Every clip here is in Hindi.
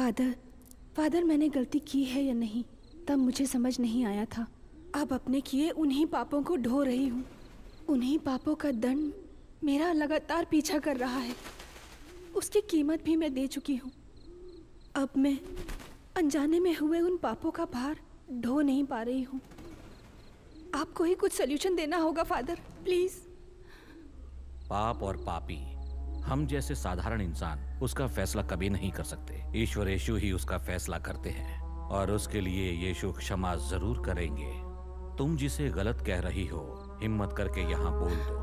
फादर मैंने गलती की है या नहीं तब मुझे समझ नहीं आया था। अब अपने किए उन्हीं पापों को ढो रही हूँ। उन्हीं पापों का दंड मेरा लगातार पीछा कर रहा है। उसकी कीमत भी मैं दे चुकी हूँ। अब मैं अनजाने में हुए उन पापों का भार ढो नहीं पा रही हूँ। आपको ही कुछ सल्यूशन देना होगा फादर, प्लीज। पाप और पापी, हम जैसे साधारण इंसान उसका फैसला कभी नहीं कर सकते। ईश्वर यीशु ही उसका फैसला करते हैं और उसके लिए यीशु क्षमा जरूर करेंगे। तुम जिसे गलत कह रही हो, हिम्मत करके यहाँ बोल दो।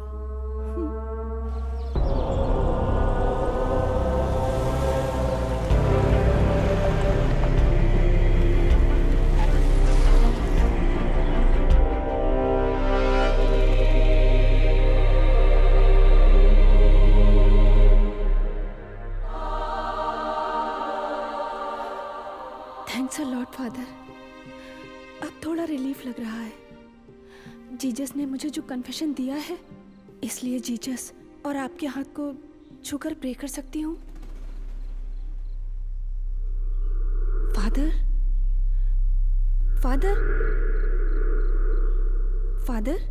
Thanks a lot father. अब थोड़ा रिलीफ लग रहा है। जीसस ने मुझे जो कन्फेशन दिया है, इसलिए जीसस और आपके हाथ को छूकर प्रे कर सकती हूँ। फादर फादर फादर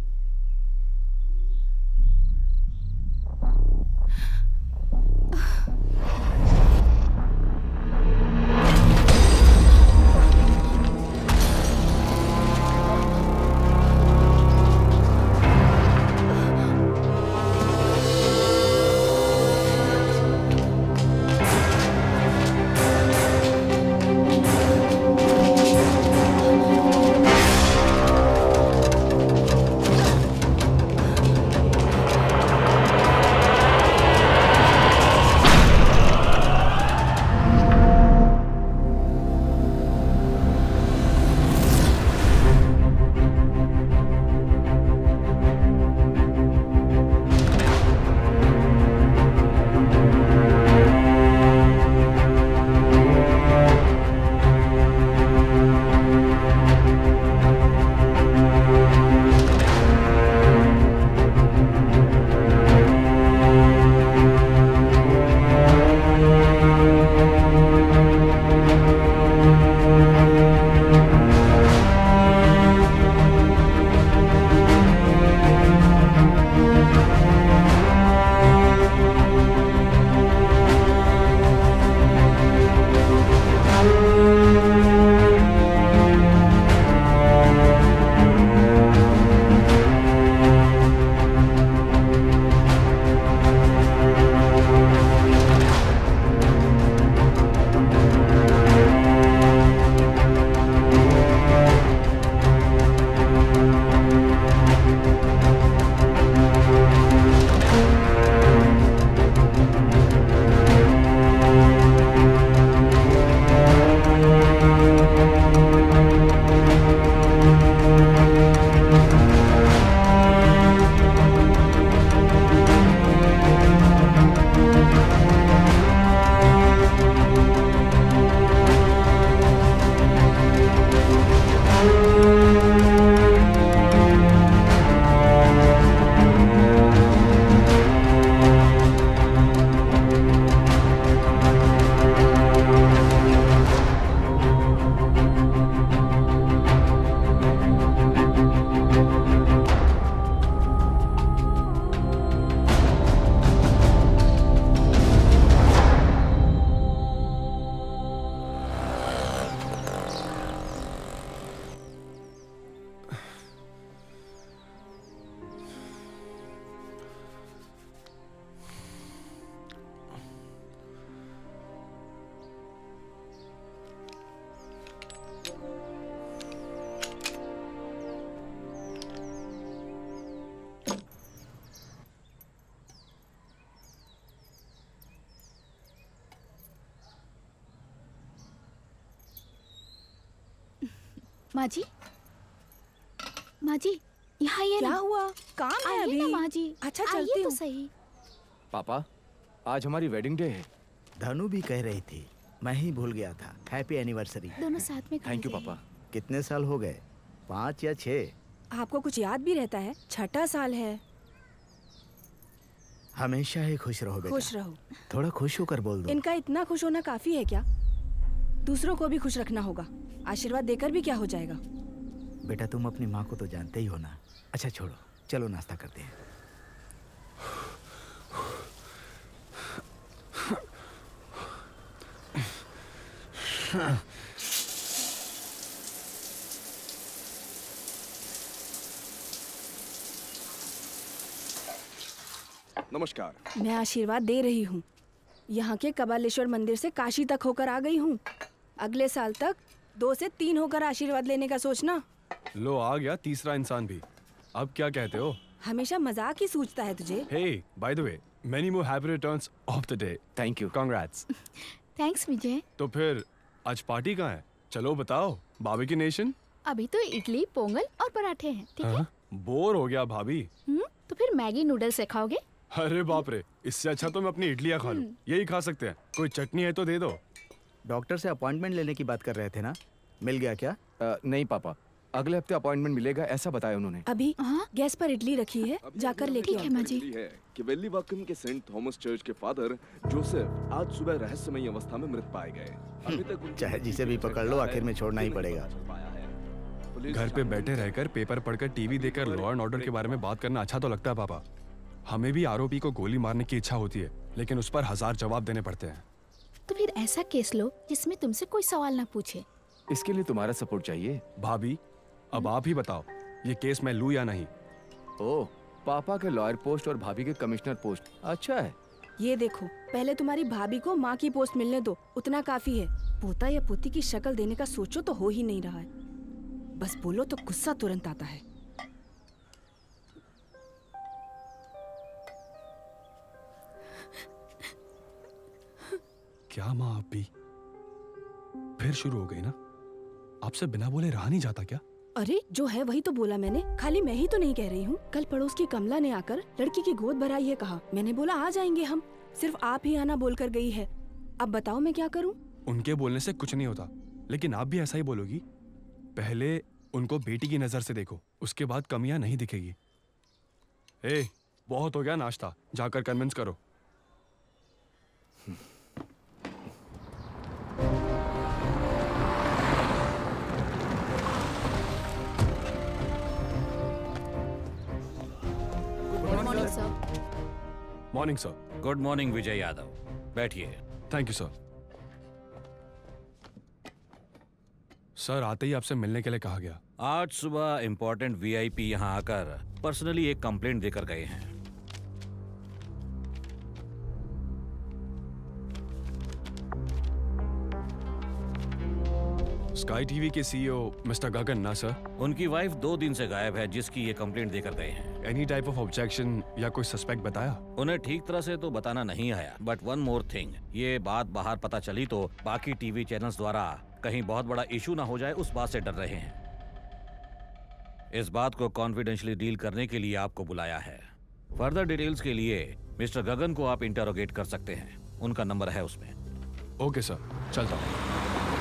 माँ जी, माँ जी, यहाँ ये क्या हुआ? काम है अभी? माँ जी, अच्छा चलती तो हूँ। सही। पापा, आज हमारी वेडिंग डे है। धनु भी कह रही थी, मैं ही भूल गया था। Happy anniversary. दोनों साथ में। थैंक यू पापा। कितने साल हो गए? 5 या 6? आपको कुछ याद भी रहता है? 6ठा साल है। हमेशा ही खुश रहो बेटा। खुश रहो। थोड़ा खुश होकर बोल दो। इनका इतना खुश होना काफी है क्या? दूसरों को भी खुश रखना होगा। आशीर्वाद देकर भी क्या हो जाएगा। बेटा तुम अपनी माँ को तो जानते ही हो ना। अच्छा छोड़ो, चलो नाश्ता करते हैं। नमस्कार। मैं आशीर्वाद दे रही हूँ। यहाँ के कपालेश्वर मंदिर से काशी तक होकर आ गई हूँ। अगले साल तक 2 से 3 होकर आशीर्वाद लेने का सोचना। लो आ गया तीसरा इंसान भी। अब क्या कहते हो? हमेशा मजाक ही सूझता है तुझे। Hey, by the way, many more happy returns of the day. Thank you. Congrats. Thanks Vijay. तो फिर आज पार्टी कहाँ है? चलो बताओ। Barbeque Nation. अभी तो इडली, पोंगल और पराठे हैं, ठीक है? बोर हो गया भाभी। तो फिर मैगी नूडल्स से खाओगे? अरे बाप रे, इससे अच्छा तो मैं अपनी इडलियाँ खा लूँ। यही खा सकते हैं। कोई चटनी है तो दे दो। डॉक्टर से अपॉइंटमेंट लेने की बात कर रहे थे ना, मिल गया क्या? नहीं पापा, अगले हफ्ते अपॉइंटमेंट मिलेगा ऐसा बताया उन्होंने। अभी गैस पर इडली रखी है, जाकर लेके ठीक है माँ जी। है कि वेल्लीवाकम के सेंट थॉमस चर्च के फादर जोसेफ आज सुबह रहस्यमयी अवस्था में मृत पाए गए। अभी तक उनकी चाहे जिसे भी पकड़ लो, आखिर में छोड़ना ही पड़ेगा। घर पे बैठे रहकर पेपर पढ़कर टीवी देखकर लॉ एंड ऑर्डर के बारे में बात करना अच्छा तो लगता है पापा। हमें भी आरोपी को गोली मारने की इच्छा होती है, लेकिन उस पर 1000 जवाब देने पड़ते हैं। तो फिर ऐसा केस लो जिसमें तुमसे कोई सवाल ना पूछे। इसके लिए तुम्हारा सपोर्ट चाहिए। भाभी, अब आप ही बताओ, ये केस मैं लूं या नहीं? ओह, पापा के लॉयर पोस्ट और भाभी के कमिश्नर पोस्ट अच्छा है। ये देखो, पहले तुम्हारी भाभी को माँ की पोस्ट मिलने दो, उतना काफी है। पोता या पोती की शक्ल देने का सोचो तो हो ही नहीं रहा है। बस बोलो तो गुस्सा तुरंत आता है। क्या माँ, आप भी फिर शुरू हो गई ना? आपसे बिना बोले रहा नहीं जाता क्या? अरे जो है वही तो बोला मैंने, खाली मैं ही तो नहीं कह रही हूँ। कल पड़ोस की कमला ने आकर लड़की की गोद भराई है कहा। मैंने बोला आ जाएंगे हम, सिर्फ आप ही आना बोलकर गई है। अब बताओ मैं क्या करूँ? उनके बोलने से कुछ नहीं होता, लेकिन आप भी ऐसा ही बोलोगी? पहले उनको बेटी की नजर से देखो, उसके बाद कमियां नहीं दिखेगी। बहुत हो गया नाश्ता, जाकर कन्विंस करो। Morning sir. Good morning Vijay Yadav, बैठिए। Thank you sir. सर आते ही आपसे मिलने के लिए कहा गया। आज सुबह इम्पोर्टेंट वीआईपी यहाँ आकर पर्सनली एक कंप्लेंट देकर गए हैं। स्काई टीवी के सीईओ मिस्टर गगन ना सर? उनकी वाइफ 2 दिन से गायब है, जिसकी ये कंप्लेंट देकर गए हैं। एनी टाइप ऑफ ऑब्जेक्शन या कोई सस्पेक्ट बताया? उन्हें ठीक तरह से तो बताना नहीं आया, बट वन मोर थिंग, ये बात बाहर पता चली तो बाकी टीवी चैनल्स द्वारा कहीं बहुत बड़ा इशू ना हो जाए, उस बात से डर रहे हैं। इस बात को कॉन्फिडेंशियली डील करने के लिए आपको बुलाया है। फर्दर डिटेल्स के लिए मिस्टर गगन को आप इंटरोगेट कर सकते हैं, उनका नंबर है उसमें। ओके सर, चलता हूँ।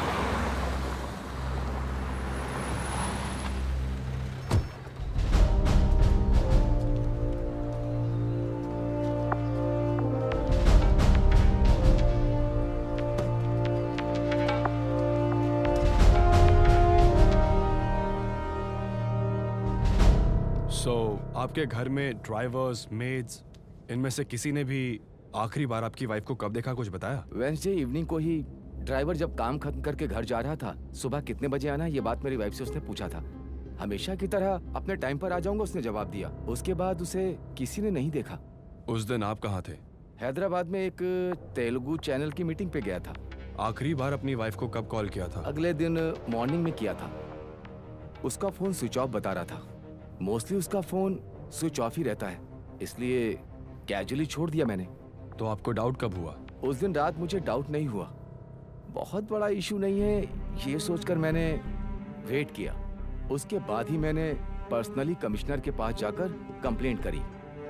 आपके घर में ड्राइवर्स, मेड्स, इनमें से किसी ने भी आखिरी बार आपकी वाइफ को कब देखा, कुछ बताया? वेडनेसडे इवनिंग को ही ड्राइवर जब काम खत्म करके घर जा रहा था, सुबह कितने बजे आना ये बात मेरी वाइफ से उसने पूछा था। हमेशा की तरह अपने टाइम पर आ जाऊंगा उसने जवाब दिया। उसके बाद उसे किसी ने नहीं देखा। उस दिन आप कहाँ थे? हैदराबाद में एक तेलुगु चैनल की मीटिंग पे गया था। आखिरी बार अपनी वाइफ को कब कॉल किया था? अगले दिन मॉर्निंग में किया था। उसका फोन स्विच ऑफ बता रहा था। मोस्टली उसका फोन स्विच ऑफ ही रहता है, इसलिए कैजुअली छोड़ दिया मैंने। तो आपको डाउट कब हुआ? उस दिन रात मुझे डाउट नहीं हुआ। बहुत बड़ा इशू नहीं है ये सोचकर मैंने वेट किया। उसके बाद ही मैंने पर्सनली कमिश्नर के पास जाकर कंप्लेंट करी।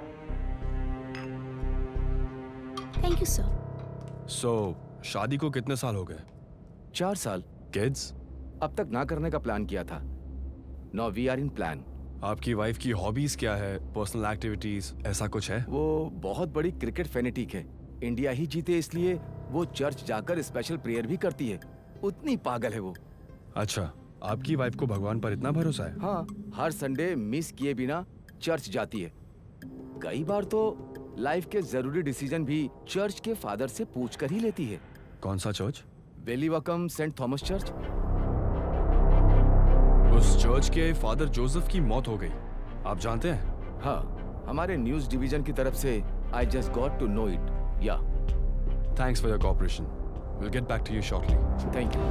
Thank you sir. सो शादी को कितने साल हो गए? 4 साल। किड्स? अब तक ना करने का प्लान किया था। Now we are in plan. आपकी वाइफ की हॉबीज क्या है, पर्सनल एक्टिविटीज, ऐसा कुछ है? वो बहुत बड़ी क्रिकेट फैनेटिक है। इंडिया ही जीते इसलिए वो चर्च जाकर स्पेशल प्रेयर भी करती है। उतनी पागल है वो। अच्छा, आपकी वाइफ को भगवान पर इतना भरोसा है? हाँ, हर संडे मिस किए बिना चर्च जाती है। कई बार तो लाइफ के जरूरी डिसीजन भी चर्च के फादर से पूछ कर ही लेती है। कौन सा चर्च? Velivakkam Saint Thomas church. उस चर्च के फादर जोसेफ की मौत हो गई, आप जानते हैं? हाँ, हमारे न्यूज डिवीजन की तरफ से I just got to know it. Yeah thanks for your cooperation. Will get back to you shortly. Thank you.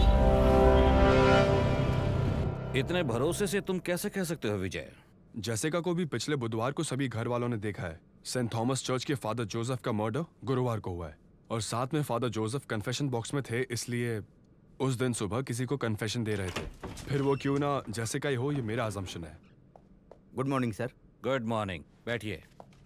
इतने भरोसे से तुम कैसे कह सकते हो विजय? जेसिका को भी पिछले बुधवार को सभी घर वालों ने देखा है। सेंट थॉमस चर्च के फादर जोसेफ का मर्डर गुरुवार को हुआ है और साथ में फादर जोसेफ कन्फेशन बॉक्स में थे, इसलिए उस दिन सुबह किसी को कन्फेशन दे रहे थे। फिर वो क्यों ना जेसिका ही हो, ये मेरा असम्पशन है। Good morning sir. Good morning, बैठिए।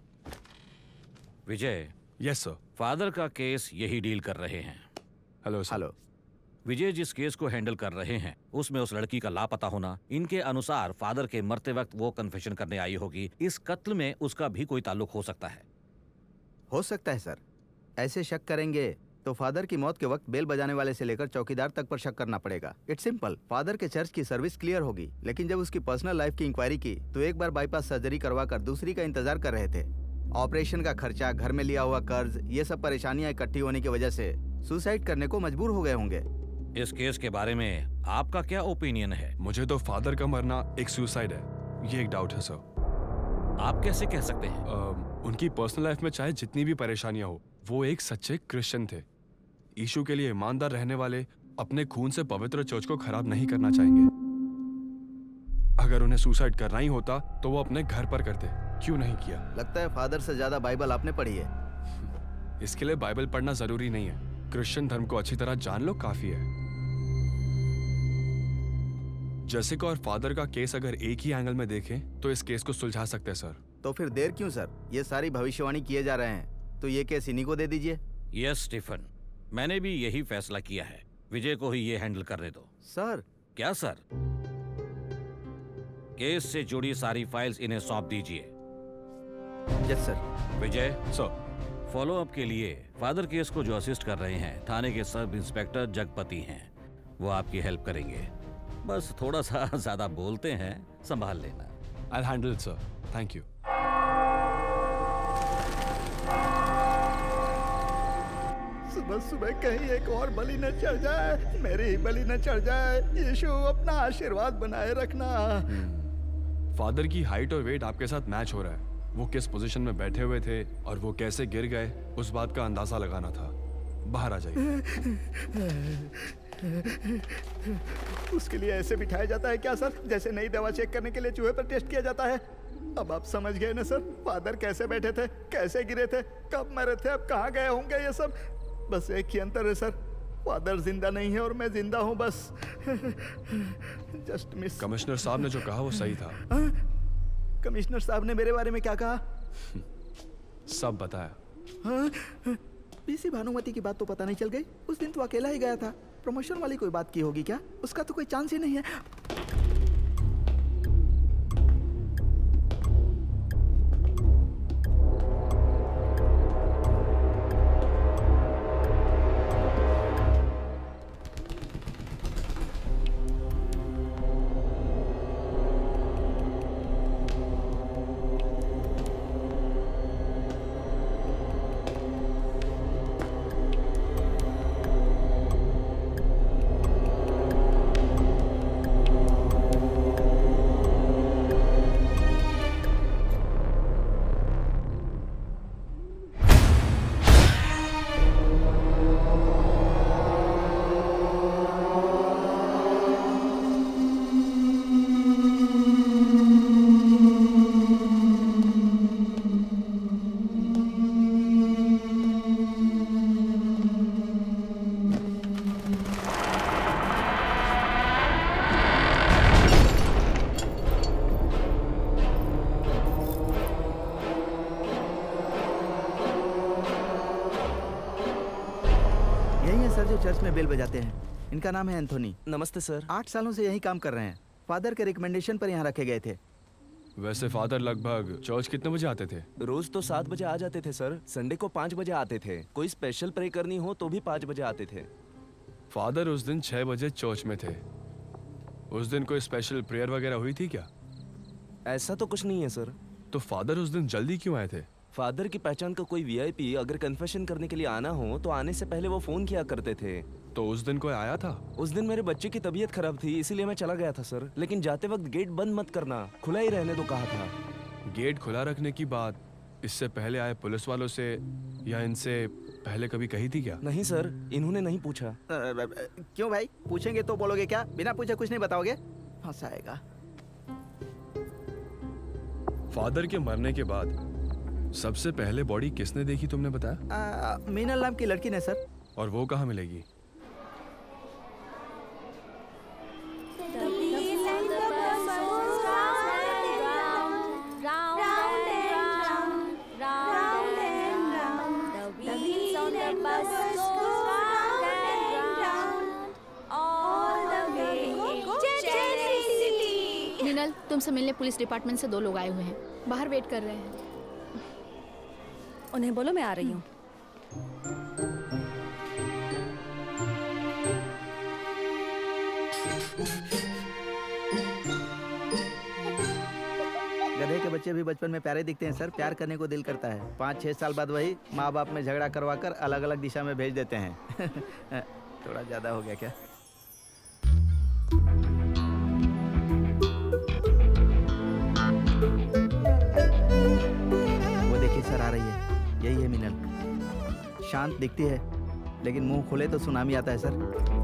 विजय। Yes sir. फादर का केस यही डील कर रहे हैं। Hello sir. हेलो। विजय जिस केस को हैंडल कर रहे हैं उसमें उस लड़की का लापता होना, इनके अनुसार फादर के मरते वक्त वो कन्फेशन करने आई होगी। इस कत्ल में उसका भी कोई ताल्लुक हो सकता है। हो सकता है सर। ऐसे शक करेंगे तो फादर की मौत के वक्त बेल बजाने वाले से लेकर चौकीदार तक पर शक करना पड़ेगा। It's simple. फादर के चर्च की सर्विस क्लियर होगी, लेकिन जब उसकी पर्सनल लाइफ की इंक्वायरी की तो एक बार बाईपास सर्जरी करवा कर दूसरी का इंतजार कर रहे थे। ऑपरेशन का खर्चा, घर में लिया हुआ कर्ज, ये सब परेशानियां इकट्ठी होने की वजह से सुसाइड करने को मजबूर हो गए होंगे। इस केस के बारे में आपका क्या ओपिनियन है? मुझे तो फादर का मरना एक सुसाइड है, ये एक डाउट है सर। आप कैसे कह सकते हैं? उनकी पर्सनल लाइफ में चाहे जितनी भी परेशानियां हो, वो एक सच्चे क्रिश्चियन थे। यीशु के लिए ईमानदार रहने वाले अपने खून से पवित्र चर्च को खराब नहीं करना चाहेंगे। अगर उन्हें सुसाइड करना ही होता तो वो अपने घर पर करते, क्यों नहीं किया? लगता है फादर से ज्यादा बाइबल आपने पढ़ी है। इसके लिए बाइबल पढ़ना जरूरी नहीं है, क्रिश्चियन धर्म को अच्छी तरह जान लो, काफी है। जेसिका और फादर का केस अगर एक ही एंगल में देखें तो इस केस को सुलझा सकते हैं सर। तो फिर देर क्यों सर? ये सारी भविष्यवाणी किए जा रहे हैं, तो ये केस इन्हीं को दे दीजिए। यस स्टीफन, मैंने भी यही फैसला किया है। विजय को ही ये हैंडल करने दो। सर। क्या सर? केस से जुड़ी सारी फाइल्स इन्हें सौंप दीजिए। Yes sir. Vijay sir. Follow up के लिए फादर केस को जो असिस्ट कर रहे हैं थाने के सब इंस्पेक्टर जगपति हैं, वो आपकी हेल्प करेंगे। बस थोड़ा सा ज्यादा बोलते हैं, संभाल लेना। I'll handle it, sir. Thank you. सुबह सुबह कहीं एक और बलि न चढ़ जाए, मेरी ही बलि न चढ़ जाए। यीशु अपना आशीर्वाद बनाए रखना। फादर की हाइट और वेट आपके साथ मैच हो रहा है। वो किस पोजीशन में बैठे हुए थे और वो कैसे गिर गए, उस बात का अंदाजा लगाना था। बाहर आ जाइए। उसके लिए ऐसे बिठाया जाता है क्या सर, जैसे नई दवा चेक करने के लिए चूहे पर टेस्ट किया जाता है? अब आप समझ गए ना सर, फादर कैसे बैठे थे, कैसे गिरे थे, कब मरे थे, अब कहाँ गए होंगे ये सब। बस एक ही अंतर है सर, फादर जिंदा नहीं है और मैं जिंदा हूँ, बस जस्ट मिस। कमिश्नर साहब ने जो कहा वो सही था। कमिश्नर साहब ने मेरे बारे में क्या कहा? सब बताया। पीसी भानुमति की बात तो पता नहीं चल गई? उस दिन तो अकेला ही गया था। प्रमोशन वाली कोई बात की होगी क्या? उसका तो कोई चांस ही नहीं है। चर्च में बेल बजाते हैं। इनका नाम है एंथोनी। नमस्ते सर। 8 सालों से यही काम कर रहे हैं। फादर के रिकमेंडेशन पर यहाँ रखे गए थे। वैसे फादर लगभग चर्च कितने बजे आते थे? रोज तो 7 बजे आ जाते थे सर। संडे को 5 बजे आते थे। कोई स्पेशल प्रे करनी हो तो भी 5 बजे आते थे। फादर उस दिन 6 बजे चर्च में थे। उस दिन कोई स्पेशल प्रेयर वगैरह हुई थी क्या? ऐसा तो कुछ नहीं है सर। तो फादर उस दिन जल्दी क्यों आए थे? फादर की पहचान का कोई वीआईपी अगर कन्फेशन करने के लिए आना हो तो आने से पहले वो फोन किया करते थे। तो उस दिन कोई आया था? उस दिन मेरे बच्चे की तबीयत खराब थी, इसीलिए मैं चला गया था सर। लेकिन जाते वक्त गेट बंद मत करना, खुला ही रहने दो कहा था। गेट खुला रखने की बात इससे पहले आए पुलिस वालों से या इनसे पहले कभी कही थी क्या? नहीं सर, इन्होंने नहीं पूछा। क्यों भाई? पूछेंगे तो बोलोगे क्या? बिना पूछे कुछ नहीं बताओगे? फंसाएगा। फादर के मरने के बाद सबसे पहले बॉडी किसने देखी तुमने बताया? मीनल नाम की लड़की ने सर। और वो कहाँ मिलेगी? मीनल, तुमसे मिलने पुलिस डिपार्टमेंट से 2 लोग आए हुए हैं, बाहर वेट कर रहे हैं। उन्हें बोलो मैं आ रही हूँ। गधे के बच्चे भी बचपन में प्यारे दिखते हैं सर। प्यार करने को दिल करता है। 5-6 साल बाद वही माँ बाप में झगड़ा करवा कर अलग अलग दिशा में भेज देते हैं। थोड़ा ज्यादा हो गया क्या? वो देखिए सर, आ रही है। यही है मीनल। शांत दिखती है लेकिन मुंह खोले तो सुनामी आता है सर।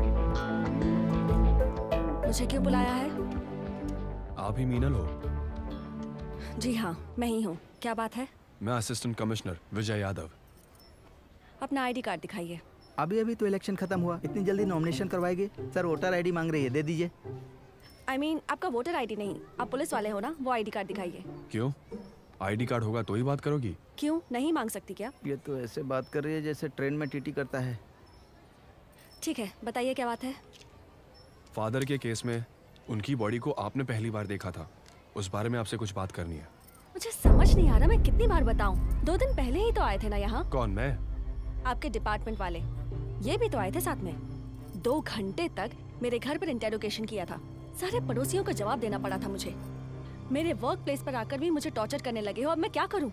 मुझे क्यों बुलाया है? आप ही मीनल हो? जी हाँ, मैं ही हूँ। क्या बात है? मैं असिस्टेंट कमिश्नर विजय यादव। अपना आईडी कार्ड दिखाइए। अभी अभी तो इलेक्शन खत्म हुआ, इतनी जल्दी नॉमिनेशन करवाएगी? सर वोटर आईडी मांग रही है, दे दीजिए। I mean, आपका वोटर आईडी नहीं, आप पुलिस वाले हो ना, वो आईडी कार्ड दिखाइए। क्यों? आईडी कार्ड होगा तो ही बात करोगी? क्यों नहीं मांग सकती क्या? ये तो ऐसे बात कर रही है जैसे ट्रेन में टीटी करता है। ठीक है, बताइए क्या बात है? फादर के केस में उनकी बॉडी को आपने पहली बार देखा था, उस बारे में आपसे कुछ बात करनी है। मुझे समझ नहीं आ रहा मैं कितनी बार बताऊं। 2 दिन पहले ही तो आए थे ना यहाँ। कौन? मैं? आपके डिपार्टमेंट वाले। ये भी तो आए थे साथ में। 2 घंटे तक मेरे घर पर इंटेरोगेशन किया था। सारे पड़ोसियों को जवाब देना पड़ा था मुझे। मेरे वर्क प्लेस पर आकर भी मुझे टॉर्चर करने लगे हो। अब मैं क्या करूं?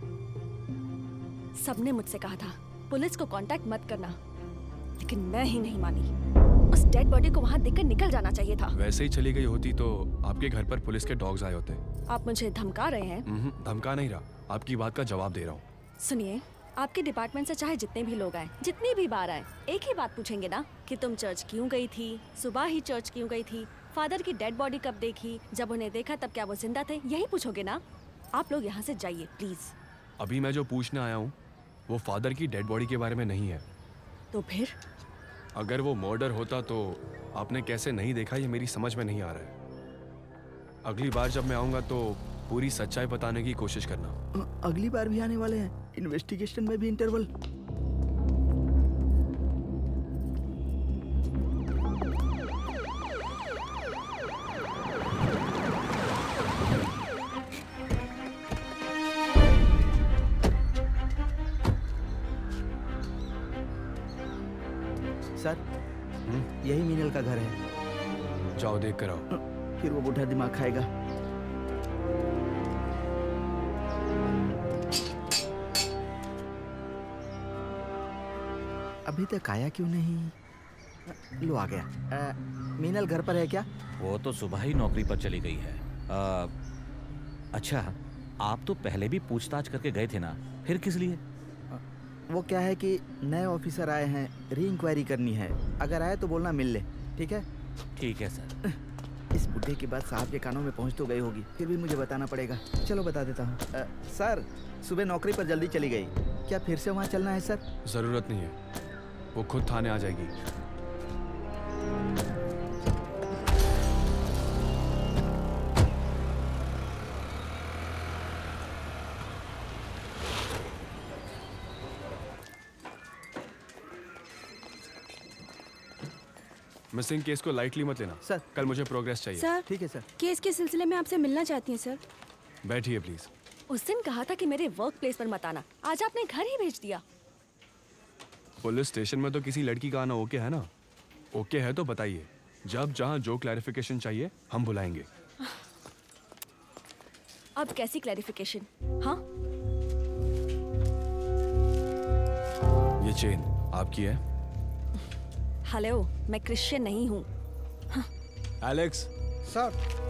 सबने मुझसे कहा था पुलिस को कांटेक्ट मत करना, लेकिन मैं ही नहीं मानी। उस डेड बॉडी को वहां देखकर निकल जाना चाहिए था। वैसे ही चली गई होती तो आपके घर पर पुलिस के डॉग्स आए होते। आप मुझे धमका रहे हैं? धमका नहीं रहा, आपकी बात का जवाब दे रहा हूँ। सुनिए, आपके डिपार्टमेंट से चाहे जितने भी लोग आए, जितनी भी बार आए, एक ही बात पूछेंगे ना कि तुम चर्च क्यों गई थी, सुबह ही चर्च क्यों गई थी, फादर की डेड बॉडी कब देखी, जब उन्हें देखा तब क्या वो जिंदा थे, यही पूछोगे ना? आप लोग यहाँ से जाइए प्लीज। अभी मैं जो पूछने आया हूँ वो फादर की डेड बॉडी के बारे में नहीं है। तो फिर? अगर वो मर्डर होता तो आपने कैसे नहीं देखा, ये मेरी समझ में नहीं आ रहा है। अगली बार जब मैं आऊँगा तो पूरी सच्चाई बताने की कोशिश करना। अगली बार भी आने वाले हैं, इन्वेस्टिगेशन में भी इंटरवल। सर, यही मीनल का घर है। जाओ देख कर आओ। फिर वो बूढ़ा दिमाग खाएगा। अभी तक आया क्यों नहीं? लो आ गया। मीनल घर पर है क्या? वो तो सुबह ही नौकरी पर चली गई है। अच्छा, आप तो पहले भी पूछताछ करके गए थे ना, फिर किस लिए? वो क्या है कि नए ऑफिसर आए हैं, री इंक्वायरी करनी है। अगर आए तो बोलना मिल ले, ठीक है? ठीक है सर। इस बुढ़े की बात साहब के कानों में पहुंच तो गई होगी, फिर भी मुझे बताना पड़ेगा। चलो बता देता हूँ। सर, सुबह नौकरी पर जल्दी चली गई, क्या फिर से वहाँ चलना है सर? जरूरत नहीं है, वो खुद थाने आ जाएगी। मिसिंग केस को लाइटली मत लेना सर। कल मुझे प्रोग्रेस चाहिए। सर, ठीक है सर। केस के सिलसिले में आपसे मिलना चाहती हैं सर। बैठिए प्लीज। उस दिन कहा था कि मेरे वर्क प्लेस पर मत आना, आज आपने घर ही भेज दिया। पुलिस स्टेशन में तो किसी लड़की का आना ओके है ना? ओके है तो बताइए, जब जहाँ जो क्लैरिफिकेशन चाहिए हम बुलाएंगे। अब कैसी क्लैरिफिकेशन? हाँ, ये चेन आपकी है? हेलो, मैं क्रिश्चियन नहीं हूँ। Alex. Sir.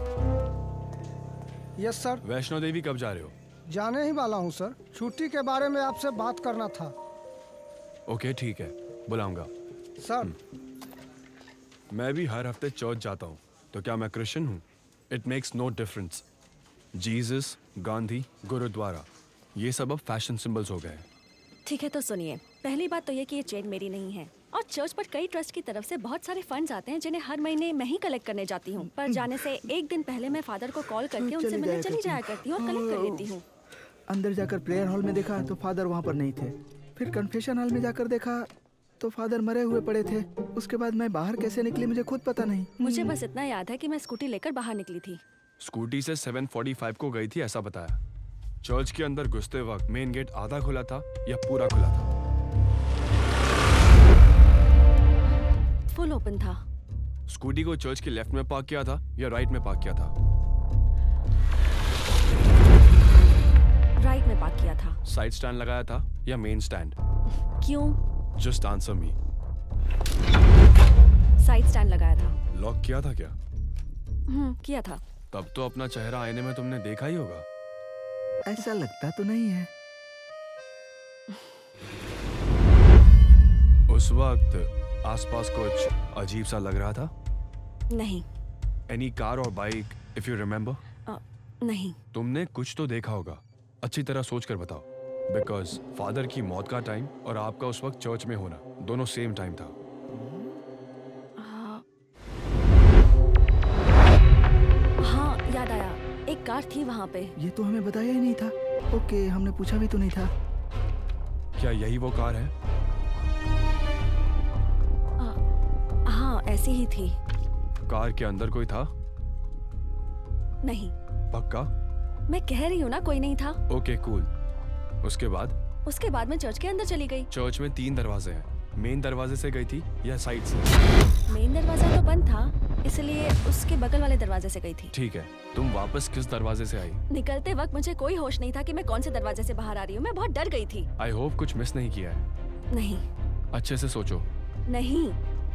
Yes sir. Vaishno Devi कब जा रहे हो? जाने ही वाला हूँ सर। छुट्टी के बारे में आपसे बात करना था। ओके ठीक है, बुलाऊंगा। सर। मैं भी हर हफ्ते चर्च जाता हूँ, तो क्या मैं क्रिश्चियन हूँ? It makes no difference. Jesus, Gandhi, gurdwara, ये सब अब फैशन सिंबल्स हो गए। ठीक है, तो सुनिए, पहली बात तो ये कि ये चेन मेरी नहीं है और चर्च पर कई ट्रस्ट की तरफ से बहुत सारे फंड्स आते हैं जिन्हें हर महीने मैं ही कलेक्ट करने जाती हूँ। पर जाने से एक दिन पहले मैं फादर को कॉल करके उनसे मिलने चली जाया करती हूँ और कलेक्ट कर लेती हूँ। अंदर जाकर प्रेयर हॉल में देखा तो फादर वहाँ पर नहीं थे। फिर कन्फेशन हॉल में जाकर देखा तो फादर मरे हुए पड़े थे। उसके बाद मैं बाहर कैसे निकली मुझे खुद पता नहीं। मुझे बस इतना याद है कि मैं स्कूटी लेकर बाहर निकली थी। स्कूटी से 7:45 को गई थी ऐसा बताया। चर्च के अंदर घुसते वक्त मेन गेट आधा खुला था या पूरा खुला था? फुल ओपन था। स्कूटी को चर्च के लेफ्ट में पार्क किया था या राइट में पार्क किया था? राइट में पार्क किया था। साइड स्टैंड लगाया था या मेन स्टैंड? क्यों? Just answer me. Side stand लगाया था। लॉक किया था क्या? किया था। तब तो अपना चेहरा आईने में तुमने देखा ही होगा। ऐसा लगता तो नहीं है। उस वक्त आसपास कुछ अजीब सा लग रहा था? नहीं। एनी कार और बाइक इफ यू रिमेम्बर? नहीं। तुमने कुछ तो देखा होगा, अच्छी तरह सोच कर बताओ। बिकॉज फादर की मौत का टाइम और आपका उस वक्त चर्च में होना दोनों सेम टाइम था। हाँ, याद आया, एक कार थी वहाँ पे। ये तो हमें बताया ही नहीं था। ओके, हमने पूछा भी तो नहीं था। क्या यही वो कार है? हाँ, ऐसी ही थी। कार के अंदर कोई था? नहीं। पक्का? मैं कह रही हूँ ना, कोई नहीं था। Okay cool. उसके बाद? उसके बाद मैं चर्च के अंदर चली गई। चर्च में 3 दरवाजे हैं, मेन दरवाजे से गई थी या साइड से? मेन दरवाजा तो बंद था, इसलिए उसके बगल वाले दरवाजे से गई थी। ठीक है, तुम वापस किस दरवाजे से आई? निकलते वक्त मुझे कोई होश नहीं था कि मैं कौन से दरवाजे से बाहर आ रही हूँ। मैं बहुत डर गई थी। आई होप कुछ मिस नहीं किया है। नहीं। अच्छे से सोचो। नहीं।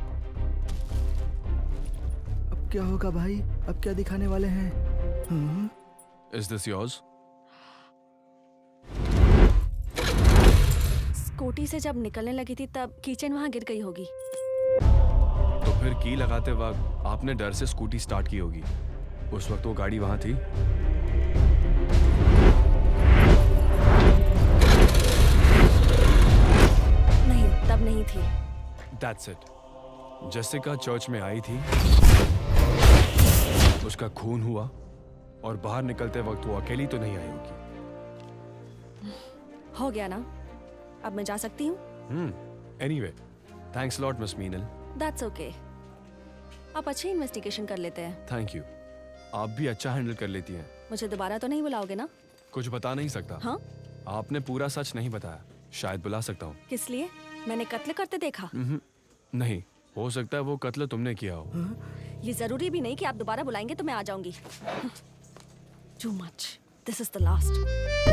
अब क्या होगा भाई? अब क्या दिखाने वाले हैं? Is this yours? स्कूटी से जब निकलने लगी थी तब कीचेन वहाँ गिर गई होगी। तो फिर की लगाते वक्त आपने डर से स्कूटी स्टार्ट की होगी। उस वक्त वो गाड़ी वहाँ थी? नहीं, तब नहीं थी। That's it. जेसिका चर्च में आई थी, उसका खून हुआ और बाहर निकलते वक्त वो अकेली तो नहीं आई होगी। हो गया ना, अब मैं जा सकती हूँ। Anyway, thanks a lot, Miss Meenal. That's okay. आप अच्छी इन्वेस्टिगेशन कर लेते हैं। Thank you. आप भी अच्छा हैंडल कर लेती हैं। मुझे दोबारा तो नहीं बुलाओगे ना? कुछ बता नहीं सकता। हाँ? आपने पूरा सच नहीं बताया, शायद बुला सकता हूँ। किस लिए? मैंने कत्ल करते देखा? नहीं, हो सकता है वो कत्ल तुमने किया हो। ये जरूरी भी नहीं कि आप दोबारा बुलाएंगे तो मैं आ जाऊंगी। Too much. This is the last.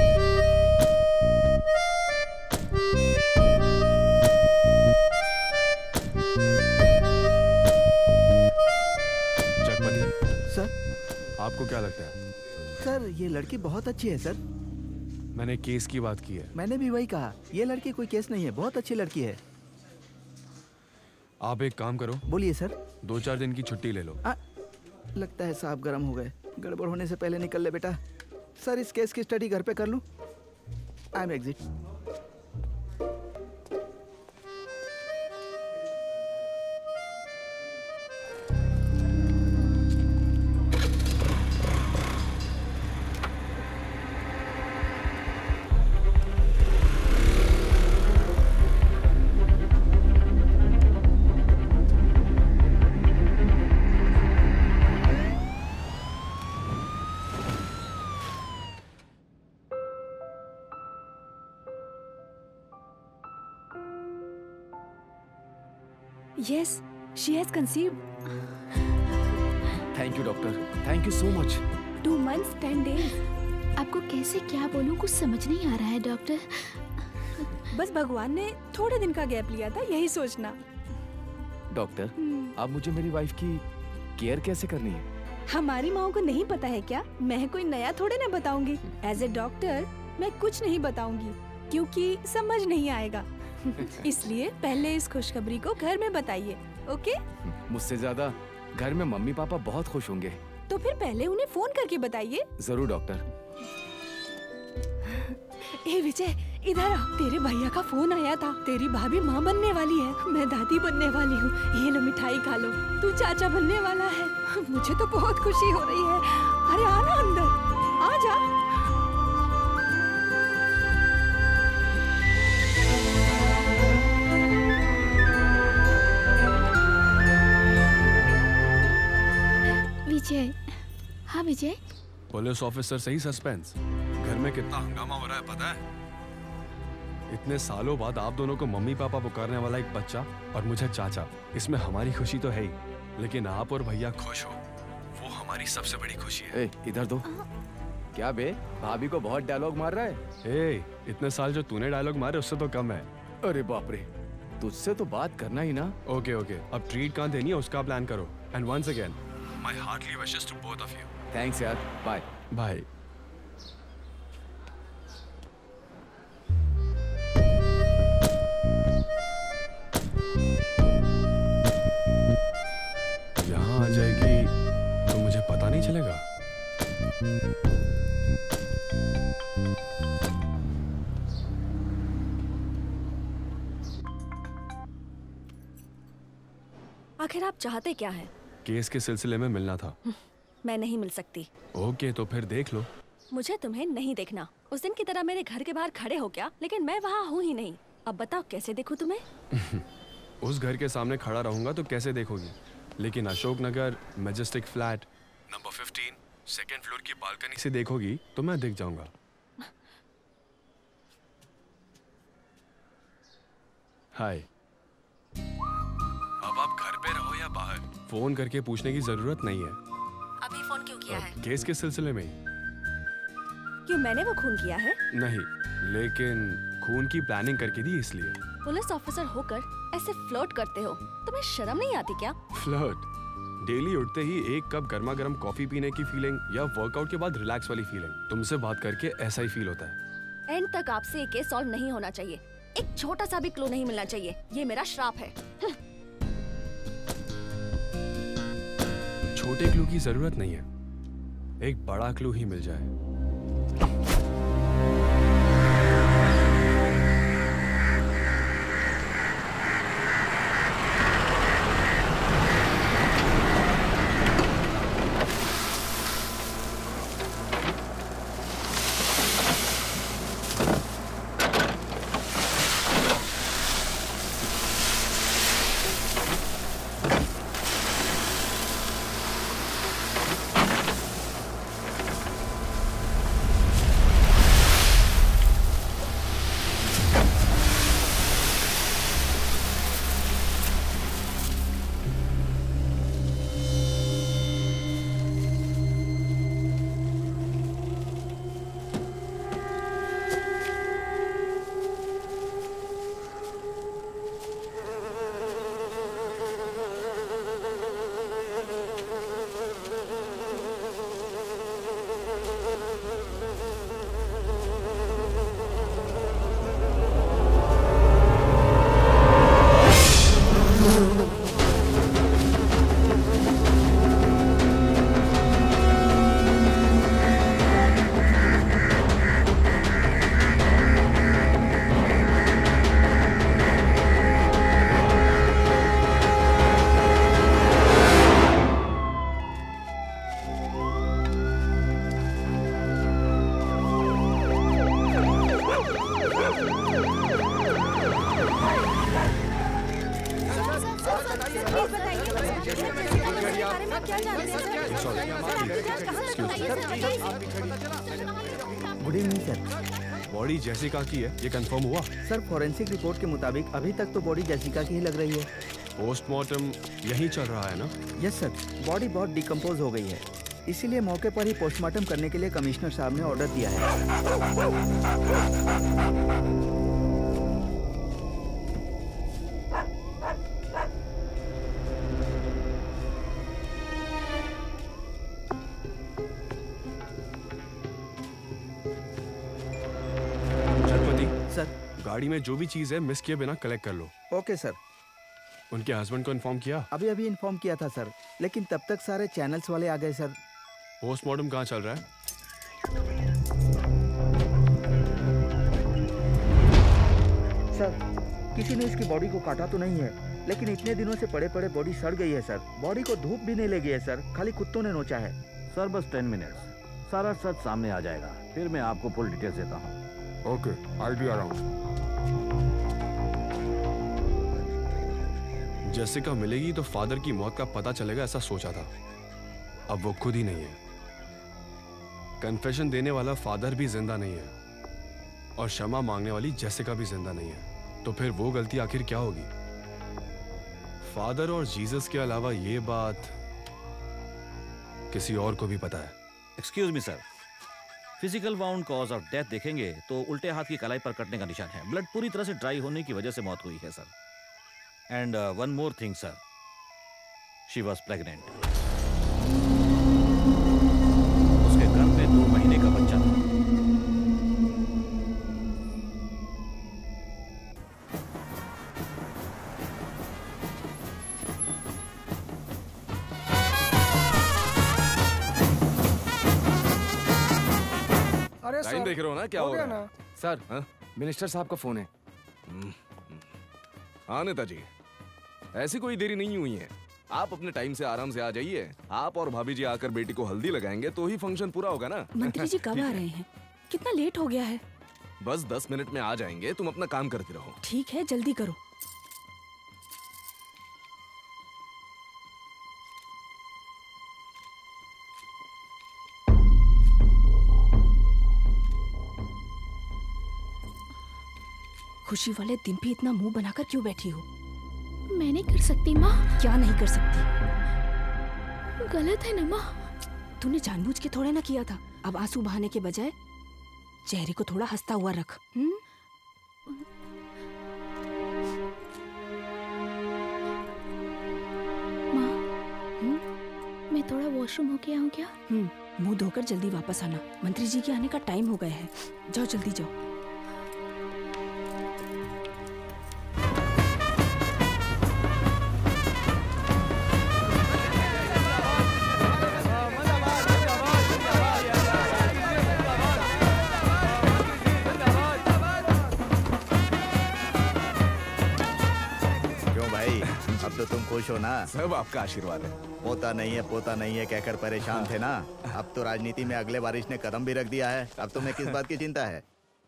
Jagapati sir. आपको क्या लगता है? सर, ये लड़की बहुत अच्छी है सर। मैंने केस की बात की है। मैंने भी वही कहा, ये लड़की कोई केस नहीं है, बहुत अच्छी लड़की है। आप एक काम करो। बोलिए सर। 2-4 दिन की छुट्टी ले लो। लगता है साहब गर्म हो गए। गड़बड़ होने से पहले निकल ले बेटा। सर, इस केस की स्टडी घर पे कर लूं? I am exit. Yes, she has conceived. Thank you doctor, thank you so much. 2 months 10 days। आपको कैसे क्या बोलूं, कुछ समझ नहीं आ रहा है डॉक्टर। बस भगवान ने थोड़े दिन का गैप लिया था, यही सोचना। डॉक्टर, अब मुझे मेरी वाइफ की केयर कैसे करनी है? हमारी माँ को नहीं पता है क्या? मैं कोई नया थोड़े ना बताऊंगी। एज ए डॉक्टर मैं कुछ नहीं बताऊंगी क्योंकि समझ नहीं आएगा। इसलिए पहले इस खुशखबरी को घर में बताइए, ओके? मुझसे ज्यादा घर में मम्मी पापा बहुत खुश होंगे। तो फिर पहले उन्हें फोन करके बताइए। जरूर डॉक्टर। ए विजय, इधर आ। तेरे भैया का फोन आया था। तेरी भाभी माँ बनने वाली है, मैं दादी बनने वाली हूँ। ये लो मिठाई खा लो, तू चाचा बनने वाला है। मुझे तो बहुत खुशी हो रही है। अरे आना अंदर, आ जा। विजय। हाँ विजय। पुलिस ऑफिसर से ही सस्पेंस। घर में कितना हंगामा हो रहा है पता है? इतने सालों बाद आप दोनों को मम्मी पापा पुकारने वाला एक बच्चा और मुझे चाचा, इसमें हमारी खुशी तो है ही, लेकिन आप और भैया खुश हो वो हमारी सबसे बड़ी खुशी है। इधर दो। क्या बे, भाभी को बहुत डायलॉग मार रहा है? इतने साल जो तूने डायलॉग मारे उससे तो कम है। अरे बाप रे, तुझसे तो बात करना ही ना। ओके, अब ट्रीट कहाँ देनी है उसका प्लान करो। And once again my heartly wishes to both of you. Thanks यार, बाय बाय। यहाँ आ जाएगी तो मुझे पता नहीं चलेगा। आखिर आप चाहते क्या है? केस के सिलसिले में मिलना था। मैं नहीं मिल सकती। ओके, तो फिर देख लो। मुझे तुम्हें नहीं देखना। उस दिन की तरह मेरे घर के बाहर खड़े हो क्या? लेकिन मैं वहाँ हूँ ही नहीं। अब बताओ कैसे देखूं तुम्हें? उस घर के सामने खड़ा रहूंगा तो कैसे देखोगी? लेकिन Ashok Nagar Majestic flat number 15 second floor की बालकनी से देखोगी तो मैं दिख जाऊंगा। हाय। अब आप घर पे रहो या बाहर, फोन करके पूछने की जरूरत नहीं है। अभी फोन क्यों किया है? केस के सिलसिले में ही। क्यों, मैंने वो खून किया है? नहीं, लेकिन खून की प्लानिंग करके दी इसलिए। पुलिस ऑफिसर होकर ऐसे फ्लर्ट करते हो, तुम्हें शर्म नहीं आती क्या? फ्लर्ट? डेली उठते ही एक कप गर्मा गर्म कॉफी पीने की फीलिंग या वर्कआउट के बाद रिलैक्स वाली फीलिंग, तुमसे बात करके ऐसा ही फील होता है। एंड तक आपसे ये केस सॉल्व नहीं होना चाहिए। एक छोटा सा भी क्लू नहीं मिलना चाहिए। ये मेरा श्राप है। छोटे क्लू की जरूरत नहीं है, एक बड़ा क्लू ही मिल जाए। Good evening sir. Body Jessica की है, ये कंफर्म हुआ? सर फॉरेंसिक रिपोर्ट के मुताबिक अभी तक तो बॉडी जेसिका की ही लग रही है। पोस्टमार्टम यहीं चल रहा है ना? यस सर, बॉडी बहुत डिकम्पोज हो गई है, इसीलिए मौके पर ही पोस्टमार्टम करने के लिए कमिश्नर साहब ने ऑर्डर दिया है। सर, गाड़ी में जो भी चीज है मिस किए बिना कलेक्ट कर लो। Okay sir. उनके हस्बैंड को इन्फॉर्म किया? अभी इन्फॉर्म किया था सर, लेकिन तब तक सारे चैनल्स वाले आ गए सर। पोस्टमार्टम कहाँ चल रहा है? सर, किसी ने इसकी बॉडी को काटा तो नहीं है, लेकिन इतने दिनों से पड़े पड़े बॉडी सड़ गई है सर। बॉडी को धूप भी नहीं लगी है सर, खाली कुत्तों ने नोचा है। सर बस 10 मिनट्स, सारा सच सामने आ जाएगा, फिर मैं आपको फुल डिटेल्स देता हूँ। Okay, I be around. Jessica मिलेगी तो फादर की मौत का पता चलेगा, ऐसा सोचा था। अब वो खुद ही नहीं है। कन्फेशन देने वाला फादर भी जिंदा नहीं है और क्षमा मांगने वाली जेसिका भी जिंदा नहीं है। तो फिर वो गलती आखिर क्या होगी? फादर और जीसस के अलावा ये बात किसी और को भी पता है। Excuse me sir, physical wound cause of death देखेंगे तो उल्टे हाथ की कलाई पर कटने का निशान है। ब्लड पूरी तरह से ड्राई होने की वजह से मौत हुई है sir. And one more thing sir, she was pregnant. उसके गर्भ में 2 महीने का बच्चा था। अरे टाइम देख रहे हो ना, क्या हो रहा है? सर, मिनिस्टर साहब का फोन है। हाँ नेताजी, ऐसी कोई देरी नहीं हुई है। आप अपने टाइम से आराम से आ जाइए। आप और भाभी जी आकर बेटी को हल्दी लगाएंगे तो ही फंक्शन पूरा होगा ना। मंत्री जी कब आ रहे हैं? कितना लेट हो गया है? बस 10 मिनट में आ जाएंगे, तुम अपना काम करते रहो। ठीक है, जल्दी करो। खुशी वाले दिन भी इतना मुंह बनाकर क्यों बैठी हो? मैं नहीं कर सकती माँ। क्या नहीं कर सकती? गलत है ना माँ। तूने जानबूझ के थोड़ा ना किया था। अब आंसू बहाने के बजाय चेहरे को थोड़ा हंसता हुआ रख। माँ, मैं थोड़ा वॉशरूम होके आऊँ क्या? मुंह धोकर जल्दी वापस आना। मंत्री जी के आने का टाइम हो गया है। जाओ जल्दी जाओ। तो तुम खुश हो ना? सब आपका आशीर्वाद है। पोता नहीं है कहकर परेशान थे ना। अब तो राजनीति में अगले बारिश ने कदम भी रख दिया है। अब तुम्हें किस बात की चिंता है?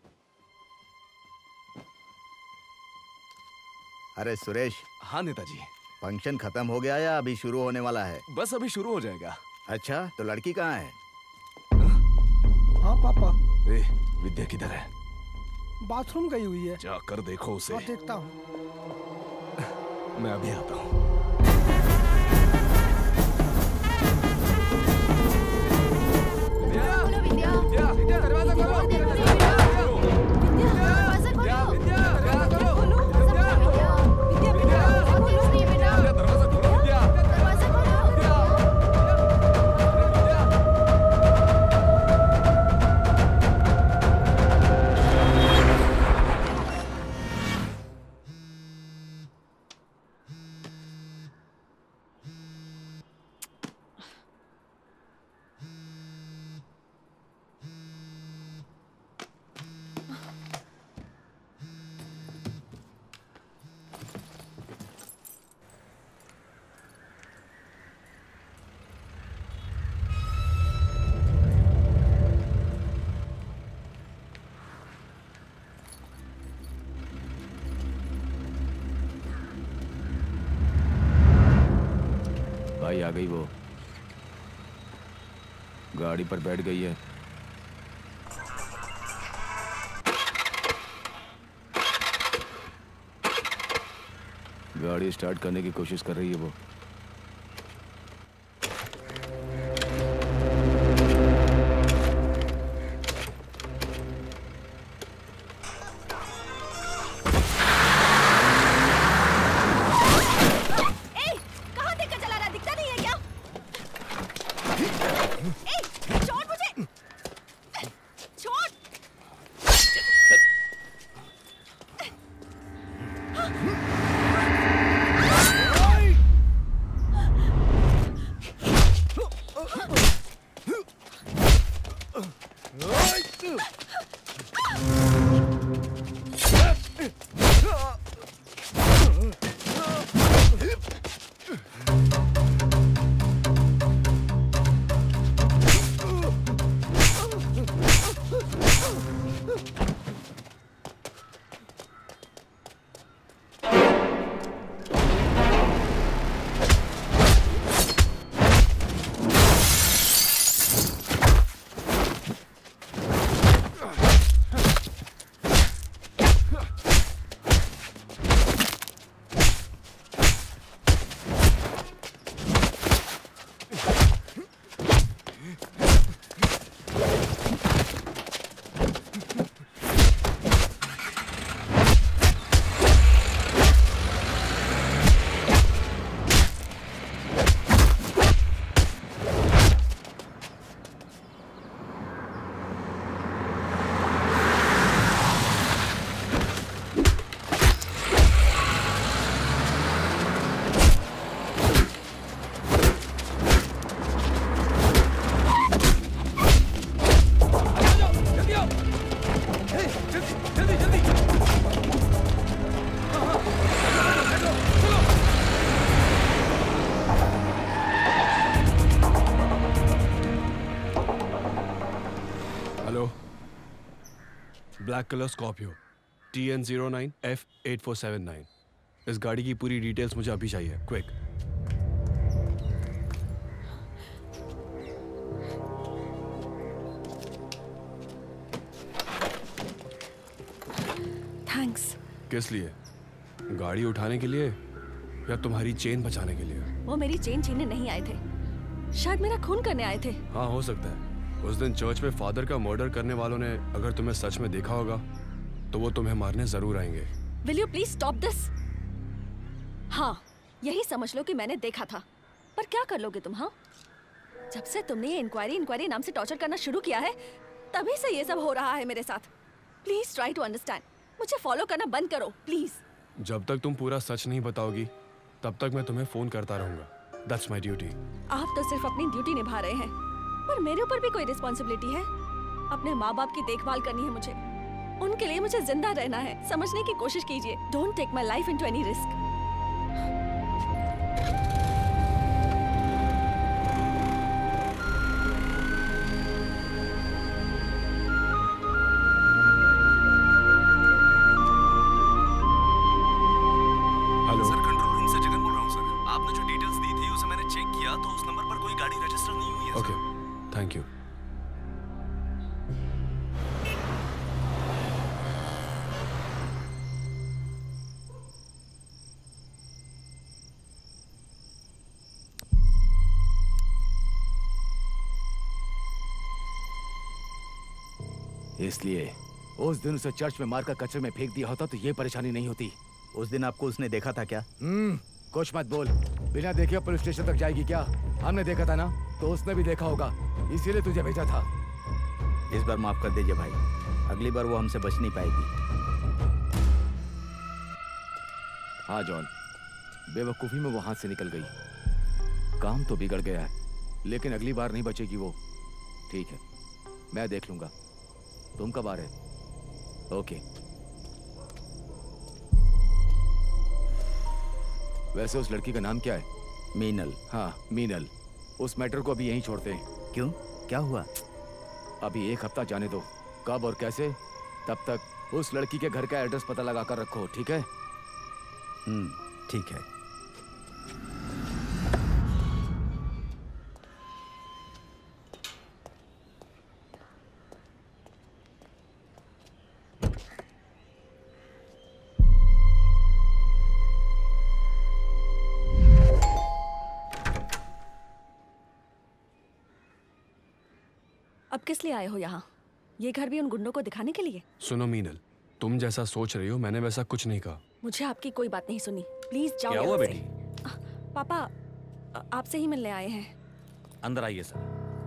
अरे सुरेश। हाँ नेताजी। फंक्शन खत्म हो गया या अभी शुरू होने वाला है? बस अभी शुरू हो जाएगा। अच्छा, तो लड़की कहाँ है? हाँ पापा। विद्या किधर है? बाथरूम गई हुई है। जाकर देखो उसे। हाँ, देखता हूँ। मैं अभी आता हूँ। भाई आ गई वो, गाड़ी पर बैठ गई है। गाड़ी स्टार्ट करने की कोशिश कर रही है वो। Black colour Scorpio TN09F8479। इस गाड़ी की पूरी डिटेल्स मुझे अभी चाहिए, क्विक। थैंक्स। किस लिए? गाड़ी उठाने के लिए या तुम्हारी चेन बचाने के लिए? वो मेरी चेन छीनने नहीं आए थे, शायद मेरा खून करने आए थे। हाँ, हो सकता है। उस दिन चर्च में फादर का मर्डर करने वालों ने अगर तुम्हें सच में देखा होगा तो वो तुम्हें मारने जरूर आएंगे। Will you please stop this? हाँ, यही समझ लो कि मैंने देखा था, पर क्या कर लोगे तुम? हाँ, जब से तुमने ये इंक्वायरी नाम से टॉर्चर करना शुरू किया है, तभी से ये सब हो रहा है मेरे साथ। Please try to understand. मुझे फॉलो करना बंद करो प्लीज। जब तक तुम पूरा सच नहीं बताओगी तब तक मैं तुम्हें फोन करता रहूंगा। That's my duty. आप तो सिर्फ अपनी ड्यूटी निभा रहे हैं, पर मेरे ऊपर भी कोई रिस्पॉन्सिबिलिटी है। अपने माँ बाप की देखभाल करनी है मुझे, उनके लिए मुझे जिंदा रहना है। समझने की कोशिश कीजिए। Don't take my life into any risk. Hello sir, control room से जगन बोल रहा हूँ सर। आपने जो डिटेल्स दी थी उसे मैंने चेक किया तो उस नंबर पर कोई गाड़ी रजिस्टर नहीं हुई है। Okay, thank you. इसलिए उस दिन उसे चर्च में मारकर कचरे में फेंक दिया होता तो ये परेशानी नहीं होती। उस दिन आपको उसने देखा था क्या? कुछ मत बोल। बिना देखे पुलिस स्टेशन तक जाएगी क्या? हमने देखा था ना, तो उसने भी देखा होगा, इसीलिए तुझे भेजा था। इस बार माफ कर दीजिए भाई, अगली बार वो हमसे बच नहीं पाएगी। हाँ जॉन, बेवकूफी में वो हाथ से निकल गई। काम तो बिगड़ गया है, लेकिन अगली बार नहीं बचेगी वो। ठीक है, मैं देख लूंगा। तुम कब आ रहे? ओके। वैसे उस लड़की का नाम क्या है? मीनल। हाँ, मीनल। उस मैटर को अभी यहीं छोड़ते हैं। क्यों, क्या हुआ? अभी एक हफ्ता जाने दो, कब और कैसे, तब तक उस लड़की के घर का एड्रेस पता लगा कर रखो, ठीक है? ठीक है। अब किस लिए आए हो यहाँ? ये घर भी उन गुंडों को दिखाने के लिए? सुनो मीनल, तुम जैसा सोच रही हो मैंने वैसा कुछ नहीं कहा। मुझे आपकी कोई बात नहीं सुनी। प्लीज जाओ। क्या हुआ यहाँ से। बेटी? पापा आपसे ही मिलने आए हैं। अंदर आइए सर।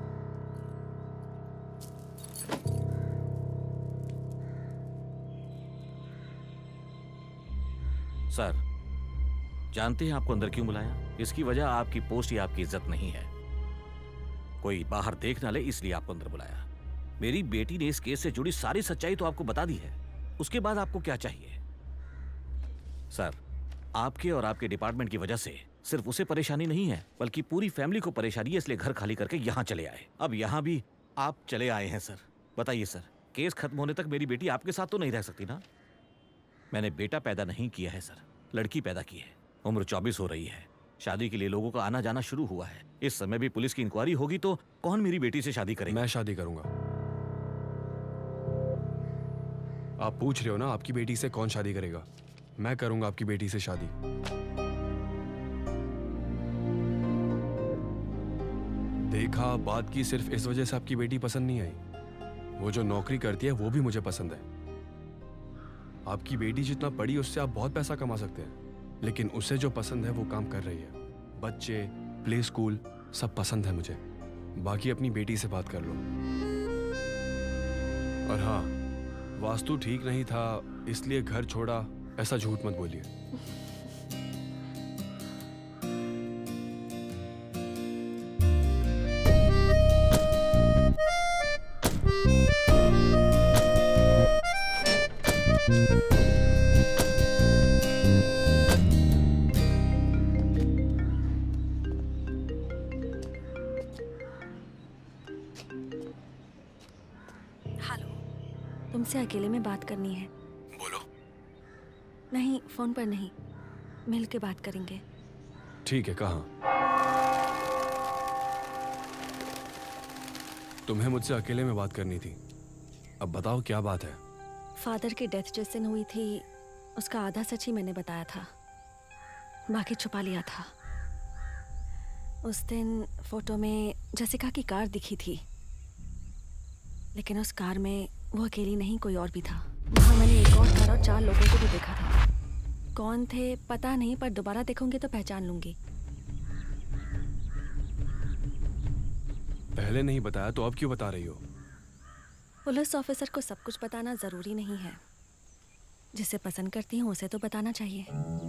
सर, जानते हैं आपको अंदर क्यों बुलाया? इसकी वजह आपकी पोस्ट या आपकी इज्जत नहीं है। कोई बाहर देख ना ले इसलिए आपको अंदर बुलाया। मेरी बेटी ने इस केस से जुड़ी सारी सच्चाई तो आपको बता दी है, उसके बाद आपको क्या चाहिए? सर, आपके और आपके डिपार्टमेंट की वजह से सिर्फ उसे परेशानी नहीं है बल्कि पूरी फैमिली को परेशानी है, इसलिए घर खाली करके यहाँ चले आए। अब यहाँ भी आप चले आए हैं सर। बताइए सर, केस खत्म होने तक मेरी बेटी आपके साथ तो नहीं रह सकती ना? मैंने बेटा पैदा नहीं किया है सर, लड़की पैदा की है। उम्र 24 हो रही है, शादी के लिए लोगों का आना जाना शुरू हुआ है। इस समय भी पुलिस की इंक्वायरी होगी तो कौन मेरी बेटी से शादी करेगा? मैं शादी करूंगा। आप पूछ रहे हो ना आपकी बेटी से कौन शादी करेगा? मैं करूंगा आपकी बेटी से शादी। देखा, बात की सिर्फ इस वजह से आपकी बेटी पसंद नहीं आई। वो जो नौकरी करती है वो भी मुझे पसंद है। आपकी बेटी जितना पढ़ी उससे आप बहुत पैसा कमा सकते हैं, लेकिन उसे जो पसंद है वो काम कर रही है। बच्चे, प्ले स्कूल सब पसंद है मुझे। बाकी अपनी बेटी से बात कर लो। और हाँ, वास्तु ठीक नहीं था इसलिए घर छोड़ा, ऐसा झूठ मत बोलिए। तुमसे अकेले में बात करनी है। बोलो। नहीं, फोन पर नहीं, मिल के बात करेंगे। ठीक है, कहाँ? तुम्हें मुझसे अकेले में बात करनी थी। अब बताओ क्या बात है? फादर की डेथ जिस दिन हुई थी उसका आधा सच ही मैंने बताया था, बाकी छुपा लिया था। उस दिन फोटो में जसिका की कार दिखी थी, लेकिन उस कार में वो अकेली नहीं, कोई और भी था। वहाँ मैंने एक और कार और 4 लोगों को भी देखा था। कौन थे पता नहीं, पर दोबारा देखूंगी तो पहचान लूंगी। पहले नहीं बताया तो अब क्यों बता रही हो? पुलिस ऑफिसर को सब कुछ बताना जरूरी नहीं है। जिसे पसंद करती हूँ उसे तो बताना चाहिए।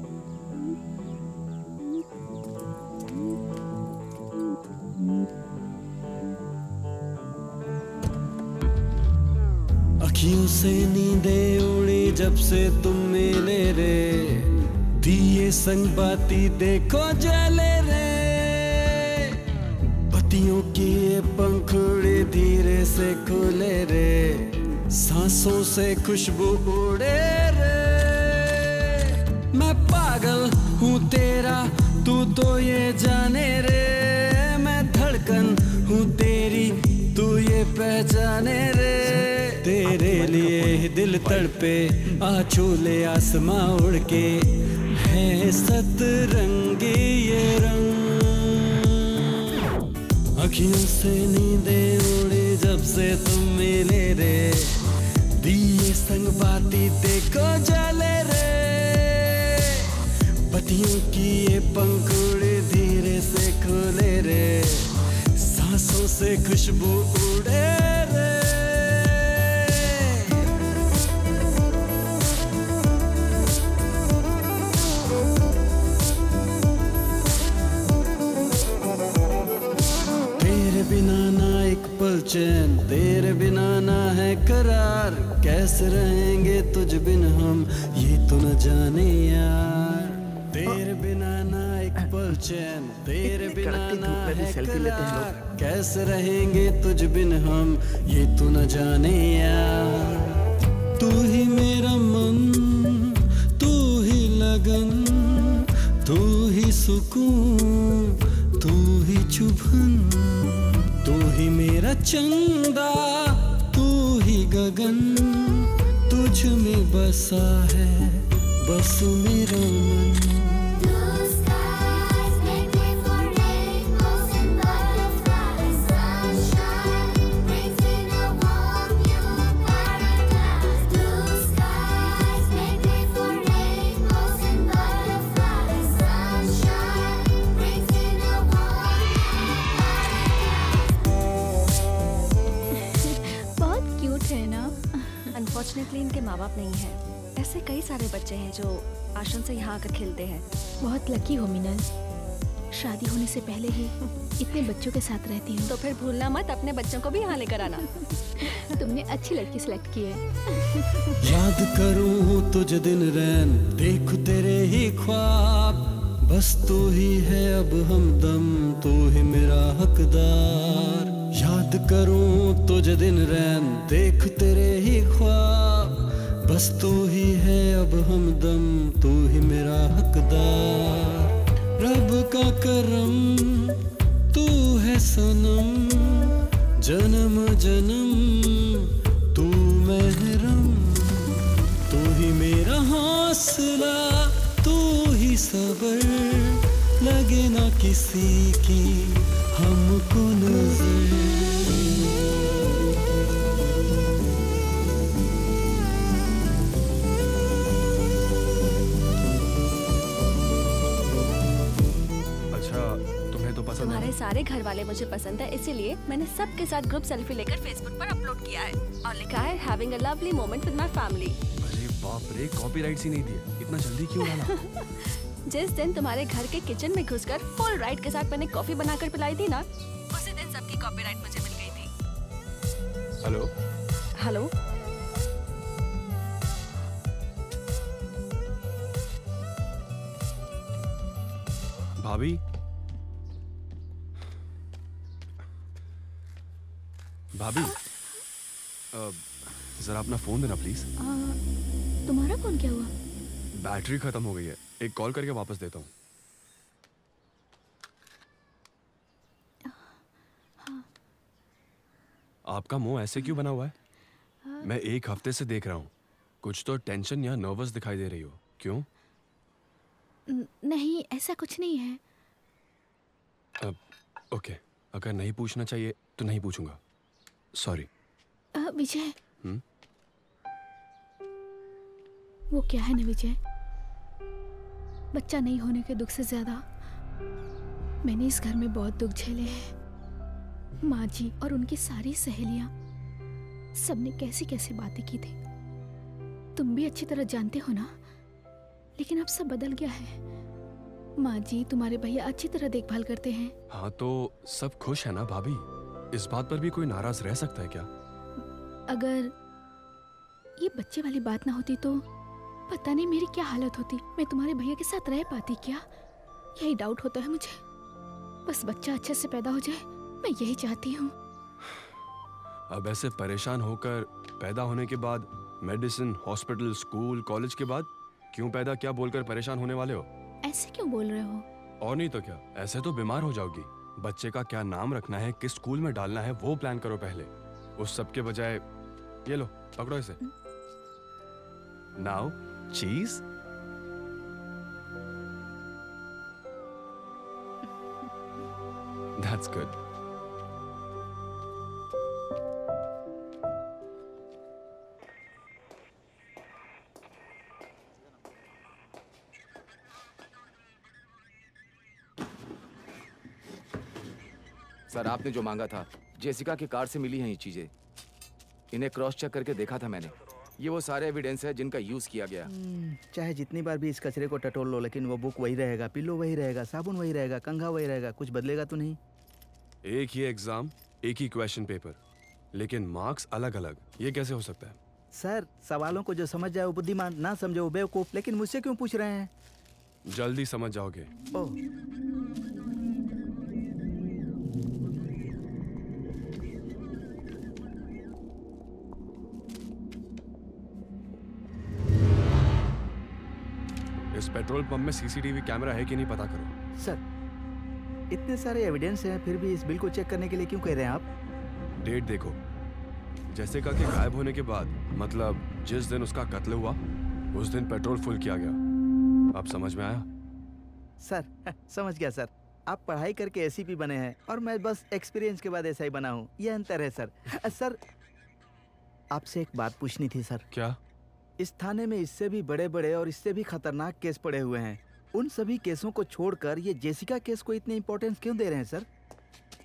अखियों से नींदें उड़ी जब से तुम मिले रे, दिए संग बाती देखो जले रे। पतियों की ये पंखुड़ी धीरे से खुले रे, सांसों से खुशबू उड़े रे। मैं पागल हूँ तेरा तू तो ये जाने रे, मैं धड़कन हूँ तेरी तू ये पहचाने रे। तेरे लिए ही दिल तड़पे, आ छूले आसमां उड़ के, है सतरंगी ये रंग। अखियों से नींदें उड़ी जब से तुम मिले रे, दिए संग बाती देखो जले रे। पतियों की ये पंखुड़ी धीरे से खुले रे, सांसों से खुशबू उड़े रे। तेरे बिना ना एक पल चैन, तेरे बिना ना है करार। कैसे रहेंगे तुझ बिन हम ये तो न जाने यार। तेरे बिना ना एक पल चैन, तेरे बिना ना है करार। कैसे रहेंगे तुझ बिन हम ये तो न जाने यार। तू ही मेरा मन, तू ही लगन, तू ही सुकून, तू ही चुभन। तू ही मेरा चंदा, तू ही गगन, तुझ में बसा है बस मेरा मन। Sunshine brings it जिनके माँ बाप नहीं है। ऐसे कई सारे बच्चे हैं जो आश्रम से यहाँ आकर खेलते हैं। बहुत लकी हो मिनल, शादी होने से पहले ही इतने बच्चों के साथ रहती हूँ। तो फिर भूलना मत अपने बच्चों को भी यहाँ लेकर आना। तुमने अच्छी लड़की सिलेक्ट की है। याद करूं तुझे दिन रैन, देखूं तेरे ही ख्वाब, बस तू ही है अब हमदम, तू ही मेरा हकदार। याद करूं तुझे दिन रैन, देख तेरे ही ख्वाब, बस तू ही है अब हमदम, तू ही मेरा हकदार। रब का करम तू है सनम, जन्म जन्म तू महरम, तू ही मेरा हौसला, तू ही सबर, लगे ना किसी की हमको नजर। तुम्हारे सारे घर वाले मुझे पसंद है, इसीलिए मैंने सबके साथ ग्रुप सेल्फी लेकर फेसबुक पर अपलोड किया है और लिखा है having a lovely moment with my family. अरे बाप रे, कॉपीराइट्स ही नहीं दिए, इतना जल्दी क्यों डाला? जिस दिन तुम्हारे घर के किचन में घुसकर फुल राइट के साथ मैंने कॉफी बनाकर पिलाई थी ना, उसी दिन सबकी कॉपीराइट मुझे मिल गई थी। हेलो हेलो, भाभी, भाभी, जरा अपना फोन देना प्लीज। तुम्हारा फोन क्या हुआ? बैटरी खत्म हो गई है, एक कॉल करके वापस देता हूँ। हाँ। आपका मुंह ऐसे क्यों बना हुआ है? मैं एक हफ्ते से देख रहा हूँ, कुछ तो टेंशन या नर्वस दिखाई दे रही हो, क्यों? नहीं, ऐसा कुछ नहीं है। ओके, अगर नहीं पूछना चाहिए तो नहीं पूछूंगा, सॉरी। विजय, वो क्या है ना विजय, बच्चा नहीं होने के दुख से ज्यादा मैंने इस घर में बहुत दुख झेले हैं। माँ जी और उनकी सारी सहेलियां सबने कैसी कैसी बातें की थी, तुम भी अच्छी तरह जानते हो ना। लेकिन अब सब बदल गया है। माँ जी, तुम्हारे भैया अच्छी तरह देखभाल करते हैं। हाँ तो सब खुश है ना भाभी? इस बात पर भी कोई नाराज रह सकता है क्या? अगर ये बच्चे वाली बात ना होती तो पता नहीं मेरी क्या हालत होती। मैं तुम्हारे भैया के साथ रह पाती क्या? यही डाउट होता है मुझे। बस बच्चा अच्छे से पैदा हो जाए, मैं यही चाहती हूँ। अब ऐसे परेशान होकर पैदा होने के बाद मेडिसिन, हॉस्पिटल, स्कूल, कॉलेज के बाद क्यों पैदा क्या बोलकर परेशान होने वाले हो? ऐसे क्यों बोल रहे हो? और नहीं तो क्या, ऐसे तो बीमार हो जाओगी। बच्चे का क्या नाम रखना है, किस स्कूल में डालना है, वो प्लान करो पहले। उस सब के बजाय ये लो, पकड़ो इसे। नाउ चीज। That's good. सर, आपने जो मांगा था, जेसिका की कार से मिली हैं ये चीजें। इन्हें क्रॉस चेक करके देखा था मैंने। ये वो सारे एविडेंस है जिनका यूज किया गया। चाहे जितनी बार भी इस कचरे को टटोल लो, लेकिन वो बुक वही रहेगा, पिल्लो वही रहेगा, साबुन वही रहेगा, कंघा वही रहेगा, कुछ बदलेगा तो नहीं। एक ही एग्जाम, एक ही क्वेश्चन पेपर, लेकिन मार्क्स अलग अलग। ये कैसे हो सकता है? सर, सवालों को जो समझ जाए वो बुद्धिमान, ना समझे वो बेवकूफ। लेकिन मुझसे क्यों पूछ रहे हैं? जल्दी समझ जाओगे। ओह, इस पेट्रोल पंप में सीसीटीवी कैमरा है कि नहीं पता करो। सर, इतने सारे एविडेंस हैं, फिर भी इस बिल को चेक करने के लिए क्यों कह रहे हैं आप? डेट देखो। जेसिका के गायब होने के बाद, मतलब जिस दिन उसका कत्ल हुआ, उस दिन पेट्रोल फुल किया गया। अब समझ में आया? सर, समझ गया सर। आप पढ़ाई करके एसीपी बने हैं और मैं बस एक्सपीरियंस के बाद ऐसा ही बना हूँ। ये अंतर है सर। सर, आपसे एक बात पूछनी थी सर। क्या? इस थाने में इससे भी बड़े बड़े और इससे भी खतरनाक केस पड़े हुए हैं। उन सभी केसों को छोड़कर ये जेसिका केस को इतनी इंपॉर्टेंस क्यों दे रहे हैं सर?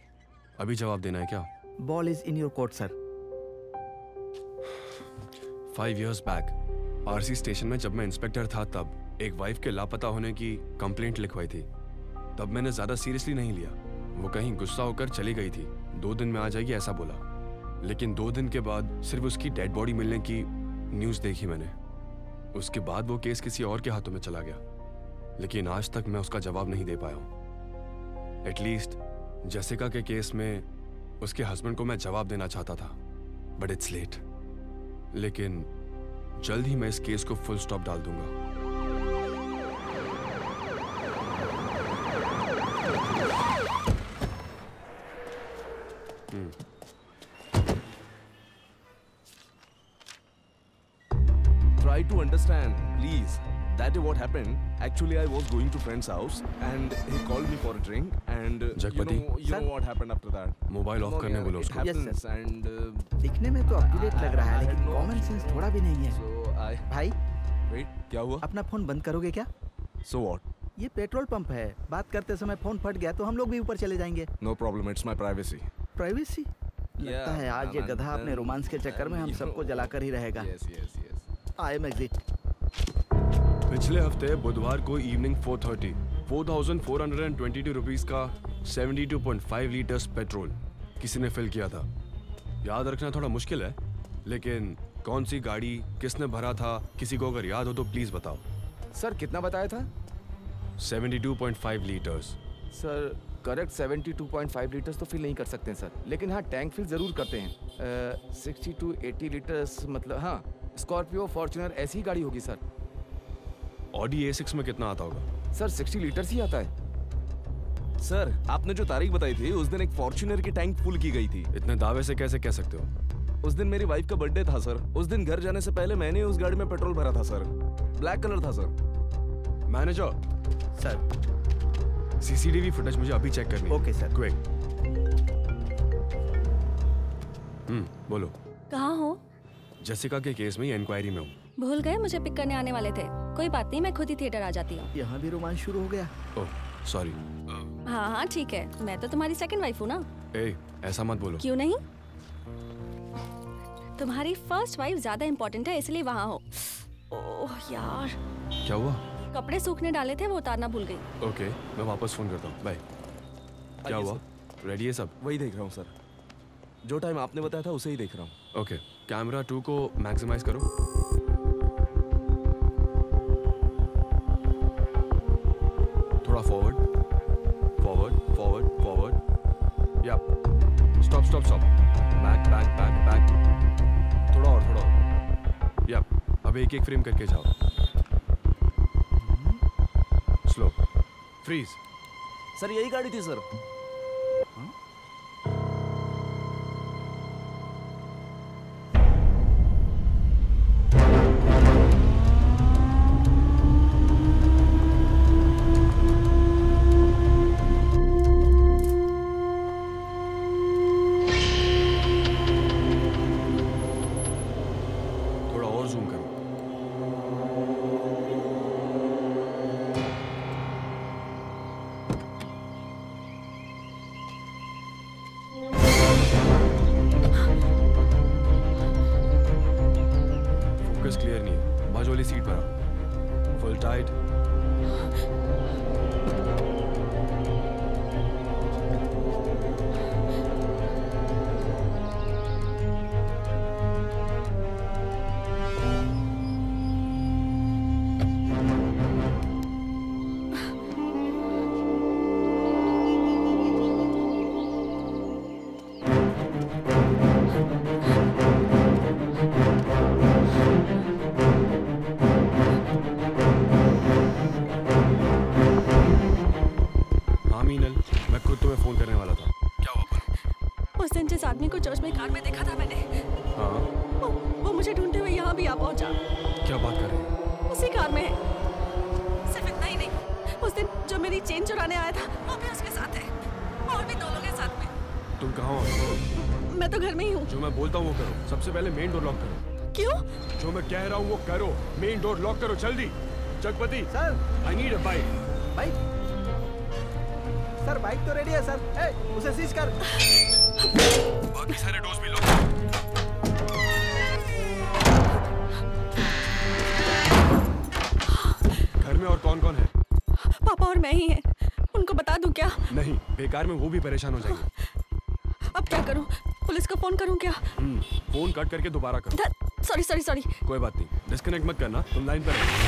अभी जवाब देना है क्या? Ball is in your court sir. 5 years back RC station में जब मैं इंस्पेक्टर था तब एक वाइफ के लापता होने की कंप्लेंट लिखवाई थी। तब मैंने ज्यादा सीरियसली नहीं लिया। वो कहीं गुस्सा होकर चली गई थी, 2 दिन में आ जाएगी ऐसा बोला। लेकिन 2 दिन के बाद सिर्फ उसकी डेड बॉडी मिलने की न्यूज़ देखी मैंने। उसके बाद वो केस किसी और के हाथों में चला गया, लेकिन आज तक मैं उसका जवाब नहीं दे पाया हूँ। एटलीस्ट जेसिका के केस में उसके हस्बैंड को मैं जवाब देना चाहता था, बट इट्स लेट। लेकिन जल्द ही मैं इस केस को फुल स्टॉप डाल दूंगा। Try to understand, please. That is what happened. Actually, I was going to friend's house and he called me for a drink and Jagapati, you know what happened after that. Mobile off करने बोलो उसको। Yes, sir. And दिखने में तो अप टू डेट लग रहा है, लेकिन कॉमन सेंस थोड़ा भी नहीं है। so I भाई, wait, क्या हुआ? अपना फोन बंद करोगे क्या? So what? ये पेट्रोल पंप है, बात करते समय फोन फट गया तो हम लोग भी ऊपर चले जाएंगे। No problem, it's my privacy. Privacy? लगता है आज ये गधा अपने रोमांस के चक्कर में हम सबको जलाकर ही रहेगा। Yes. I am exit. पिछले हफ्ते बुधवार को इवनिंग 4:30 4,422 रुपीस का 72.5 लीटर्स पेट्रोल किसी ने फिल किया था। याद रखना थोड़ा मुश्किल है, लेकिन कौन सी गाड़ी किसने भरा था, किसी को अगर याद हो तो प्लीज बताओ। सर कितना बताया था? 72.5 लीटर्स। सर करेक्ट 72.5 लीटर्स तो फिल नहीं कर सकते हैं सर, लेकिन हाँ टैंक फिल ज़रूर करते हैं। 60 to 80 लीटर्स मतलब हाँ, स्कॉर्पियो फॉर्च्यूनर ऐसी ही गाड़ी होगी सर। ऑडी A6 में कितना आता होगा? सर 60 लीटर्स ही आता है। सर आपने जो तारीख बताई थी उस दिन एक फॉर्च्यूनर की टैंक फुल की गई थी। इतने दावे से कैसे कह सकते हो? उस दिन मेरी वाइफ का बर्थडे था सर। उस दिन घर जाने से पहले मैंने उस गाड़ी में पेट्रोल भरा था सर। ब्लैक कलर था sir. Manager sir, CCTV footage मुझे अभी चेक करनी है। Okay sir. क्विक। बोलो। कहाँ हो? जेसिका के केस में इंक्वायरी में हूँ। भूल गए मुझे पिक करने आने वाले थे। कोई बात नहीं, मैं खुद ही थिएटर आ जाती हूँ। यहाँ भी रोमांस शुरू हो गया। Oh sorry. हाँ ठीक है, मैं तो तुम्हारी सेकंड वाइफ हूँ ना। ऐसा मत बोलो। क्यों नहीं? तुम्हारी फर्स्ट वाइफ ज्यादा इम्पोर्टेंट है, इसलिए वहाँ हो। ओह यार, क्या हुआ? कपड़े सूखने डाले थे, वो उतारना भूल गई। ओके, मैं वापस फोन करता हूँ। बाय। क्या हुआ? रेडी है सब? वही देख रहा हूँ सर, जो टाइम आपने बताया था उसे ही देख रहा हूँ। ओके, कैमरा 2 को मैक्सिमाइज करो। थोड़ा forward forward forward forward. Yeah stop stop stop. Back back back back. थोड़ा और। या अब एक एक फ्रेम करके जाओ। स्लो। फ्रीज। सर यही गाड़ी थी सर। क्लियर नहीं है, बाजू वाली सीट पर आओ। Full tight. आदमी को चर्च में कार में देखा था मैंने। हाँ? वो मुझे ढूंढते हुए यहाँ भी आ पहुँचा। क्या बात कर रही है? उसी कार में है। सिर्फ इतना ही नहीं, उस दिन जो मेरी चेन चुराने आया था वो भी उसके साथ है, और भी 2 लोग हैं साथ में। तुम कहाँ हो? मैं तो घर में ही हूँ। जो मैं बोलता हूँ वो करो। सबसे पहले मेन डोर लॉक करो। क्यों? जो मैं कह रहा हूँ वो करो। मेन डोर लॉक करो जल्दी। Jagapati sir, I need a bike. Bike? Sir bike तो रेडी है सर। उसे सीज कर। बाकी सारे डोर्स भी लॉक। और मैं ही है। उनको बता दूं क्या? नहीं, बेकार में वो भी परेशान हो जाएंगे। अब क्या करूं? पुलिस को फोन करूं क्या? फोन कट करके दोबारा करो। सॉरी। कोई बात नहीं, डिस्कनेक्ट मत करना, तुम लाइन पर रहो।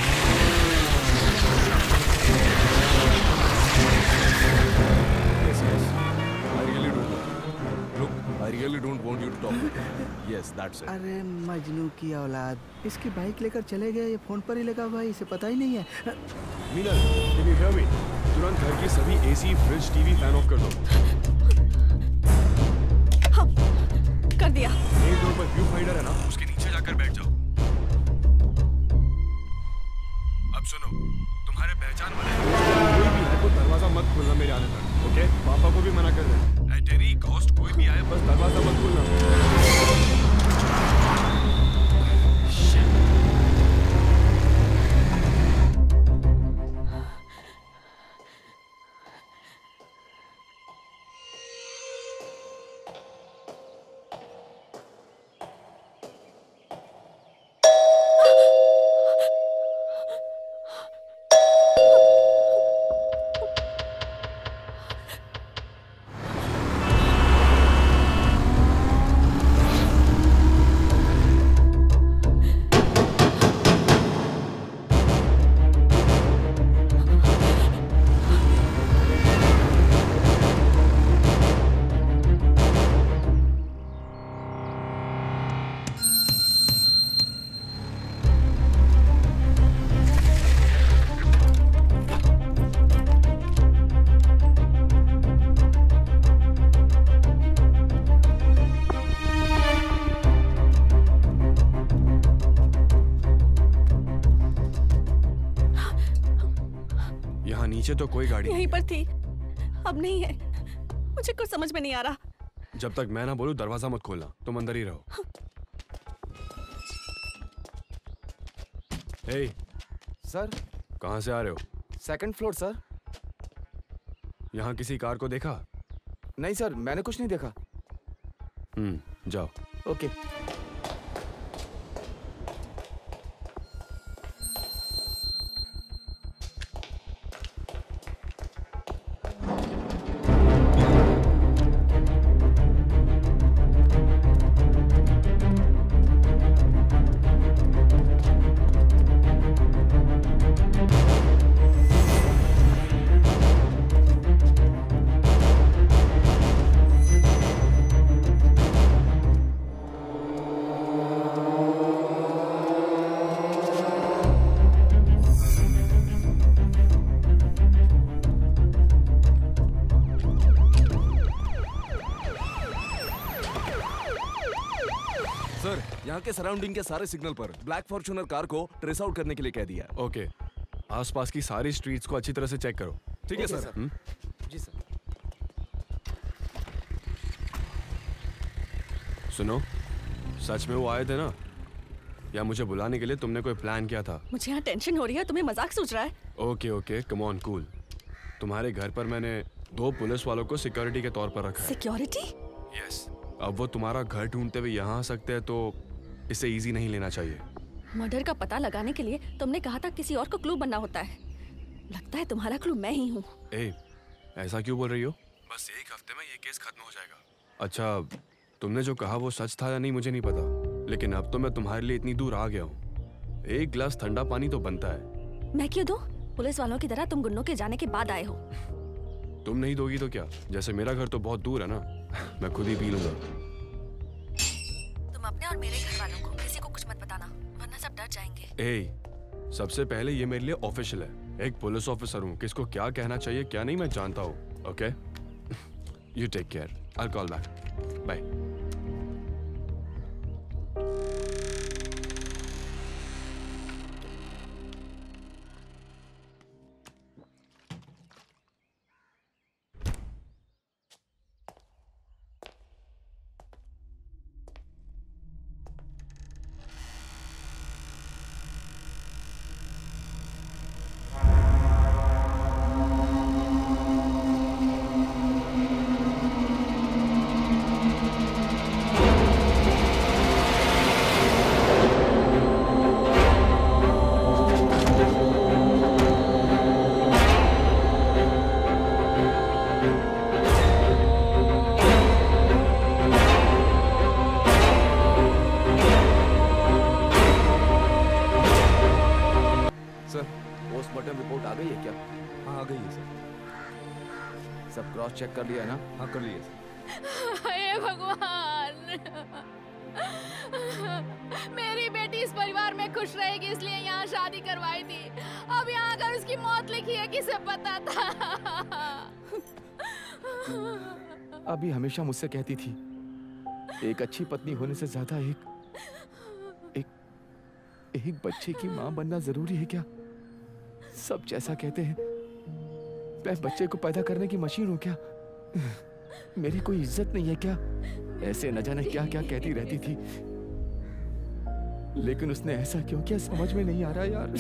I really don't want you to talk. Yes, that's it. अरे मजनू की औलाद, इसकी बाइक लेकर चले गए, ये फोन पर ही लगा हुआ है, इसे पता ही नहीं है। Meenal, can you hear me? तुरंत घर की सभी AC, fridge, TV fan off कर दो। हाँ, कर दिया। मेन रोड पर व्यू फाइंडर है ना, उसके नीचे जाकर बैठ जाओ। अब सुनो, तुम्हारे पहचान वाले कोई भी है तो दरवाजा मत खोलना मेरे आने तक, ओके? पापा को भी मना कर देना। टेरी, घोस्ट कोई भी आए, बस दरवाजा मत खोलना। नीचे तो कोई गाड़ी यहीं पर थी, अब नहीं है। मुझे कुछ समझ में नहीं आ रहा। जब तक मैं ना बोलूं दरवाजा मत खोलना, तुम अंदर ही रहो। हे सर, कहाँ से आ रहे हो? Second floor sir. यहाँ किसी कार को देखा? नहीं सर, मैंने कुछ नहीं देखा। जाओ। ओके। यहाँ के सराउंडिंग के सारे सिग्नल पर ब्लैक फॉर्च्यूनर कार को ट्रेस आउट करने के लिए कह दिया। ओके, आसपास की सारी स्ट्रीट्स को अच्छी तरह से चेक करो। ठीक है सर। जी सर। सुनो, सच में वो आए थे ना, या मुझे बुलाने के लिए तुमने कोई प्लान किया था? मुझे यहाँ टेंशन हो रही है, तुम्हें मजाक सूझ रहा है? Okay, come on, cool. तुम्हारे घर पर मैंने 2 पुलिस वालों को सिक्योरिटी के तौर पर रखा है। सिक्योरिटी? यस। अब वो तुम्हारा घर ढूंढते हुए यहाँ आ सकते हैं, तो इसे इजी नहीं लेना चाहिए। मर्डर का पता लगाने के लिए तुमने कहा था किसी और को क्लू बनना होता है। लगता है तुम्हारा क्लू मैं ही हूँ। ऐसा क्यों बोल रही हो? बस 1 हफ्ते में ये केस खत्म हो जाएगा। अच्छा, तुमने जो कहा वो सच था या नहीं मुझे नहीं पता, लेकिन अब तो मैं तुम्हारे लिए इतनी दूर आ गया हूँ। 1 गिलास ठंडा पानी तो बनता है। मैं क्यों दूं? पुलिस वालों की तरह तुम गुन्नों के जाने के बाद आए हो। तुम नहीं दोगी तो क्या? जैसे मेरा घर तो बहुत दूर है ना, मैं खुद ही पी लूंगा। तुम अपने और मेरे घर वालों को किसी को कुछ मत बताना, वरना सब डर जाएंगे। सबसे पहले ये मेरे लिए ऑफिशियल है। एक पुलिस ऑफिसर हूँ, किसको क्या कहना चाहिए क्या नहीं मैं जानता हूँ। Okay, you take care, I will call back, bye. Postmortem report आ गई है क्या? हाँ आ गई है सर। सब क्रॉस चेक कर लिया है ना? हाँ कर लिया सर। हे भगवान, मेरी बेटी इस परिवार में खुश रहेगी इसलिए यहाँ शादी करवाई थी। अब यहाँ अगर उसकी मौत लिखी है, किसे पता था? अभी हमेशा मुझसे कहती थी एक अच्छी पत्नी होने से ज्यादा एक बच्चे की माँ बनना जरूरी है क्या? सब जैसा कहते हैं मैं बच्चे को पैदा करने की मशीन हूँ क्या? मेरी कोई इज्जत नहीं है क्या? ऐसे न जाने क्या क्या कहती रहती थी, लेकिन उसने ऐसा क्यों किया समझ में नहीं आ रहा यार।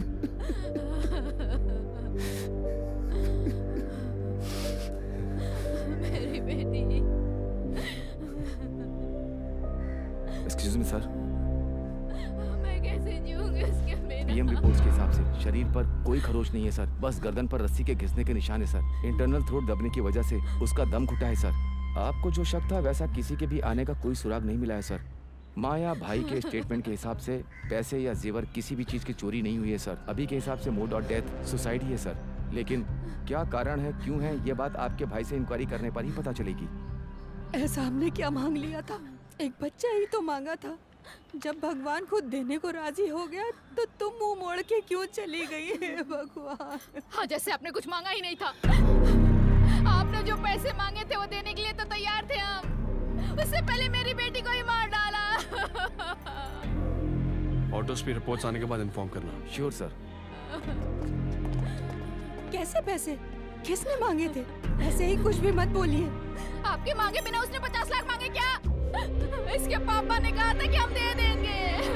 मेरी बेटी। एक्सक्यूज मी सर, मैं कैसे जीऊंगी उसके बिना? पीएम रिपोर्ट्स के हिसाब से शरीर पर कोई खरोच नहीं है सर, बस गर्दन पर रस्सी के घिसने के निशान है सर। इंटरनल थ्रोट दबने की वजह से उसका दम घुटा है सर। आपको जो शक था वैसा किसी के भी आने का कोई सुराग नहीं मिला है सर। माँ या भाई के स्टेटमेंट के हिसाब से पैसे या जेवर किसी भी चीज की चोरी नहीं हुई है सर। अभी के हिसाब से मोड और डेथ सुसाइड ही है सर, लेकिन क्या कारण है, क्यों है, ये बात आपके भाई से इंक्वायरी करने पर ही पता चलेगी। ऐसा हमने क्या मांग लिया था? एक बच्चा ही तो मांगा था। जब भगवान खुद देने को राजी हो गया तो तुम मुंह मोड़ के क्यों चली गई है भगवान? हाँ, जैसे आपने कुछ मांगा ही नहीं था। आपने जो पैसे मांगे थे वो देने के लिए तो तैयार थे हम। उससे पहले मेरी बेटी को ही मार डाला। ऑटोप्सी रिपोर्ट्स आने के बाद इन्फॉर्म करना। Sure sir. कैसे पैसे? किसने मांगे थे? ऐसे ही कुछ भी मत बोलिए। आपके मांगे बिना उसने 50 लाख मांगे क्या? इसके पापा ने कहा था कि हम दे देंगे।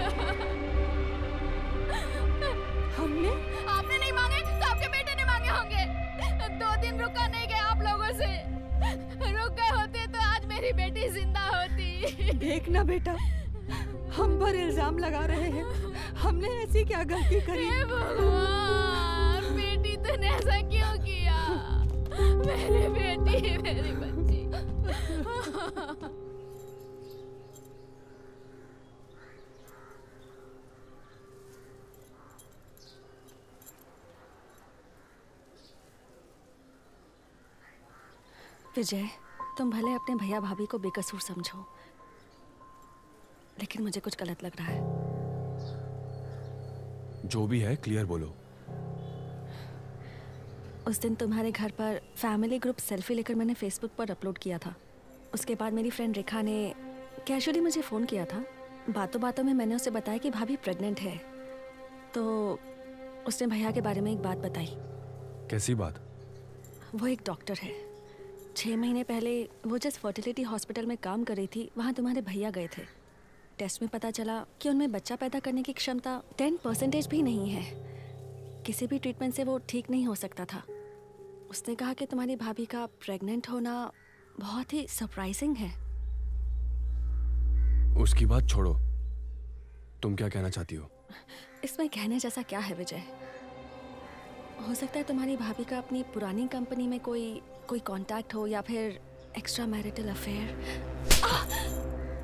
हमने? आपने नहीं मांगे तो आपके बेटे ने मांगे होंगे। 2 दिन रुका नहीं गया आप लोगों से। रुक गए होते तो आज मेरी बेटी जिंदा होती। देखना बेटा, हम पर इल्जाम लगा रहे हैं। हमने ऐसी क्या गलती करी? हे भगवान, बेटी तूने ऐसा क्यों किया? मेरी बेटी, मेरी बच्ची। विजय, तुम भले अपने भैया भाभी को बेकसूर समझो, लेकिन मुझे कुछ गलत लग रहा है। जो भी है क्लियर बोलो। उस दिन तुम्हारे घर पर फैमिली ग्रुप सेल्फी लेकर मैंने फेसबुक पर अपलोड किया था। उसके बाद मेरी फ्रेंड रेखा ने कैजुअली मुझे फ़ोन किया था। बातों बातों में मैंने उसे बताया कि भाभी प्रेग्नेंट है, तो उसने भैया के बारे में एक बात बताई। कैसी बात? वो एक डॉक्टर है। 6 महीने पहले वो जिस फर्टिलिटी हॉस्पिटल में काम कर रही थी वहाँ तुम्हारे भैया गए थे। टेस्ट में पता चला कि उनमें बच्चा पैदा करने की क्षमता 10% भी नहीं है। किसी भी ट्रीटमेंट से वो ठीक नहीं हो सकता था। उसने कहा कि तुम्हारी भाभी का प्रेग्नेंट होना बहुत ही सरप्राइजिंग है। उसकी बात छोड़ो, तुम क्या कहना चाहती हो? इसमें कहने जैसा क्या है विजय? हो सकता है तुम्हारी भाभी का अपनी पुरानी कंपनी में कोई कांटेक्ट हो या फिर extra marital affair.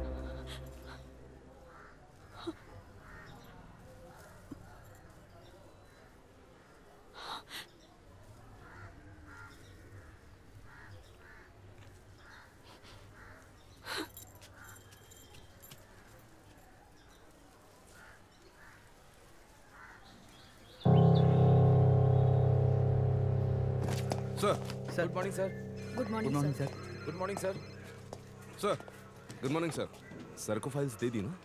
Sir good morning sir. Good morning sir. Good morning sir. Sir good morning sir. Sir को फाइल्स दे दी ना?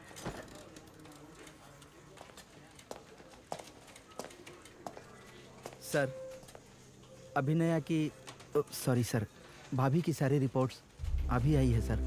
सर, अभिनया की सॉरी सर, भाभी की सारी रिपोर्ट्स अभी आई है सर।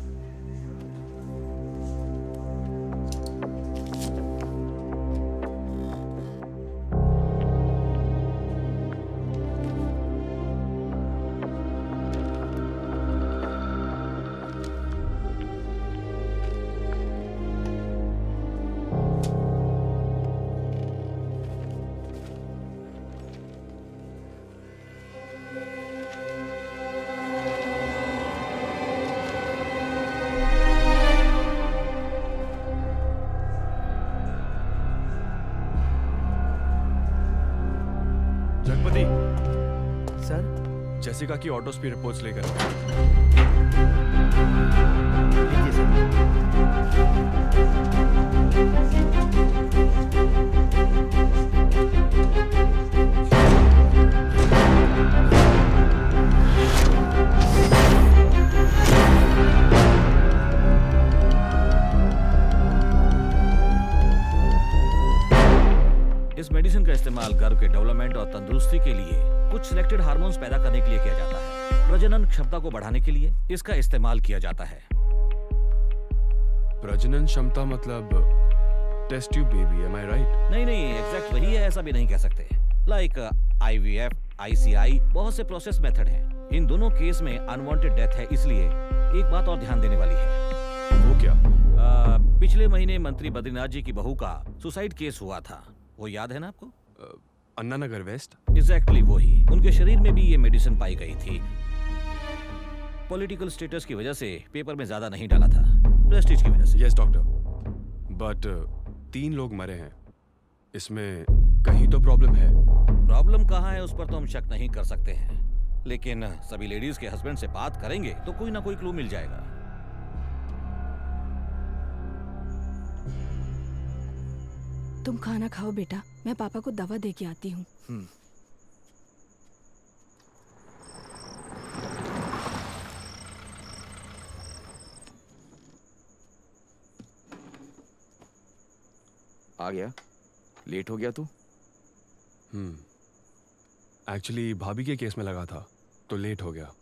जगपति सर, जेसिका की ऑटोप्सी रिपोर्ट्स लेकर लीजिए सर। इस मेडिसिन का इस्तेमाल गर्भ के डेवलपमेंट और तंदुरुस्ती के लिए कुछ सिलेक्टेड हार्मोन्स पैदा करने के लिए किया जाता है। प्रजनन क्षमता को बढ़ाने के लिए इसका इस्तेमाल किया जाता है। प्रजनन क्षमता मतलब test tube baby, am I right? नहीं नहीं, एग्जैक्ट वही है, ऐसा भी नहीं कह सकते। लाइक IVF, ICI, बहुत से प्रोसेस मेथड हैं। इन दोनों केस में अनवांटेड डेथ है, इसलिए एक बात और ध्यान देने वाली है। वो क्या? पिछले महीने मंत्री बद्रीनाथ जी की बहू का सुसाइड केस हुआ था, वो याद है ना आपको? अन्ना नगर वेस्ट? एग्जैक्टली वही। उनके शरीर में भी ये मेडिसिन पाई गई थी। पॉलिटिकल स्टेटस की वजह से पेपर में ज्यादा नहीं डाला था, प्रेस्टीज की वजह से। यस डॉक्टर, बट 3 लोग मरे हैं, इसमें कहीं तो प्रॉब्लम है। प्रॉब्लम कहाँ है उस पर तो हम शक नहीं कर सकते हैं, लेकिन सभी लेडीज के हस्बैंड से बात करेंगे तो कोई ना कोई क्लू मिल जाएगा। तुम खाना खाओ बेटा, मैं पापा को दवा दे के आती हूँ। आ गया? लेट हो गया तू? एक्चुअली भाभी के केस में लगा था तो लेट हो गया।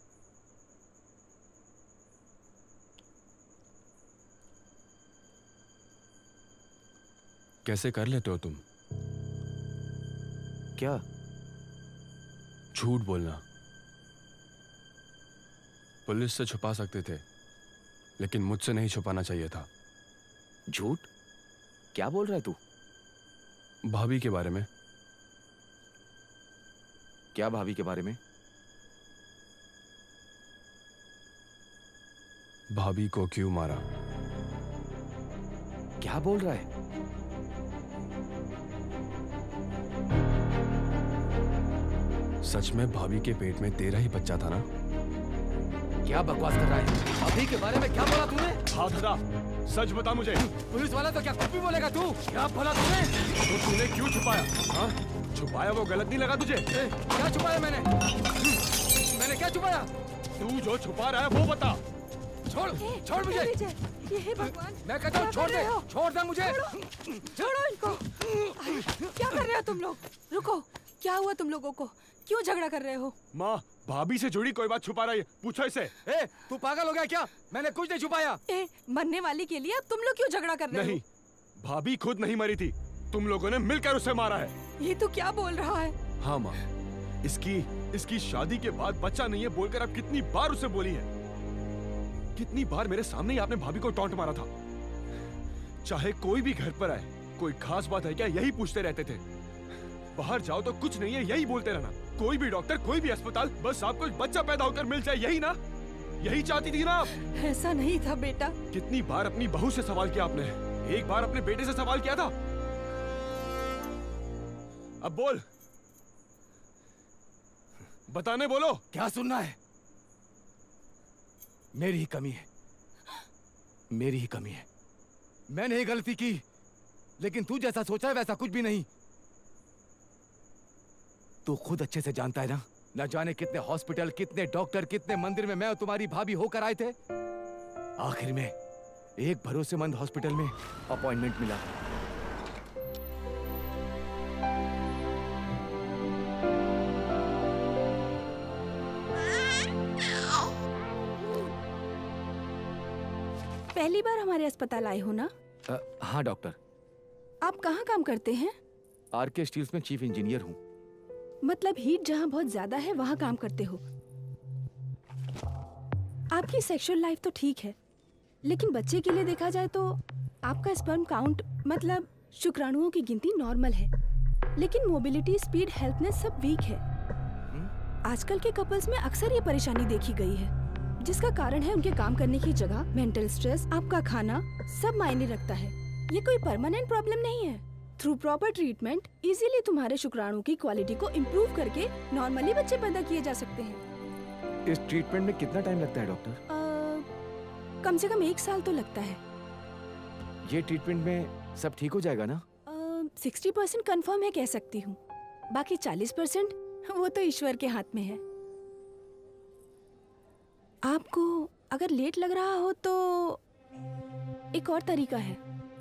कैसे कर लेते हो तुम? क्या? झूठ बोलना। पुलिस से छुपा सकते थे, लेकिन मुझसे नहीं छुपाना चाहिए था। झूठ? क्या बोल रहा है तू? भाभी के बारे में। क्या भाभी के बारे में? भाभी को क्यों मारा? क्या बोल रहा है? सच में भाभी के पेट में तेरा ही बच्चा था ना? क्या बकवास कर रहा है? भाभी के बारे में क्या बोला तूने? हाथ हटा, सच बता मुझे। पुलिस वाला तो क्या कुछ भी बोलेगा तू? क्या बोला तूने? तो तूने क्यों छुपाया? हाँ? छुपाया वो गलत नहीं लगा तुझे? क्या छुपाया मैंने? मैंने क्या छुपाया? तू जो छुपा रहा है वो बता। छोड़, छोड़ मुझे। ये भगवान, मैं कहता हूँ छोड़ दे, छोड़ दे मुझे। छोड़ो इनको। क्या कर रहे हो तुम लोग? रुको, क्या हुआ तुम लोगों को? क्यों झगड़ा कर रहे हो? माँ, भाभी से जुड़ी कोई बात छुपा रही है, पूछो इसे। ए, तू पागल हो गया क्या? मैंने कुछ नहीं छुपाया। मरने वाली के लिए अब तुम लोग क्यों झगड़ा कर रहे हो? नहीं, भाभी खुद नहीं मरी थी, तुम लोगों ने मिलकर उसे मारा है। ये तो क्या बोल रहा है? हाँ माँ, इसकी शादी के बाद बच्चा नहीं है बोलकर आप कितनी बार उसे बोली है? कितनी बार मेरे सामने ही आपने भाभी को टॉन्ट मारा था। चाहे कोई भी घर पर आए, कोई खास बात है क्या, यही पूछते रहते थे। बाहर जाओ तो कुछ नहीं है, यही बोलते रहना। कोई भी डॉक्टर, कोई भी अस्पताल, बस आपको बच्चा पैदा होकर मिल जाए, यही ना? यही चाहती थी ना आप? ऐसा नहीं था बेटा। कितनी बार अपनी बहू से सवाल किया आपने? एक बार अपने बेटे से सवाल किया था? अब बोल, बताने बोलो। क्या सुनना है? मेरी ही कमी है, मेरी ही कमी है। मैंने ही गलती की, लेकिन तू जैसा सोचा है वैसा कुछ भी नहीं। तू खुद अच्छे से जानता है ना, न जाने कितने हॉस्पिटल, कितने डॉक्टर, कितने मंदिर में मैं और तुम्हारी भाभी होकर आए थे। आखिर में एक भरोसेमंद हॉस्पिटल में अपॉइंटमेंट मिला। पहली बार हमारे अस्पताल आए हो ना? हाँ डॉक्टर। आप कहाँ काम करते हैं? आरके स्टील्स में चीफ इंजीनियर हूँ। मतलब हीट जहाँ बहुत ज्यादा है वहाँ काम करते हो। आपकी सेक्सुअल लाइफ तो ठीक है, लेकिन बच्चे के लिए देखा जाए तो आपका स्पर्म काउंट मतलब शुक्राणुओं की गिनती नॉर्मल है, लेकिन मोबिलिटी, स्पीड, हेल्थनेस सब वीक है। आजकल के कपल्स में अक्सर ये परेशानी देखी गई है, जिसका कारण है उनके काम करने की जगह, मेंटल स्ट्रेस, आपका खाना, सब मायने रखता है। ये कोई परमानेंट प्रॉब्लम नहीं है। थ्रू प्रॉपर ट्रीटमेंट इजीली तुम्हारे शुक्राणु की क्वालिटी को इम्प्रूव करके नॉर्मली बच्चे पैदा किए जा सकते हैं। इस ट्रीटमेंट में कितना टाइम लगता है डॉक्टर? कम से कम 1 साल तो लगता है। ये ट्रीटमेंट में सब ठीक हो जाएगा ना? 60% कंफर्म है कह सकती हूँ, बाकी 40% वो तो ईश्वर के हाथ में है। आपको अगर लेट लग रहा हो तो एक और तरीका है।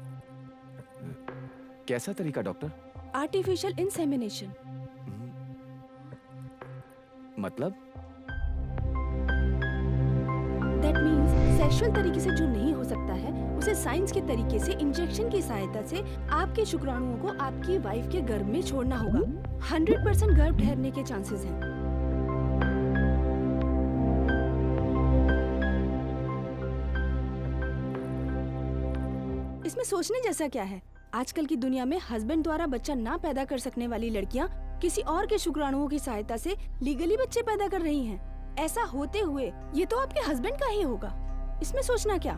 कैसा तरीका डॉक्टर? Artificial insemination. मतलब? दैट मीन्स सेक्सुअल तरीके से जो नहीं हो सकता है उसे साइंस के तरीके से इंजेक्शन की सहायता से आपके शुक्राणुओं को आपकी वाइफ के गर्भ में छोड़ना होगा। 100% गर्भ ठहरने के चांसेस हैं। इसमें सोचने जैसा क्या है? आजकल की दुनिया में हस्बैंड द्वारा बच्चा ना पैदा कर सकने वाली लड़कियां किसी और के शुक्राणुओं की सहायता से लीगली बच्चे पैदा कर रही हैं। ऐसा होते हुए ये तो आपके हस्बैंड का ही होगा, इसमें सोचना क्या?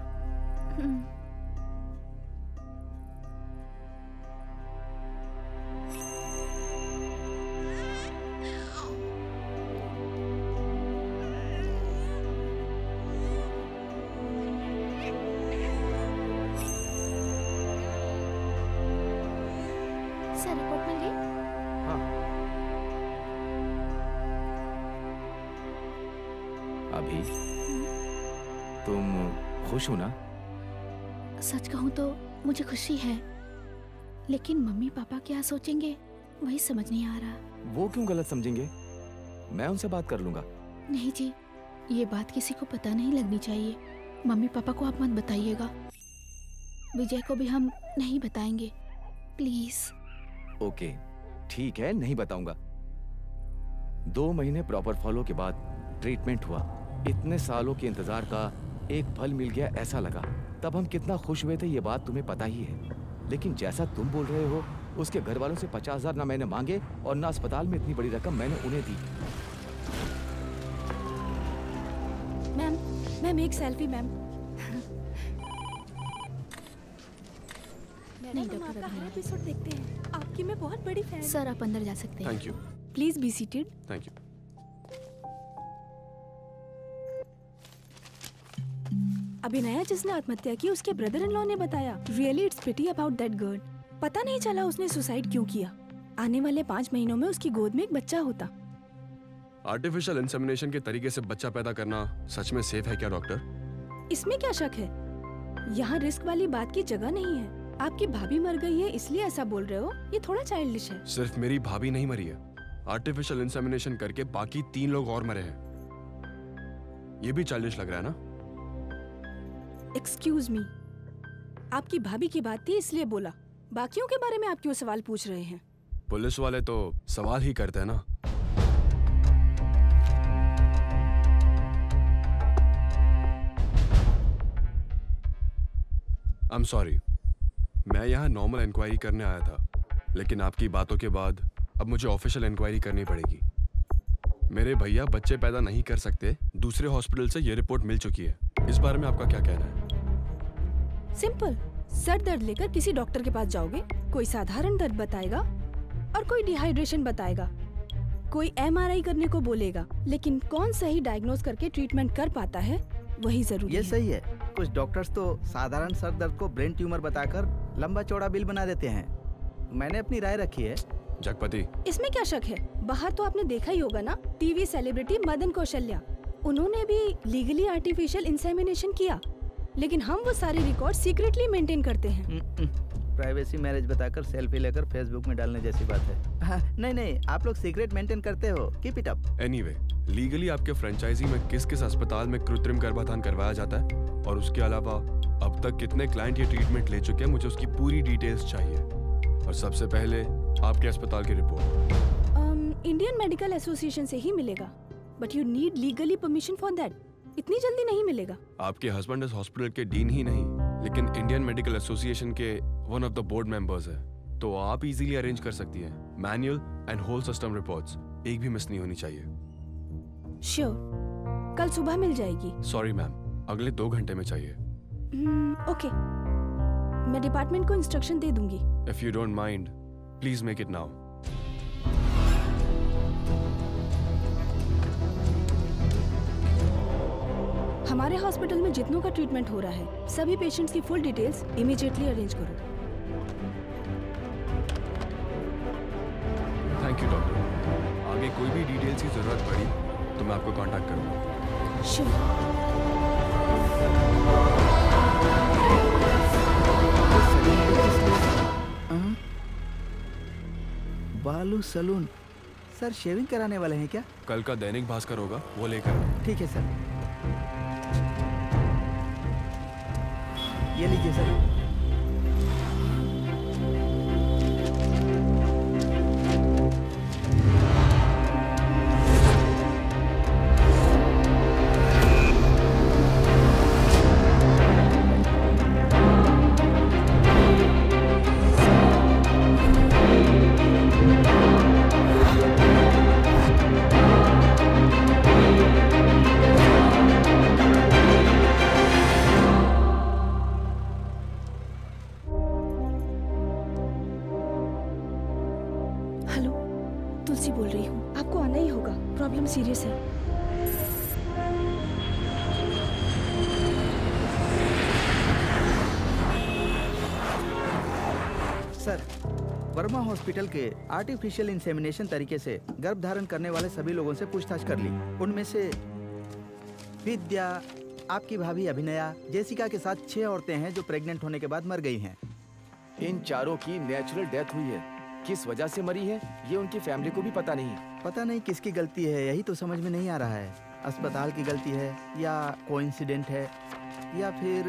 सर रिपोर्ट मिल गई? अभी तुम खुश हो ना? सच कहूँ तो मुझे खुशी है, लेकिन मम्मी पापा क्या सोचेंगे वही समझ नहीं आ रहा। वो क्यों गलत समझेंगे? मैं उनसे बात कर लूंगा। नहीं जी, ये बात किसी को पता नहीं लगनी चाहिए। मम्मी पापा को आप मत बताइएगा, विजय को भी हम नहीं बताएंगे, प्लीज। ओके ठीक है, नहीं बताऊंगा। 2 महीने प्रॉपर फॉलो के बाद ट्रीटमेंट हुआ। इतने सालों के इंतजार का एक फल मिल गया ऐसा लगा। तब हम कितना खुश हुए थे ये बात तुम्हें पता ही है। लेकिन जैसा तुम बोल रहे हो, उसके घर वालों से 50,000 ना मैंने मांगे और ना अस्पताल में इतनी बड़ी रकम मैंने उन्हें दी। मैम एक सेल्फी मैम। नहीं हम डॉक्टर, आपका हर एपिसोड देखते हैं, आपकी मैं बहुत बड़ी फैन हूं। सर आप अंदर जा सकते हैं। Thank you. Please be seated. Thank you. अभी नया जिसने आत्महत्या की उसके ब्रदर इन लॉ ने बताया। Really it's pity about that girl. पता नहीं चला उसने सुसाइड क्यों किया। आने वाले 5 महीनों में उसकी गोद में एक बच्चा होता। आर्टिफिशियल इंसेमिनेशन के तरीके से बच्चा पैदा करना सच में सेफ है क्या डॉक्टर? इसमें क्या शक है? यहाँ रिस्क वाली बात की जगह नहीं है। आपकी भाभी मर गई है इसलिए ऐसा बोल रहे हो, ये थोड़ा चाइल्डिश है। सिर्फ मेरी भाभी नहीं मरी है, आर्टिफिशियल इंसेमिनेशन करके बाकी 3 लोग और मरे हैं। ये भी चाइल्डिश लग रहा है ना? एक्सक्यूज मी, आपकी भाभी की बात थी इसलिए बोला। बाकियों के बारे में आप क्यों सवाल पूछ रहे हैं? पुलिस वाले तो सवाल ही करते हैं ना। आई एम सॉरी, मैं यहाँ नॉर्मल इंक्वायरी करने आया था, लेकिन आपकी बातों के बाद अब मुझे ऑफिशियल इंक्वायरी करनी पड़ेगी। मेरे भैया बच्चे पैदा नहीं कर सकते, दूसरे हॉस्पिटल से ये रिपोर्ट मिल चुकी है। इस बारे में आपका क्या कहना है? सिंपल, सर दर्द लेकर किसी डॉक्टर के पास जाओगे, कोई साधारण दर्द बताएगा और कोई डिहाइड्रेशन बताएगा, कोई MRI करने को बोलेगा, लेकिन कौन सही डायग्नोज करके ट्रीटमेंट कर पाता है वही जरूरी है। ये सही है। कुछ डॉक्टर्स तो साधारण सर दर्द को ब्रेन ट्यूमर बताकर लंबा चौड़ा बिल बना देते हैं। मैंने अपनी राय रखी है। जगपति, इसमें क्या शक है? बाहर तो आपने देखा ही होगा ना, टीवी सेलिब्रिटी मदन कौशल्या, उन्होंने भी लीगली आर्टिफिशियल इंसेमिनेशन किया, लेकिन हम वो सारे रिकॉर्ड सीक्रेटली मेंटेन करते हैं। प्राइवेसी मैरिज बताकर सेल्फी लेकर फेसबुक में डालने जैसी बात है। नहीं, आप लोग सीक्रेट मेंटेन करते हो, keep it up. Anyway, legally आपके फ्रेंचाइजी में किस किस अस्पताल में कृत्रिम गर्भाधान करवाया जाता है, और उसके अलावा अब तक कितने क्लाइंट ये ट्रीटमेंट ले चुके हैं, मुझे उसकी पूरी डिटेल्स चाहिए। और सबसे पहले आपके अस्पताल की रिपोर्ट। इंडियन मेडिकल एसोसिएशन से ही मिलेगा, but you need legally permission for that. इतनी जल्दी नहीं मिलेगा। आपके हस्बैंड इस हॉस्पिटल के डीन ही नहीं, लेकिन इंडियन मेडिकल एसोसिएशन के one of the board members है, तो आप इजीली अरेंज कर सकती हैं। Manual and whole system reports एक भी मिस नहीं होनी चाहिए। श्योर, कल सुबह मिल जाएगी। सॉरी मैम, अगले 2 घंटे में चाहिए। ओके, मैं डिपार्टमेंट को इंस्ट्रक्शन दे दूंगी। If you don't mind, please make it now. हमारे हॉस्पिटल में जितनों का ट्रीटमेंट हो रहा है सभी पेशेंट्स की फुल डिटेल्स इमीडिएटली अरेंज करो। Thank you doctor. आगे कोई भी डिटेल्स की जरूरत पड़ी तो मैं आपको कांटेक्ट करूंगा। श्योर। बालू सलून सर, शेविंग कराने वाले हैं क्या? कल का दैनिक भास्कर होगा, वो लेकर। ठीक है सर। ये लीजिए सर। तुलसी बोल रही हूँ, आपको आना ही होगा, प्रॉब्लम सीरियस है। सर, वर्मा हॉस्पिटल के आर्टिफिशियल इंसेमिनेशन तरीके से गर्भ धारण करने वाले सभी लोगों से पूछताछ कर ली। उनमें से विद्या, आपकी भाभी अभिनया, जेसिका के साथ 6 औरतें हैं जो प्रेग्नेंट होने के बाद मर गई हैं। इन चारों की नेचुरल डेथ हुई है। किस वजह से मरी है ये उनकी फैमिली को भी पता नहीं। पता नहीं किसकी गलती है, यही तो समझ में नहीं आ रहा है। अस्पताल की गलती है या कोइंसिडेंट है या फिर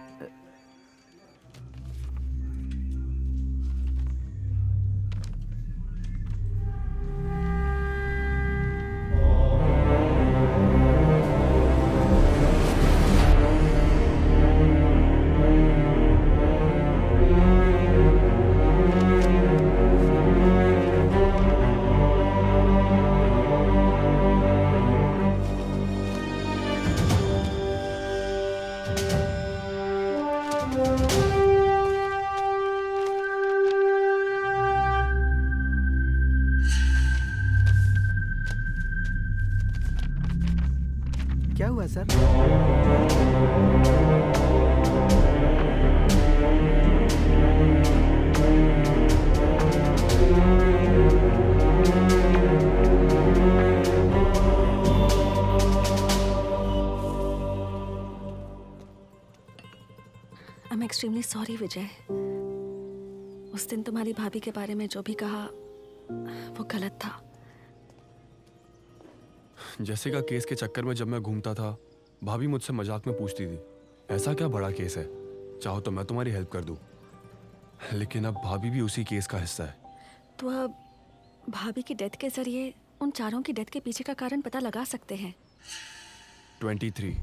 क्या हुआ सर? I'm extremely sorry, विजय। उस दिन तुम्हारी भाभी के बारे में जो भी कहा वो गलत था। जेसिका केस के चक्कर में जब मैं घूमता था, भाभी मुझसे मजाक में पूछती थी, ऐसा क्या बड़ा केस है, चाहो तो मैं तुम्हारी हेल्प कर दूं। लेकिन अब भाभी भी उसी केस का हिस्सा है। तो अब भाभी की डेथ के जरिए उन चारों की डेथ के पीछे का कारण पता लगा सकते हैं। 23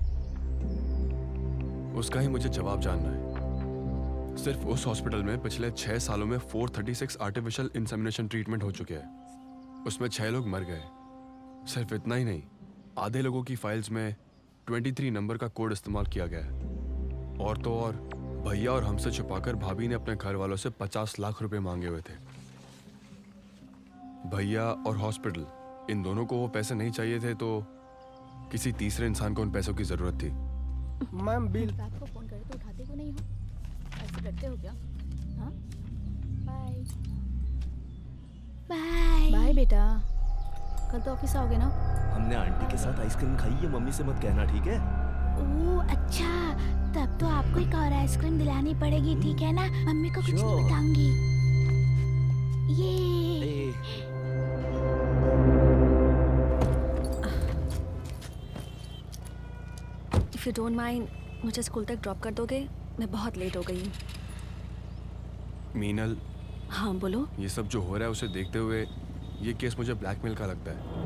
उसका ही मुझे जवाब जानना है। सिर्फ उस हॉस्पिटल में पिछले 6 सालों में 436 आर्टिफिशियल इंसेमिनेशन ट्रीटमेंट हो चुके हैं। उसमें 6 लोग मर गए। सिर्फ इतना ही नहीं, आधे लोगों की फाइल्स में 23 नंबर का कोड इस्तेमाल किया गया है। और तो और भैया और हमसे छुपाकर भाभी ने अपने घर वालों से 50 लाख रुपए मांगे हुए थे। भैया और हॉस्पिटल, इन दोनों को वो पैसे नहीं चाहिए थे, तो किसी तीसरे इंसान को उन पैसों की जरूरत थी। Ma'am bill. रात को फोन करे तो उठाते क्यों नहीं हो? ऐसे करते हो क्या? हाँ? बाय बाय बाय बेटा, कल तो ऑफिस आओगे ना? हमने आंटी के साथ आइसक्रीम खाई है, मम्मी से मत कहना, ठीक है? ओह अच्छा, तब तो आपको एक और आइसक्रीम दिलानी पड़ेगी, ठीक है ना? मम्मी को कुछ नहीं बताऊंगी। ये इफ यू डोंट माइंड, मुझे स्कूल तक ड्रॉप कर दोगे? मैं बहुत लेट हो गई हूँ। मीनल, हाँ बोलो। ये सब जो हो रहा है उसे देखते हुए ये केस मुझे ब्लैकमेल का लगता है।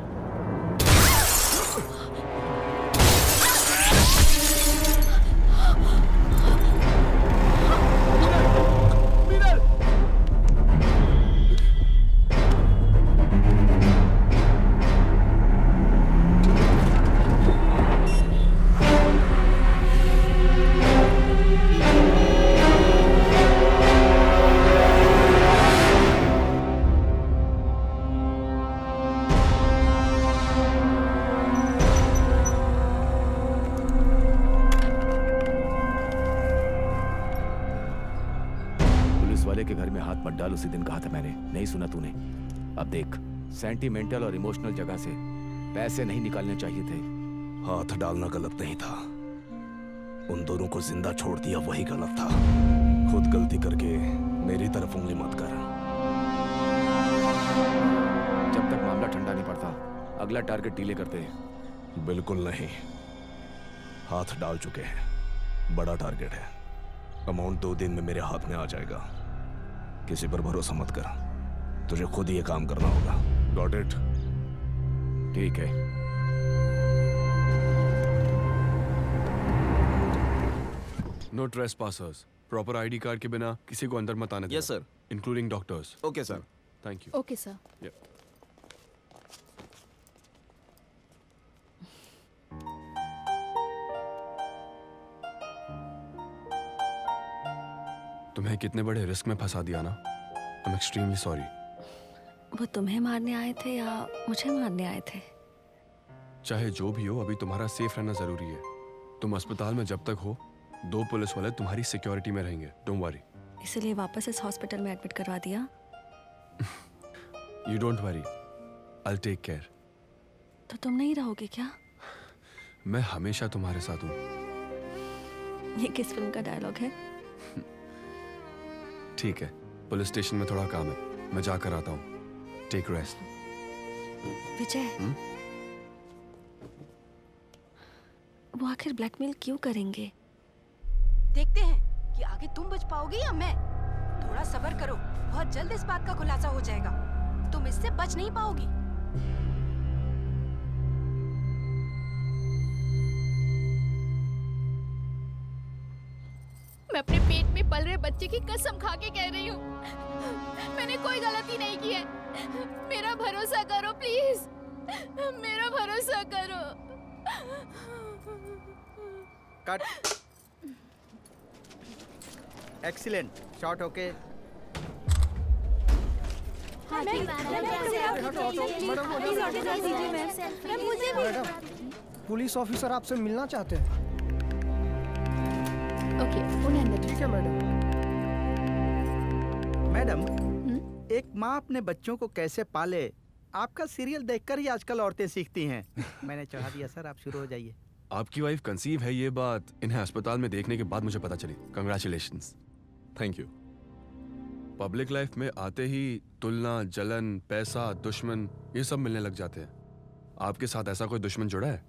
बट डाल उसी दिन कहा था मैंने, नहीं सुना तूने। अब देख, सेंटिमेंटल और इमोशनल जगह से पैसे नहीं निकालने चाहिए थे। हाथ डालना गलत नहीं था, उन दोनों को जिंदा छोड़ दिया वही गलत था। खुद गलती करके मेरी तरफ उंगली मत कर। जब तक मामला ठंडा नहीं पड़ता अगला टारगेट डीले करते हैं। बिल्कुल नहीं, हाथ डाल चुके हैं, बड़ा टारगेट है। अमाउंट 2 दिन में मेरे हाथ में आ जाएगा। किसी पर भरोसा मत कर, तुझे खुद ये काम करना होगा। Got it? ठीक है। No trespassers. Proper ID card के बिना किसी को अंदर मत आने देना। Yes sir. Including doctors. Okay sir. Thank you. Okay sir. तुम्हें कितने बड़े रिस्क में फंसा दिया ना। I am extremely sorry. वो तुम्हें मारने आए थे या मुझे मारने आए थे? चाहे जो भी हो, अभी तुम्हारा सेफ रहना जरूरी है। तुम अस्पताल में जब तक हो 2 पुलिस वाले तुम्हारी सिक्योरिटी में रहेंगे। Don't worry. इसलिए वापस इस हॉस्पिटल में एडमिट करवा दिया? You don't worry, I will take care. तो तुम नहीं रहोगे क्या? मैं हमेशा तुम्हारे साथ हूँ। ये किस फिल्म का डायलॉग है? ठीक है, पुलिस स्टेशन में थोड़ा काम है, मैं जाकर आता हूँ। Take rest. विजय, वो आखिर ब्लैकमेल क्यों करेंगे? देखते हैं कि आगे तुम बच पाओगे या मैं। थोड़ा सब्र करो, बहुत जल्द इस बात का खुलासा हो जाएगा। तुम इससे बच नहीं पाओगी। मैं अपने पेट में पल रहे बच्चे की कसम खा के कह रही हूँ, मैंने कोई गलती नहीं की है। मेरा भरोसा करो प्लीज, मेरा भरोसा करो। Cut. Excellent shot. Okay. Police officer आपसे मिलना चाहते हैं। ओके, उन्हें अंदर। ठीक है मैडम। मैडम, एक माँ अपने बच्चों को कैसे पाले, आपका सीरियल देखकर ही आजकल औरतें सीखती हैं। मैंने चढ़ा दिया सर, आप शुरू हो जाइए। आपकी वाइफ कंसीव है, ये बात इन्हें अस्पताल में देखने के बाद मुझे पता चली। Congratulations. Thank you. Public life में आते ही तुलना, जलन, पैसा, दुश्मन, ये सब मिलने लग जाते हैं। आपके साथ ऐसा कोई दुश्मन जुड़ा है?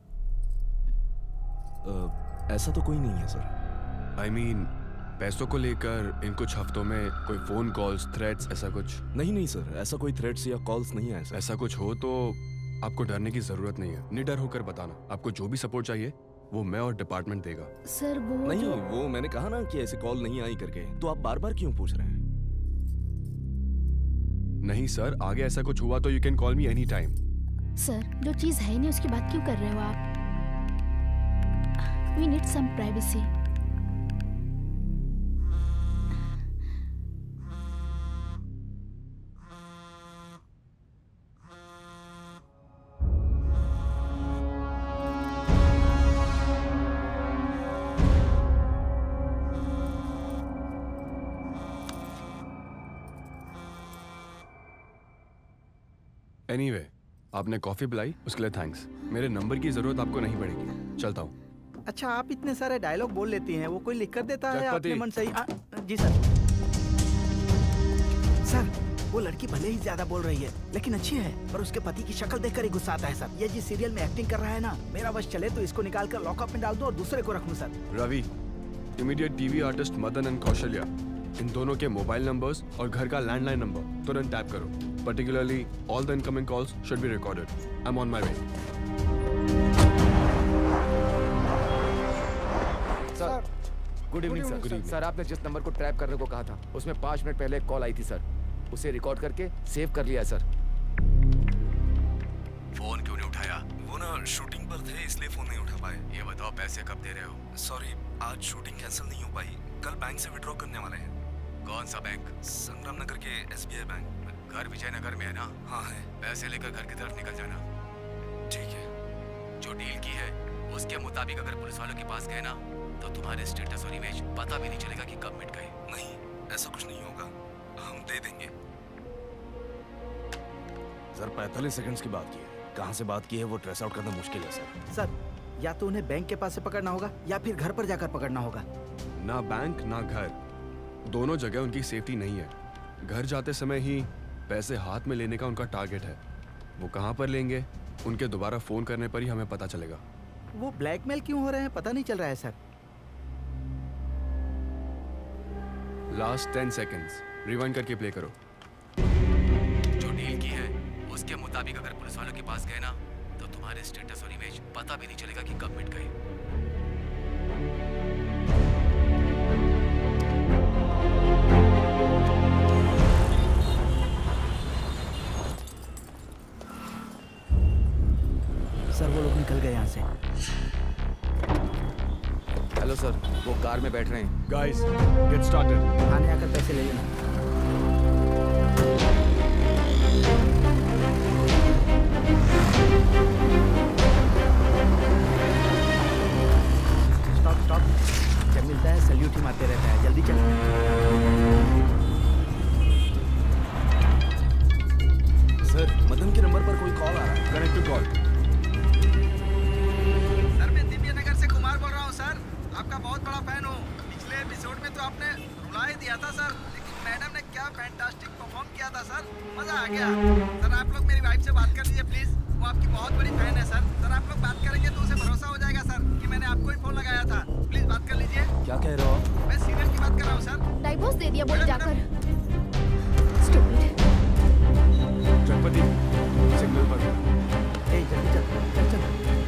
ऐसा तो कोई नहीं है सर। I mean, पैसों को लेकर इन कुछ हफ्तों में कोई फोन कॉल्स, थ्रेट्स, ऐसा कुछ? नहीं सर, ऐसा कोई थ्रेट्स या कॉल्स नहीं है सर। ऐसा कुछ हो तो आपको डरने की जरूरत नहीं है। निडर होकर बताना। आपको जो भी सपोर्ट चाहिए वो मैं और डिपार्टमेंट देगा। सर वो नहीं, वो मैंने कहा ना कि ऐसी कॉल नहीं आई करके, तो आप बार बार क्यों पूछ रहे हैं? नहीं सर, आगे ऐसा कुछ हुआ तो you can call me any time. Sir, जो चीज है नहीं उसकी बात क्यों कर रहे हो आप? We need some privacy. Anyway, आपने कॉफी पिलाई उसके लिए थैंक्स। मेरे नंबर की जरूरत आपको नहीं पड़ेगी। चलता हूँ। अच्छा, आप इतने सारे डायलॉग बोल लेती हैं, वो कोई लिख कर देता है आपने मन सही? जी सर। सर, वो लड़की भले ही ज्यादा बोल रही है लेकिन अच्छी है, पर उसके पति की शक्ल देखकर ही गुस्सा आता है सर। ये जिस सीरियल में एक्टिंग कर रहा है ना, मेरा बस चले तो इसको निकाल कर लॉकअप में डाल दो और दूसरे को रखूं sir. Ravi, immediate TV artist Madan and Kaushalya, इन दोनों के मोबाइल नंबर्स और घर का लैंडलाइन नंबर तुरंत टैप करो। Particularly, all the incoming calls should be recorded. I'm on my way. Sir, good evening sir. Good evening, sir, आपने जिस नंबर को ट्रैप करने को कहा था उसमें 5 मिनट पहले एक कॉल आई थी सर। उसे रिकॉर्ड करके सेव कर लिया सर। फोन क्यों नहीं उठाया? वो ना शूटिंग पर थे इसलिए फोन नहीं उठा पाए। ये बताओ, पैसे कब दे रहे हो? सॉरी, आज शूटिंग कैंसिल नहीं हो पाई। कल बैंक से विड्रॉ करने वाले हैं। कौन सा बैंक? संग्राम नगर के SBI बैंक। घर विजयनगर में है ना? हाँ है। पैसे लेकर घर की तरफ निकल जाना। ठीक है। जो डील की है उसके मुताबिक अगर पुलिस वालों के पास गए ना तो तुम्हारे स्टेटस और इमेज पता भी नहीं चलेगा कि कब मिट गए। नहीं, ऐसा कुछ नहीं होगा, हम दे देंगे। सर 45 सेकंड्स की बात की है। कहाँ से बात की है वो ट्रेस आउट करना मुश्किल है सर। सर या तो उन्हें बैंक के पास से पकड़ना होगा या फिर घर पर जाकर पकड़ना होगा। ना बैंक ना घर, दोनों जगह उनकी सेफ्टी नहीं है। घर जाते समय ही पैसे हाथ में लेने का उनका टारगेट है। वो कहाँ पर लेंगे उनके दोबारा फोन करने पर ही हमें पता चलेगा। वो ब्लैकमेल क्यों हो रहे हैं पता नहीं चल रहा है सर। लास्ट 10 सेकंड्स रिवाइंड करके प्ले करो। जो डील की है उसके मुताबिक अगर पुलिस वालों के पास गए ना तो तुम्हारे स्टेटस और इमेज पता भी नहीं चलेगा कि कब मिट गए। सर वो लोग निकल गए यहाँ से। हेलो सर, वो कार में बैठ रहे हैं। Guys get started. थाने आकर पैसे ले लेना। स्टॉप स्टॉप, जब मिलता है सैल्यूट ही मारते रहता है। जल्दी चल। सर मदन के नंबर पर कोई कॉल आ रहा है। Connect to call. सर मैं दिव्य नगर से कुमार बोल रहा हूँ सर, आपका बहुत बड़ा फैन हूँ। पिछले एपिसोड में तो आपने रुला ही दिया था सर, लेकिन मैडम ने क्या फैंटास्टिक परफॉर्म किया था सर, मजा आ गया। सर आप लोग मेरी वाइफ से बात कर लीजिए प्लीज, वो आपकी बहुत बड़ी फैन है सर। सर आप लोग बात करेंगे तो उसे भरोसा हो जाएगा सर कि मैंने आपको ही फोन लगाया था। प्लीज बात कर लीजिए। क्या कह रहे हो? मैं सीरियल की बात कर रहा हूँ सर। डाइवोर्स दे दिया बोले जाकर। स्टूपिड। जनपति सिग्नल पर। जल्दी चल चल चल।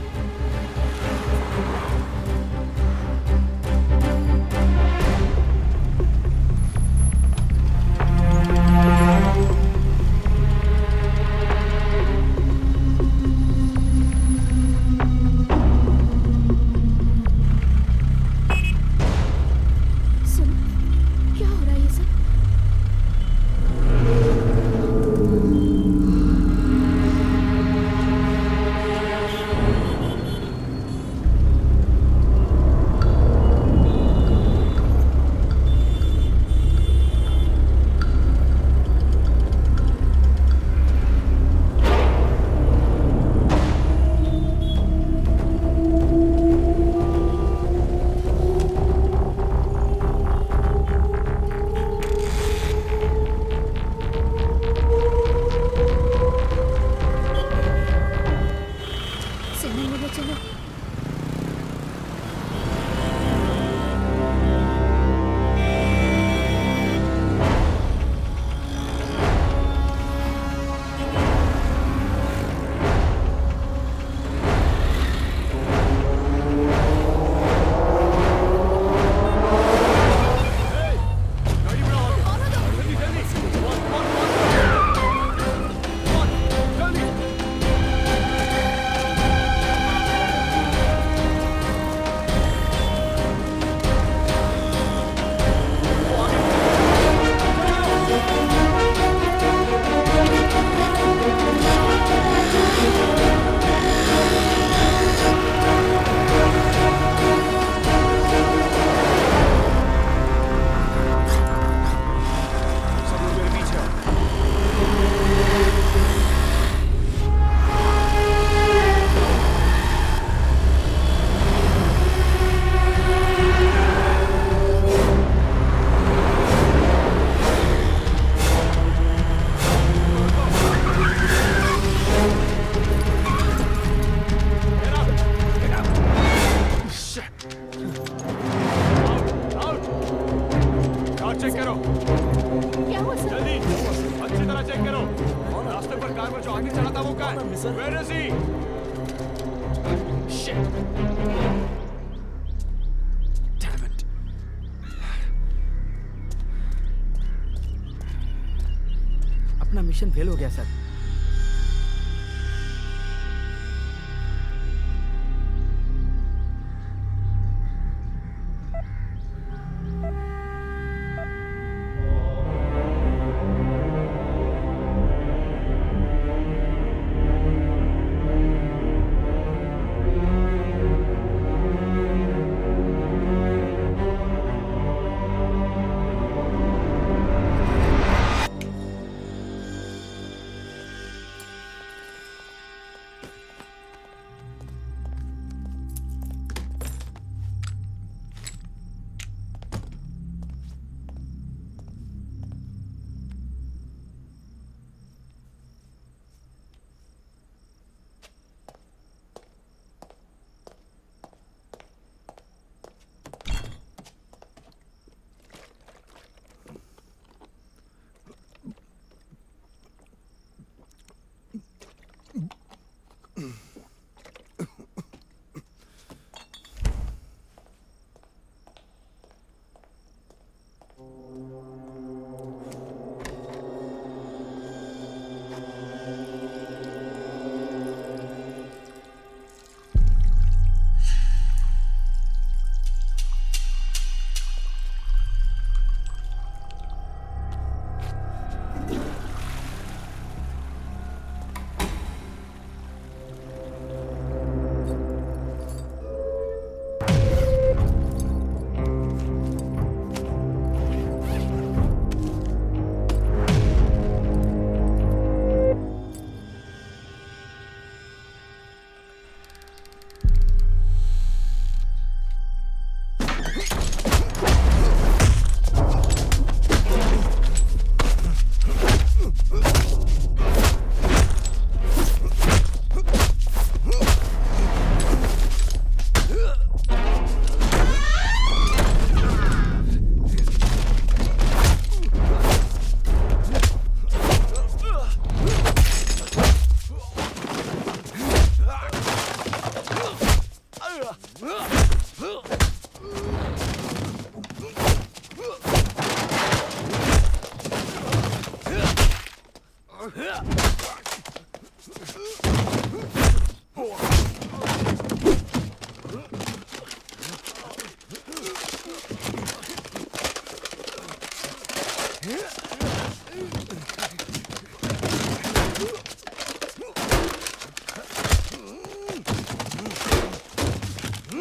अपना मिशन फेल हो गया sir.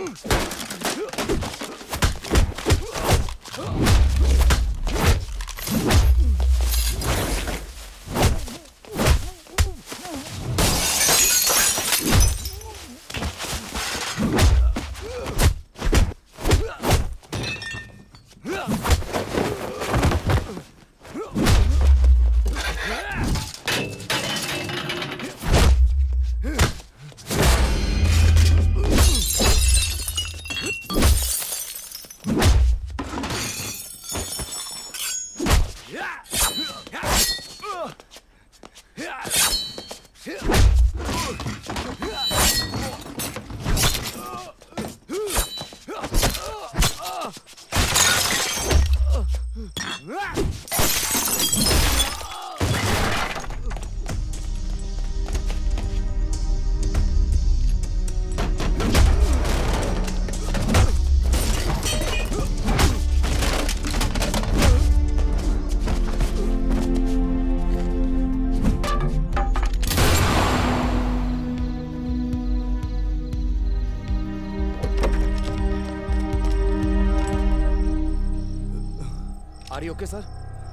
Okay sir.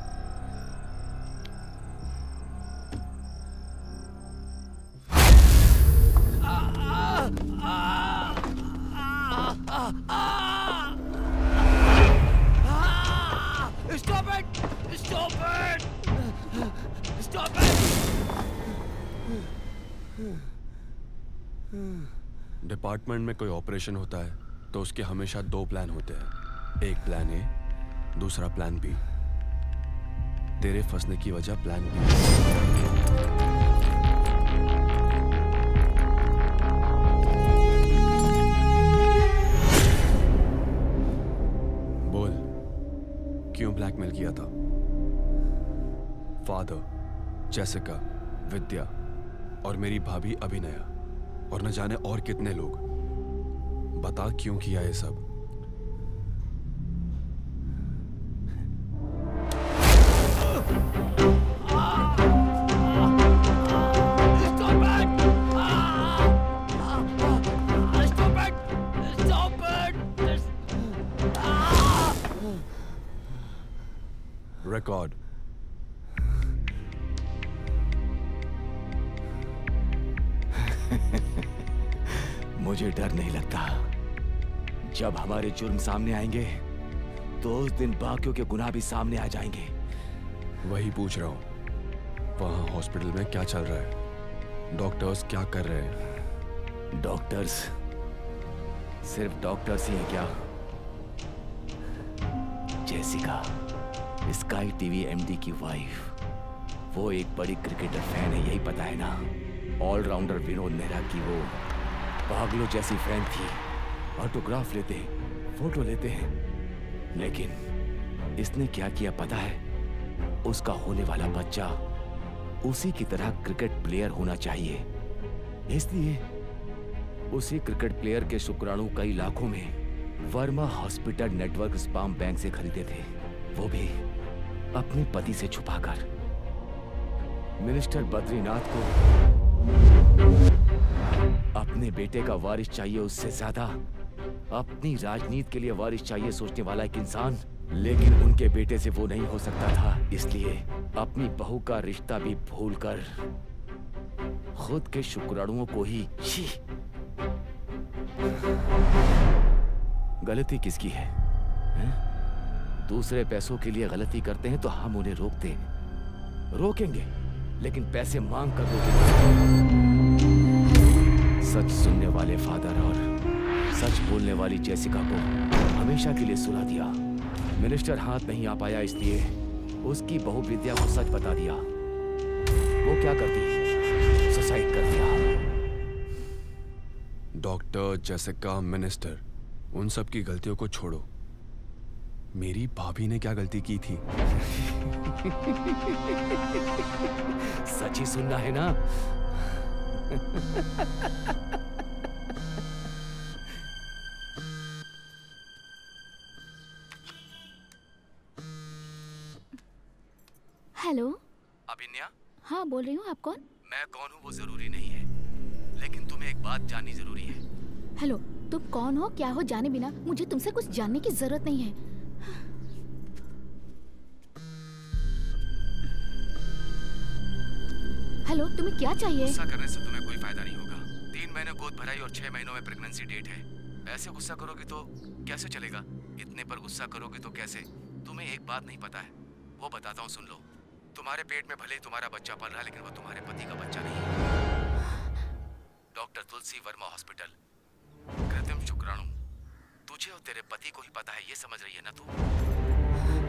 Stop it! Stop it! Stop it! Department में कोई ऑपरेशन होता है तो उसके हमेशा दो प्लान होते हैं, एक प्लान ए, दूसरा प्लान बी। तेरे फंसने की वजह प्लान बी। बोल, क्यों ब्लैकमेल किया था? फादर, जेसिका, विद्या और मेरी भाभी अभिनया और न जाने और कितने लोग। बता क्यों किया ये सब? रिकॉर्ड। मुझे डर नहीं लगता। जब हमारे जुर्म सामने आएंगे तो उस दिन बाकियों के गुनाह भी सामने आ जाएंगे। वही पूछ रहा हूँ, वहाँ हॉस्पिटल में क्या चल रहा है? डॉक्टर्स क्या कर रहे हैं? डॉक्टर्स सिर्फ डॉक्टर्स ही हैं क्या? जेसिका, स्काई टीवी एमडी की वाइफ, वो एक बड़ी क्रिकेटर फैन है, यही पता है ना? ऑलराउंडर विनोद नेहरा की वो पागलों जैसी फैन थी। ऑटोग्राफ लेते, फोटो लेते हैं, लेकिन इसने क्या किया पता है? उसका होने वाला बच्चा उसी की तरह क्रिकेट प्लेयर होना चाहिए, इसलिए उसी क्रिकेट प्लेयर के शुक्राणु कई लाखों में Verma hospital network sperm bank से खरीदे थे, वो भी अपने पति से छुपाकर। मिनिस्टर बद्रीनाथ को अपने बेटे का वारिस चाहिए, उससे ज्यादा अपनी राजनीति के लिए वारिस चाहिए सोचने वाला एक इंसान, लेकिन उनके बेटे से वो नहीं हो सकता था, इसलिए अपनी बहू का रिश्ता भी भूलकर खुद के शुक्राणुओं को ही। गलती किसकी है? दूसरे पैसों के लिए गलती करते हैं तो हम उन्हें रोकते हैं, रोकेंगे, लेकिन पैसे मांग कर रोकेंगे। सच सुनने वाले फादर और सच बोलने वाली जेसिका को हमेशा के लिए सुला दिया। मिनिस्टर हाथ नहीं आ पाया, इसलिए उसकी बहू विद्या को सच बता दिया। वो क्या करती? सुसाइड कर दिया। डॉक्टर, जेसिका, मिनिस्टर, उन सब की गलतियों को छोड़ो। मेरी भाभी ने क्या गलती की थी? सच ही सुनना है ना? हेलो। अभिनया? हाँ, बोल रही हूँ। आप कौन? मैं कौन हूँ वो जरूरी नहीं है, लेकिन तुम्हें एक बात जाननी जरूरी है। हेलो, तुम कौन हो, क्या हो, जाने बिना मुझे तुमसे कुछ जानने की जरूरत नहीं है। हेलो, तुम्हें क्या चाहिए? गुस्सा करने से तुम्हें कोई फायदा नहीं होगा। 3 महीने गोद भराई और 6 महीनों में प्रेगनेंसी डेट है। ऐसे गुस्सा करोगी तो कैसे चलेगा? इतने पर गुस्सा करोगी तो कैसे? तुम्हें एक बात नहीं पता है, वो बताता हूँ, सुन लो। तुम्हारे पेट में भले ही तुम्हारा बच्चा पल रहा है, लेकिन वो तुम्हारे पति का बच्चा नहीं है। डॉक्टर तुलसी वर्मा हॉस्पिटल, कृत्रिम शुक्राणु। तुझे और तेरे पति को ही पता है, ये समझ रही है ना तू?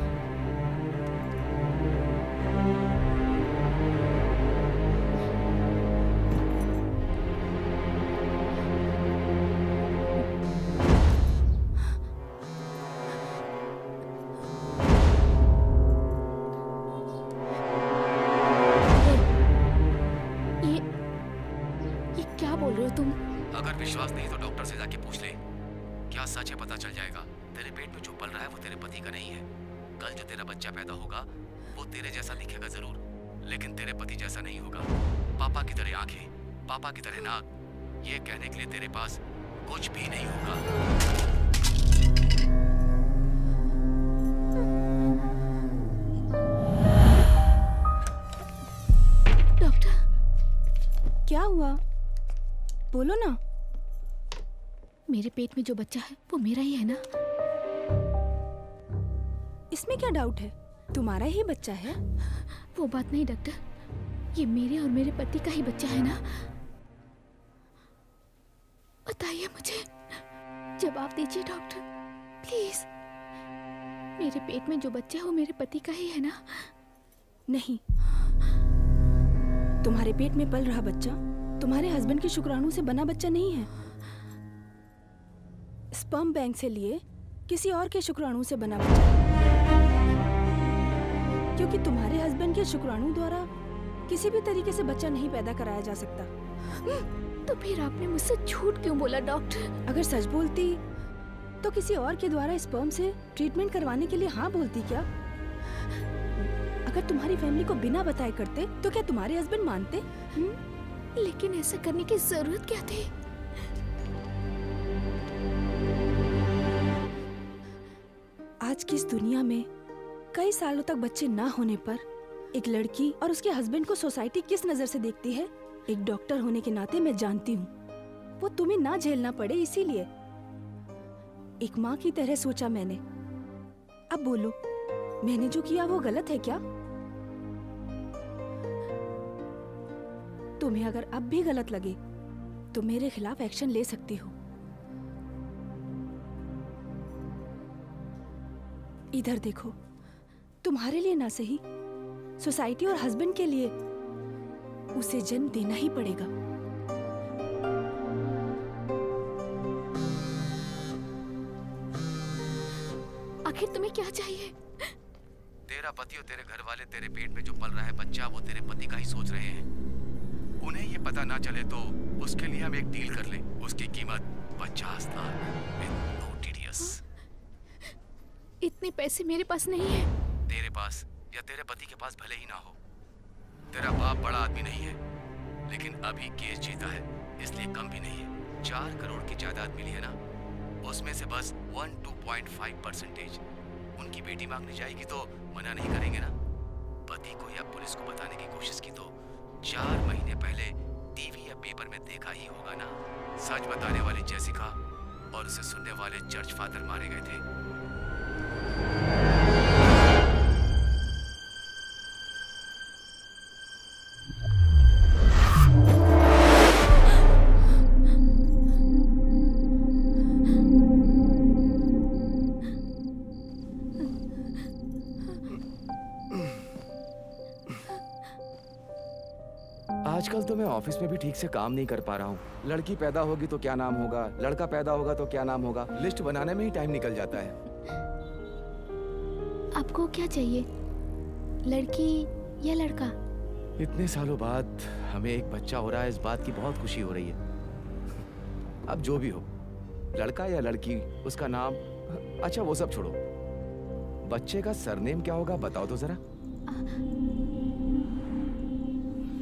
अगर विश्वास नहीं तो डॉक्टर से जाके पूछ ले। क्या सच है पता चल जाएगा। तेरे पेट में जो पल रहा है वो तेरे पति का नहीं है। कल जो तेरा बच्चा पैदा होगा वो तेरे जैसा दिखेगा जरूर, लेकिन तेरे पति जैसा नहीं होगा। पापा की तरह आंखें, पापा की तरह नाक, ये कहने के लिए तेरे पास कुछ भी नहीं होगा। डॉक्टर, क्या हुआ? बोलो ना। मेरे पेट में जो बच्चा है वो मेरा ही है ना? इसमें क्या डाउट है? तुम्हारा ही बच्चा है। वो बात नहीं डॉक्टर, ये मेरे और मेरे पति का ही बच्चा है ना? बताइए मुझे, जवाब दीजिए डॉक्टर, प्लीज। मेरे पेट में जो बच्चा है वो मेरे पति का ही है ना? नहीं, तुम्हारे पेट में पल रहा बच्चा तुम्हारे हस्बैंड के शुक्राणु से बना बच्चा नहीं है। स्पर्म बैंक से लिए किसी और के शुक्राणु से बना बच्चा है। क्योंकि तुम्हारे हस्बैंड के शुक्राणु द्वारा किसी भी तरीके से बच्चा नहीं पैदा कराया जा सकता। तो फिर आपने मुझसे झूठ क्यों बोला डॉक्टर? अगर सच बोलती तो किसी और के द्वारा स्पर्म से ट्रीटमेंट करवाने के लिए हाँ बोलती क्या? अगर तुम्हारी फैमिली को बिना बताए करते तो क्या तुम्हारे हस्बैंड मानते? लेकिन ऐसा करने की जरूरत क्या थी? आज की इस दुनिया में कई सालों तक बच्चे ना होने पर एक लड़की और उसके हस्बैंड को सोसाइटी किस नजर से देखती है, एक डॉक्टर होने के नाते मैं जानती हूँ। वो तुम्हें ना झेलना पड़े इसीलिए एक माँ की तरह सोचा मैंने। अब बोलो, मैंने जो किया वो गलत है क्या? तुम्हें अगर अब भी गलत लगे तो मेरे खिलाफ एक्शन ले सकती हो। इधर देखो, तुम्हारे लिए ना सही, सोसाइटी और हस्बैंड के लिए उसे जन्म देना ही पड़ेगा। आखिर तुम्हें क्या चाहिए? तेरा पति और तेरे घर वाले तेरे पेट में जो पल रहा है बच्चा वो तेरे पति का ही सोच रहे हैं। उन्हें ये पता ना चले तो उसके लिए हम एक डील कर ले। उसकी कीमत 50 लाख। इतने पैसे मेरे पास नहीं है। तेरे पास या तेरे पति के पास भले ही ना हो। तेरा बाप बड़ा आदमी नहीं है, लेकिन अभी केस जीता है, इसलिए कम भी नहीं है। 4 करोड़ की जायदाद मिली है ना, उसमें से बस 1-2.5%। उनकी बेटी मांगने जाएगी तो मना नहीं करेंगे ना। पति को या पुलिस को बताने की कोशिश की तो 4 महीने पहले टीवी या पेपर में देखा ही होगा ना। सच बताने वाली जेसिका और उसे सुनने वाले चर्च फादर मारे गए थे। आजकल तो मैं ऑफिस में भी ठीक से काम नहीं कर पा रहा हूँ। लड़की पैदा होगी तो क्या नाम होगा, लड़का पैदा होगा तो क्या नाम होगा, लिस्ट बनाने में ही टाइम निकल जाता है। आपको क्या चाहिए, लड़की या लड़का? इतने सालों बाद हमें एक बच्चा हो रहा है, इस बात की बहुत खुशी हो रही है। अब जो भी हो, लड़का या लड़की, उसका नाम, अच्छा वो सब छोड़ो, बच्चे का सरनेम क्या होगा बताओ तो जरा।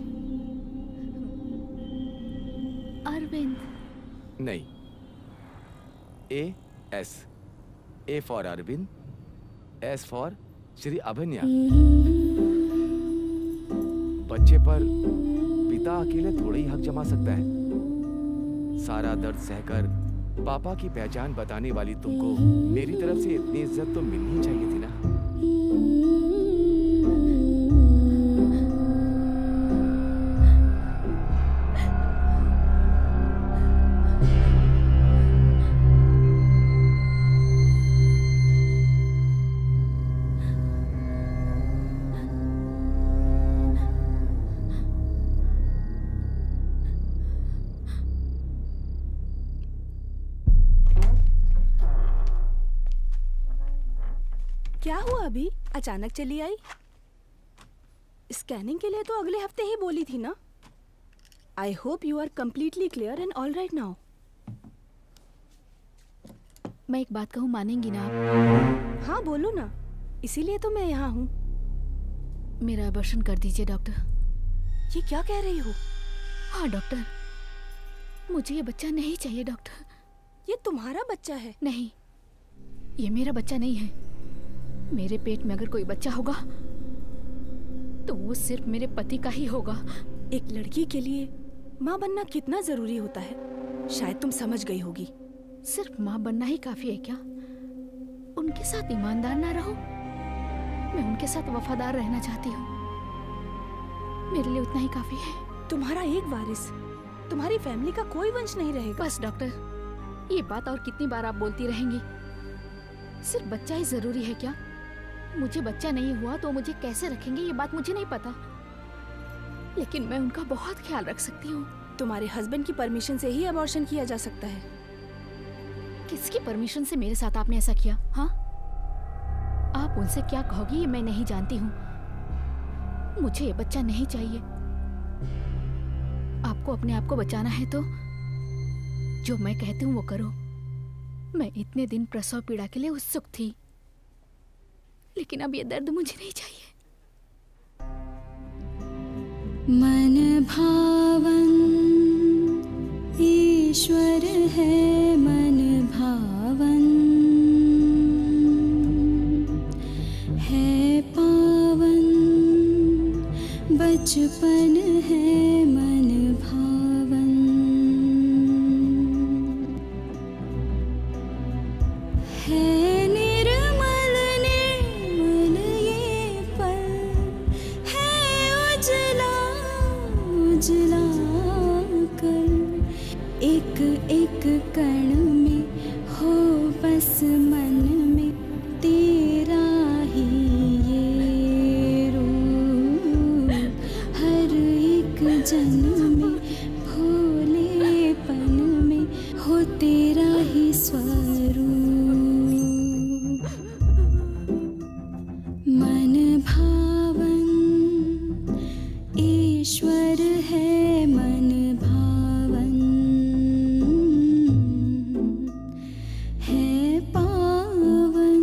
अरविंद। नहीं, AS, A for Arvind, S for Shri Abhanya. बच्चे पर पिता अकेले थोड़े ही हक जमा सकता है। सारा दर्द सहकर पापा की पहचान बताने वाली तुमको मेरी तरफ से इतनी इज्जत तो मिलनी चाहिए थी ना। क्या हुआ अभी? अचानक चली आई? स्कैनिंग के लिए तो अगले हफ्ते ही बोली थी ना। I hope you are completely clear and all right now. मैं एक बात कहूँ, मानेंगी ना आप? हाँ बोलो ना, इसीलिए तो मैं यहाँ हूँ। मेरा अबॉर्शन कर दीजिए डॉक्टर। ये क्या कह रही हो? हाँ डॉक्टर, मुझे ये बच्चा नहीं चाहिए डॉक्टर। ये तुम्हारा बच्चा है? नहीं, ये मेरा बच्चा नहीं है। मेरे पेट में अगर कोई बच्चा होगा तो वो सिर्फ मेरे पति का ही होगा। एक लड़की के लिए माँ बनना कितना जरूरी होता है, शायद तुम समझ गई होगी। सिर्फ माँ बनना ही काफी है क्या? उनके साथ ईमानदार ना रहो? मैं उनके साथ वफादार रहना चाहती हूँ, मेरे लिए उतना ही काफी है। तुम्हारा एक वारिस, तुम्हारी फैमिली का कोई वंश नहीं रहेगा। बस डॉक्टर, ये बात और कितनी बार आप बोलती रहेंगी? सिर्फ बच्चा ही जरूरी है क्या? मुझे बच्चा नहीं हुआ तो मुझे कैसे रखेंगे ये बात मुझे नहीं पता, लेकिन मैं उनका बहुत ख्याल रख सकती हूँ। तुम्हारे हस्बैंड की परमिशन से ही अबॉर्शन किया जा सकता है। किसकी परमिशन से मेरे साथ आपने ऐसा किया? हाँ, आप उनसे क्या कहोगी ये मैं नहीं जानती हूँ। मुझे ये बच्चा नहीं चाहिए। आपको अपने आप को बचाना है तो जो मैं कहती हूँ वो करो। मैं इतने दिन प्रसव पीड़ा के लिए उत्सुक थी, लेकिन अब ये दर्द मुझे नहीं चाहिए। मन भावन ईश्वर है, मन भावन है, पावन बचपन है, मन भावन है। उजला कर एक एक कण में हो बस मन में तेरा ही ये रूप, हर एक जन्म में भोलेपन में हो तेरा ही स्वरूप। मन भावन ईश्वर है, मन भावन है, पावन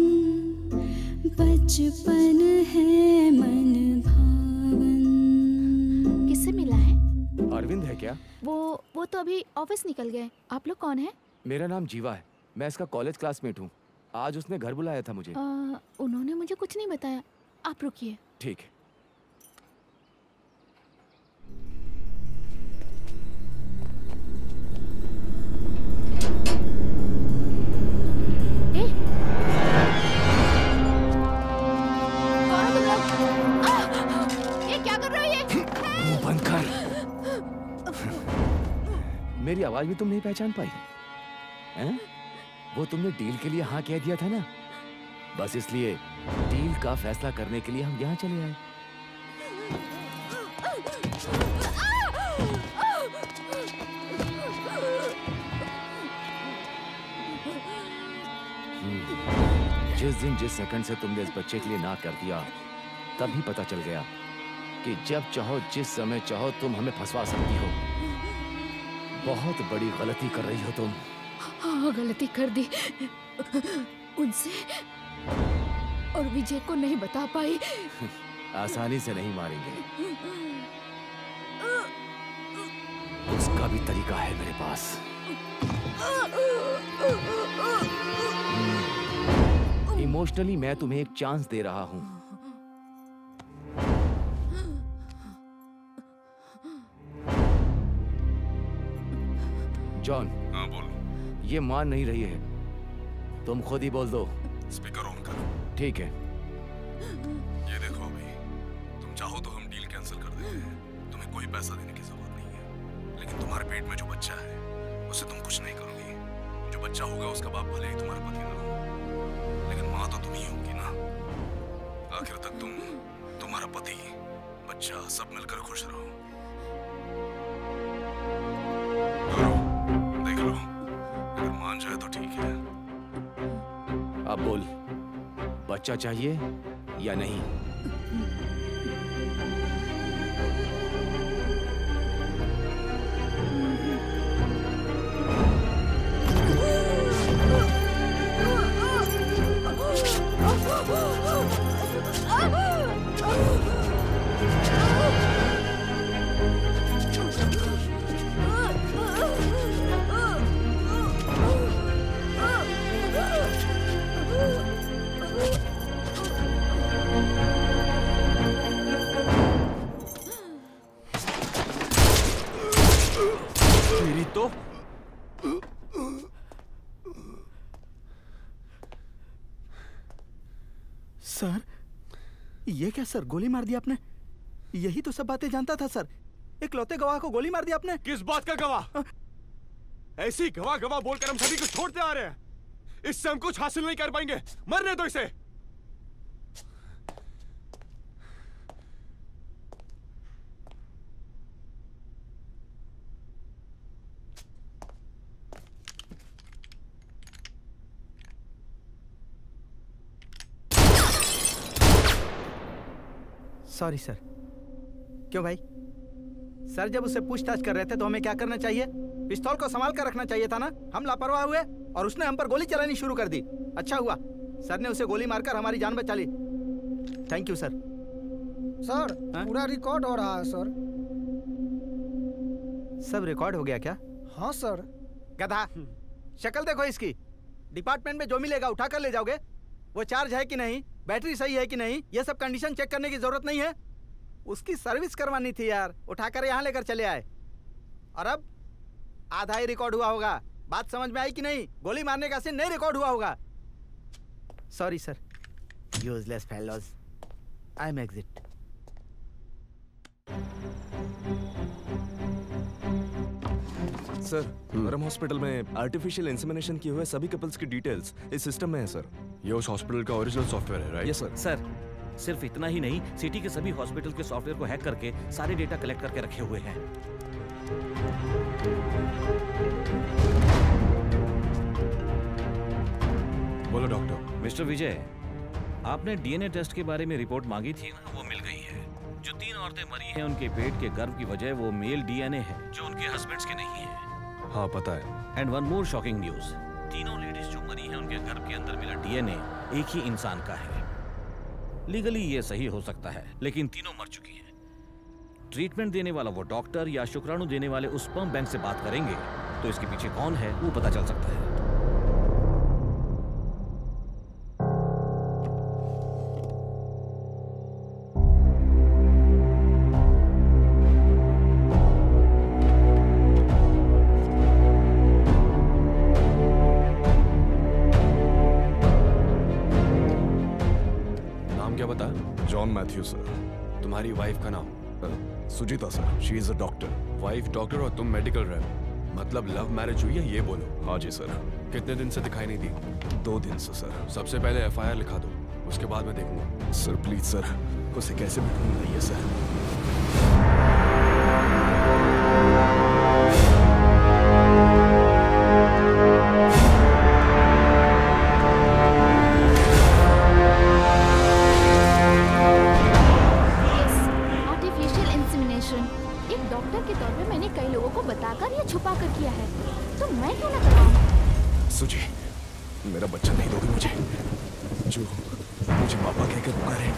बचपन है, मन भावन। किससे मिला है? अरविंद है क्या? वो तो अभी ऑफिस निकल गए। आप लोग कौन है? मेरा नाम जीवा है, मैं इसका कॉलेज क्लासमेट हूँ। आज उसने घर बुलाया था मुझे। उन्होंने मुझे कुछ नहीं बताया। आप रुकिए। ठीक है। मेरी आवाज भी तुम नहीं पहचान पाई हैं? वो तुमने डील के लिए हाँ कह दिया था ना, बस इसलिए डील का फैसला करने के लिए हम यहाँ चले आए। जिस दिन जिस सेकंड से तुमने इस बच्चे के लिए ना कर दिया, तभी पता चल गया कि जब चाहो जिस समय चाहो तुम हमें फंसवा सकती हो। बहुत बड़ी गलती कर रही हो तुम। हाँ, गलती कर दी। उनसे और विजय को नहीं बता पाई। आसानी से नहीं मारेंगे, उसका भी तरीका है मेरे पास। इमोशनली मैं तुम्हें एक चांस दे रहा हूं। जॉन। हाँ बोल। ये मान नहीं रही है, तुम खुद ही बोल दो। स्पीकर ऑन करो। ठीक है। ये देखो अभी, तुम चाहो तो हम डील कैंसिल कर देते हैं, तुम्हें कोई पैसा देने की जरूरत नहीं है, लेकिन तुम्हारे पेट में जो बच्चा है उससे तुम कुछ नहीं करोगी। जो बच्चा होगा उसका बाप भले ही तुम्हारा पति ना हो, लेकिन माँ तो तुम ही होगी ना। आखिर तक तुम, तुम्हारा पति, बच्चा सब मिलकर खुश रहो। देख लो, अगर मान जाए तो ठीक है। अब बोल, बच्चा चाहिए या नहीं? तो सर, ये क्या सर, गोली मार दी आपने? यही तो सब बातें जानता था सर। इकलौते गवाह को गोली मार दी आपने। किस बात का गवाह? ऐसी गवाह गवाह बोलकर हम सभी को छोड़ते आ रहे हैं। इससे हम कुछ हासिल नहीं कर पाएंगे। मरने दो इसे। Sorry sir. क्यों भाई? सर जब उससे पूछताछ कर रहे थे तो हमें क्या करना चाहिए? पिस्तौल को संभाल कर रखना चाहिए था ना। हम लापरवाह हुए और उसने हम पर गोली चलानी शुरू कर दी। अच्छा हुआ सर ने उसे गोली मारकर हमारी जान बचा ली। Thank you sir. सर पूरा रिकॉर्ड हो रहा है सर। सब रिकॉर्ड हो गया क्या? हाँ सर। गधा, शक्ल देखो इसकी। डिपार्टमेंट में जो मिलेगा उठा कर ले जाओगे? वो चार्ज है कि नहीं, बैटरी सही है कि नहीं, ये सब कंडीशन चेक करने की जरूरत नहीं है? उसकी सर्विस करवानी थी यार, उठाकर यहाँ लेकर चले आए। और अब आधा ही रिकॉर्ड हुआ होगा। बात समझ में आई कि नहीं? गोली मारने का सीन नहीं रिकॉर्ड हुआ होगा। Sorry sir. Useless fellows. I am exit. Sir, Param hospital में आर्टिफिशियल इंसेमिनेशन किए हुए सभी कपल्स की डिटेल्स इस सिस्टम में है सर। ये उस हॉस्पिटल का ओरिजिनल सॉफ्टवेयर है, राइट? Yes sir. सर, सिर्फ इतना ही नहीं, सिटी के सभी हॉस्पिटल के सॉफ्टवेयर को हैक करके सारे डेटा कलेक्ट करके रखे हुए हैं। बोलो डॉक्टर। मिस्टर विजय, आपने डीएनए टेस्ट के बारे में रिपोर्ट मांगी थी ना, वो मिल गई है। जो 3 औरतें मरी हैं उनके पेट के गर्भ की वजह वो मेल डीएनए है जो उनके हस्बैंड्स के नहीं है। हाँ पता है। And one more shocking news, तीनों लेडीज जो मरी हैं उनके गर्भ के अंदर मिला डीएनए एक ही इंसान का है। लीगली ये सही हो सकता है, लेकिन तीनों मर चुकी हैं। ट्रीटमेंट देने वाला वो डॉक्टर या शुक्राणु देने वाले उस स्पर्म बैंक से बात करेंगे तो इसके पीछे कौन है वो पता चल सकता है। John Matthew sir. तुम्हारी वाइफ का नाम? Sujita sir. She is a doctor. Wife doctor और तुम मेडिकल रैप, मतलब लव मैरिज हुई है ये बोलो। हाँ जी सर। कितने दिन से दिखाई नहीं दी? 2 दिन से सर। सबसे पहले एफआईआर लिखा दो, उसके बाद मैं देखूंगा। सर प्लीज सर, उसे कैसे भी ढूंढ लाइए सर। सुजी, मेरा बच्चा नहीं दोगे मुझे? जो मुझे पापा कहकर पुकारे।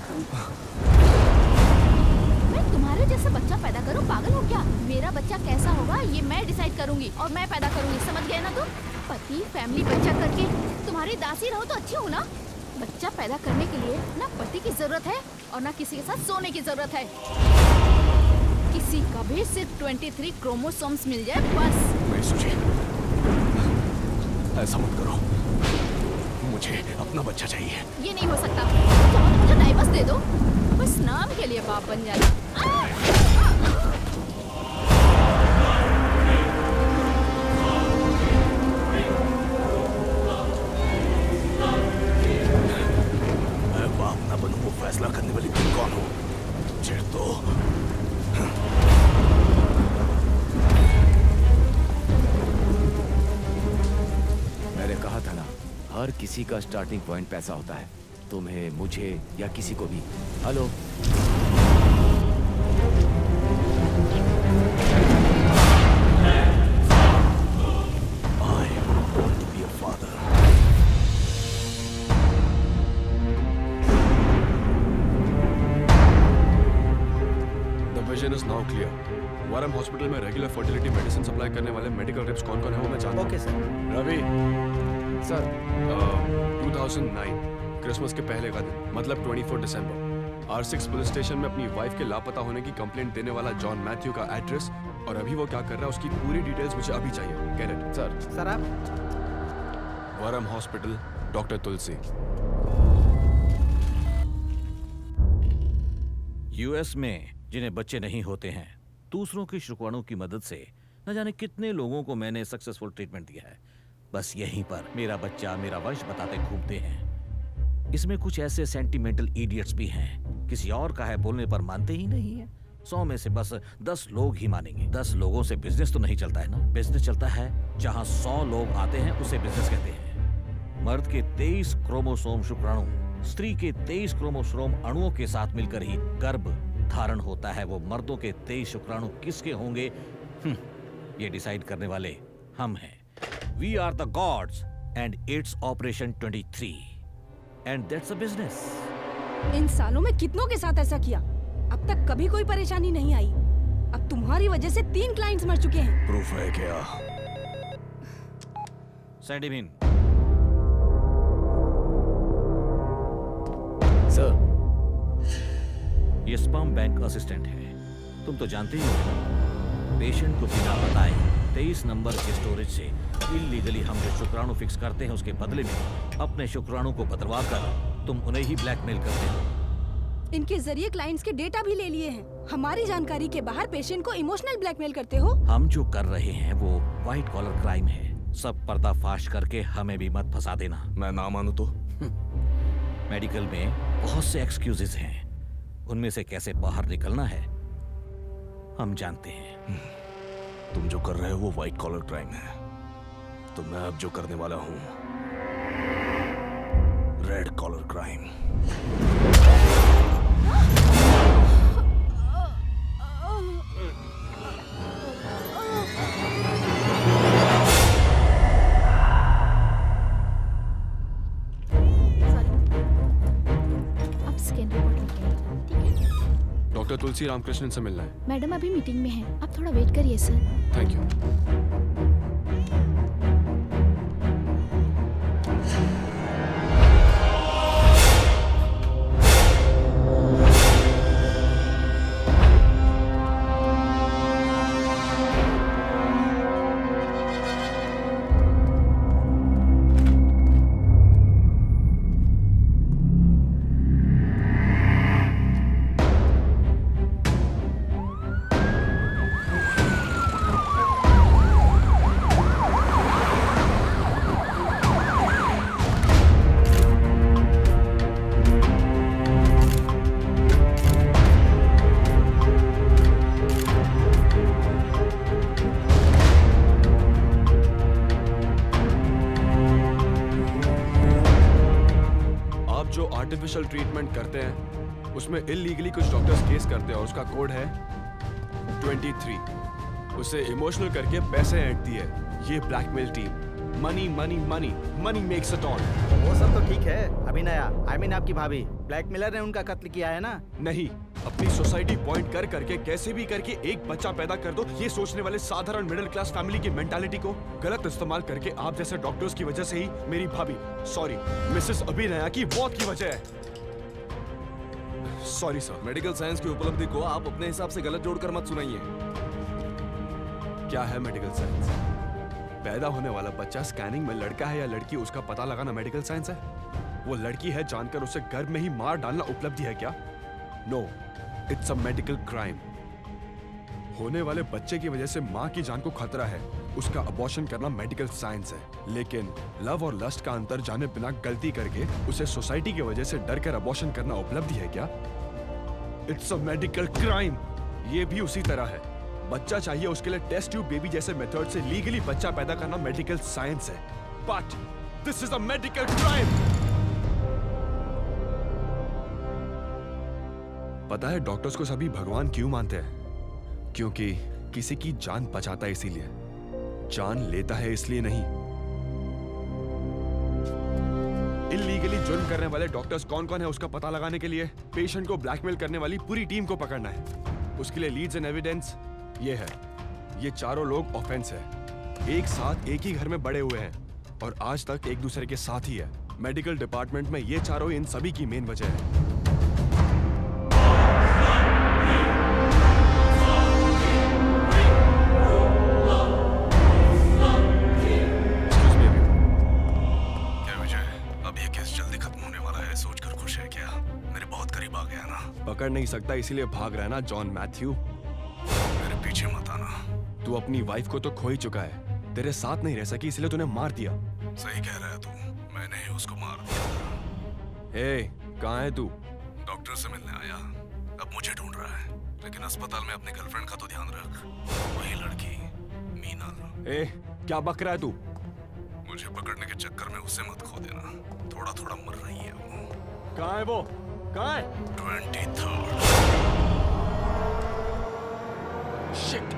मैं तुम्हारे जैसा बच्चा पैदा करूं? पागल हो क्या? मेरा बच्चा कैसा होगा ये मैं डिसाइड करूंगी और मैं पैदा करूंगी, समझ गए ना तुम? पति, फैमिली, बच्चा करके तुम्हारी दासी रहो तो अच्छी हो ना। बच्चा पैदा करने के लिए ना पति की जरूरत है और ना किसी के साथ सोने की जरूरत है। किसी का भी सिर्फ 23 क्रोमोसोम्स मिल जाए बस। नहीं सोचिए, ऐसा मत करो, मुझे अपना बच्चा चाहिए। ये नहीं हो सकता। चाहो तो मुझे डाइवोर्स दे दो, बस नाम के लिए बाप बन जाना। मैं बाप ना बनूं, वो फैसला करने वाली तुम कौन हो? मुझे तो मैंने कहा था ना, हर किसी का स्टार्टिंग पॉइंट पैसा होता है। तुम्हें, मुझे या किसी को भी। Hello, I want to be a father. The vision is now clear. Verma hospital में रेगुलर फर्टिलिटी मेडिसिन सप्लाई करने वाले मेडिकल रिप्स कौन-कौन है वो मैं जानता हूं। Okay sir. Ravi sir, 2009 Christmas के पहले का दिन, मतलब 24 दिसंबर, R6 पुलिस स्टेशन में अपनी वाइफ के लापता होने की कंप्लेंट देने वाला जॉन मैथ्यू का एड्रेस और अभी वो क्या कर रहा है उसकी पूरी डिटेल्स मुझे अभी चाहिए। Get it? सर आप वरम हॉस्पिटल, डॉक्टर तुलसी। यूएस में जिन्हें बच्चे नहीं होते हैं, दूसरों के शुक्राणु की मदद से न जाने कितने लोगों को मैंने सक्सेसफुल ट्रीटमेंट दिया है। बस यहीं पर मेरा बच्चा मेरा वंश बताते घूमते हैं। इसमें कुछ ऐसे सेंटिमेंटल इडियट्स भी हैं, किसी और का है बोलने पर मानते ही नहीं है। 100 में से बस 10 लोग ही मानेंगे। 10 लोगों से बिजनेस तो नहीं चलता है ना। बिजनेस चलता है जहां 100 लोग आते हैं, उसे बिजनेस कहते हैं। मर्द के 23 क्रोमोसोम शुक्राणु स्त्री के 23 क्रोमोसोम अणुओं के साथ मिलकर ही गर्भ धारण होता है। वो मर्दों के 23 शुक्राणु किसके होंगे, ये डिसाइड करने वाले हम हैं। We are the gods and it's operation 23 and that's a business. इन सालों में कितनों के साथ ऐसा किया, अब तक कभी कोई परेशानी नहीं आई। अब तुम्हारी वजह से 3 क्लाइंट्स मर चुके हैं। प्रूफ है क्या? सैंडीबिन। सर, ये स्पर्म बैंक असिस्टेंट है, तुम तो जानते ही हो। पेशेंट को बिना बताए 23 नंबर के स्टोरेज से इलीगली हम जो शुक्राणु फिक्स करते हैं, उसके बदले में अपने शुक्राणु को बदलवा कर तुम उन्हें ही ब्लैकमेल करते हो। इनके जरिए क्लाइंट्स के डेटा भी ले लिए हैं। हमारी जानकारी के बाहर पेशेंट को इमोशनल ब्लैकमेल करते हो। हम जो कर रहे हैं वो व्हाइट कॉलर क्राइम है। सब पर्दाफाश करके हमें भी मत फंसा देना। मैं ना मानू तो? मेडिकल में बहुत से एक्सक्यूजेस हैं, उनमें से कैसे बाहर निकलना है हम जानते हैं। तुम जो कर रहे हो वो व्हाइट कॉलर क्राइम है, तो मैं अब जो करने वाला हूं red collar crime. Doctor Tulsi Ramakrishnan से मिलना है। मैडम अभी मीटिंग में है, आप थोड़ा वेट करिए sir. Thank you. Artificial treatment करते हैं उसमें इलीगली कुछ डॉक्टर्स केस करते हैं और उसका कोड है 23। उसे इमोशनल करके पैसे ऐंठती है ये blackmail team. Money money money money makes it all. वो सब तो ठीक है। अभी नया आपकी भाभी ब्लैकमेलर ने उनका कत्ल किया है ना? नहीं, अपनी सोसाइटी पॉइंट कर करके कैसे भी करके एक बच्चा पैदा कर दो, ये सोचने वाले साधारण मिडिल क्लास फैमिली की मेंटालिटी को गलत इस्तेमाल करके आप जैसे डॉक्टर्स की वजह से ही मेरी भाभी, सॉरी मिसेस अभिनया की मौत की वजह है। Sorry sir. मेडिकल साइंस की उपलब्धि को आप अपने हिसाब से गलत जोड़कर मत सुनाइए। क्या है मेडिकल साइंस? पैदा होने वाला बच्चा स्कैनिंग में लड़का है या लड़की उसका पता लगाना मेडिकल साइंस है? वो लड़की है जानकर उसे गर्भ में ही मार डालना उपलब्धि है क्या? No, it's a medical crime. होने वाले बच्चे की वजह से माँ की जान को खतरा है, उसका अबॉर्शन करना मेडिकल साइंस है। लेकिन लव और लस्ट का अंतर जाने बिना गलती करके उसे सोसाइटी की वजह से डर कर अबॉर्शन करना उपलब्धि है क्या? It's a medical crime. ये भी उसी तरह है। बच्चा चाहिए उसके लिए टेस्ट ट्यूब बेबी जैसे मेथड से लीगली बच्चा पैदा करना मेडिकल साइंस है, but this is a medical crime. पता है डॉक्टर्स को सभी भगवान क्यों मानते हैं? क्योंकि किसी की जान बचाता है इसीलिए, जान लेता है इसलिए नहीं। इल्लीगली जुर्म करने वाले डॉक्टर्स कौन कौन है उसका पता लगाने के लिए पेशेंट को ब्लैकमेल करने वाली पूरी टीम को पकड़ना है। उसके लिए लीड्स एंड एविडेंस ये है। ये चारों लोग ऑफेंस है, एक साथ एक ही घर में बड़े हुए हैं और आज तक एक दूसरे के साथ ही है। मेडिकल डिपार्टमेंट में ये चारों इन सभी की मेन वजह है। पकड़ नहीं सकता इसीलिए भाग रहा है ना जॉन मैथ्यू। मेरे पीछे मत आना। तू अपनी वाइफ को तो खो ही चुका है, तेरे साथ नहीं रह सकी इसलिए तूने मार दिया। सही कह रहा है तू, मैंने ही उसको मार दिया। ए, कहाँ है तू? डॉक्टर से मिलने आया, अब मुझे ढूंढ रहा है, लेकिन अस्पताल में अपनी गर्लफ्रेंड का तो ध्यान रख। वही लड़की मीना। ए, क्या बक रहा है तू? मुझे पकड़ने के चक्कर में उसे मत खो देना, थोड़ा थोड़ा मर रही है वो। कहाँ है वो? कहाँ है? 23rd। Shit.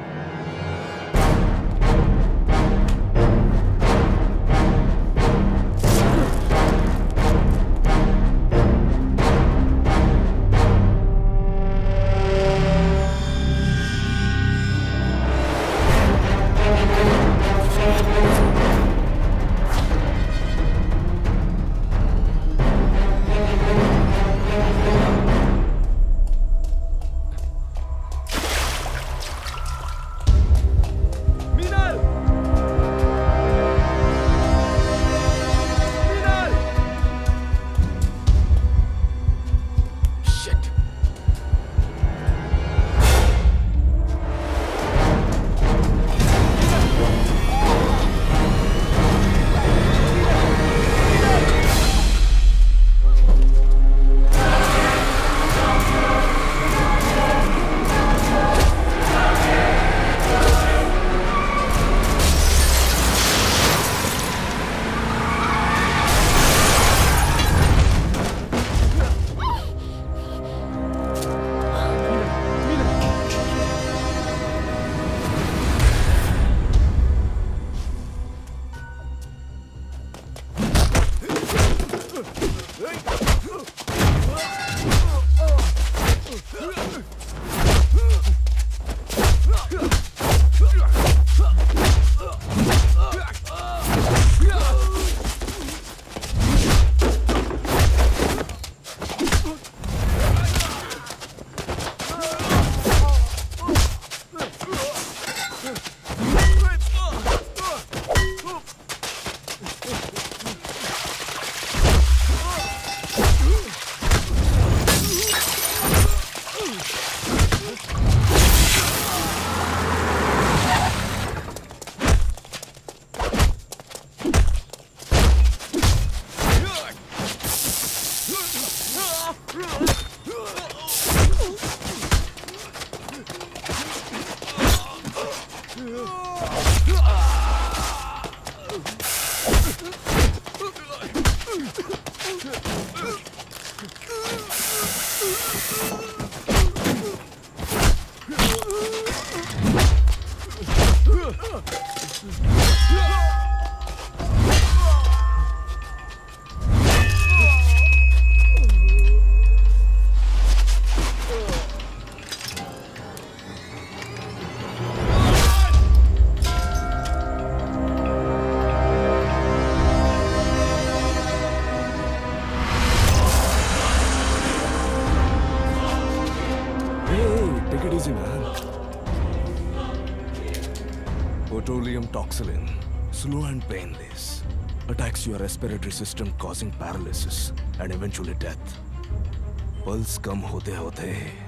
amoxicillin, slow and painless, attacks your respiratory system causing paralysis and eventually death. Pulse कम होते होते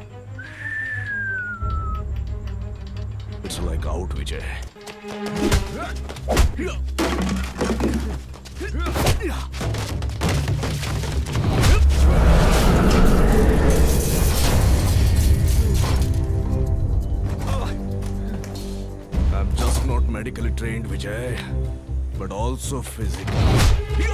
it's like out, Vijay. I'm just not medically trained, Vijay, but also physically.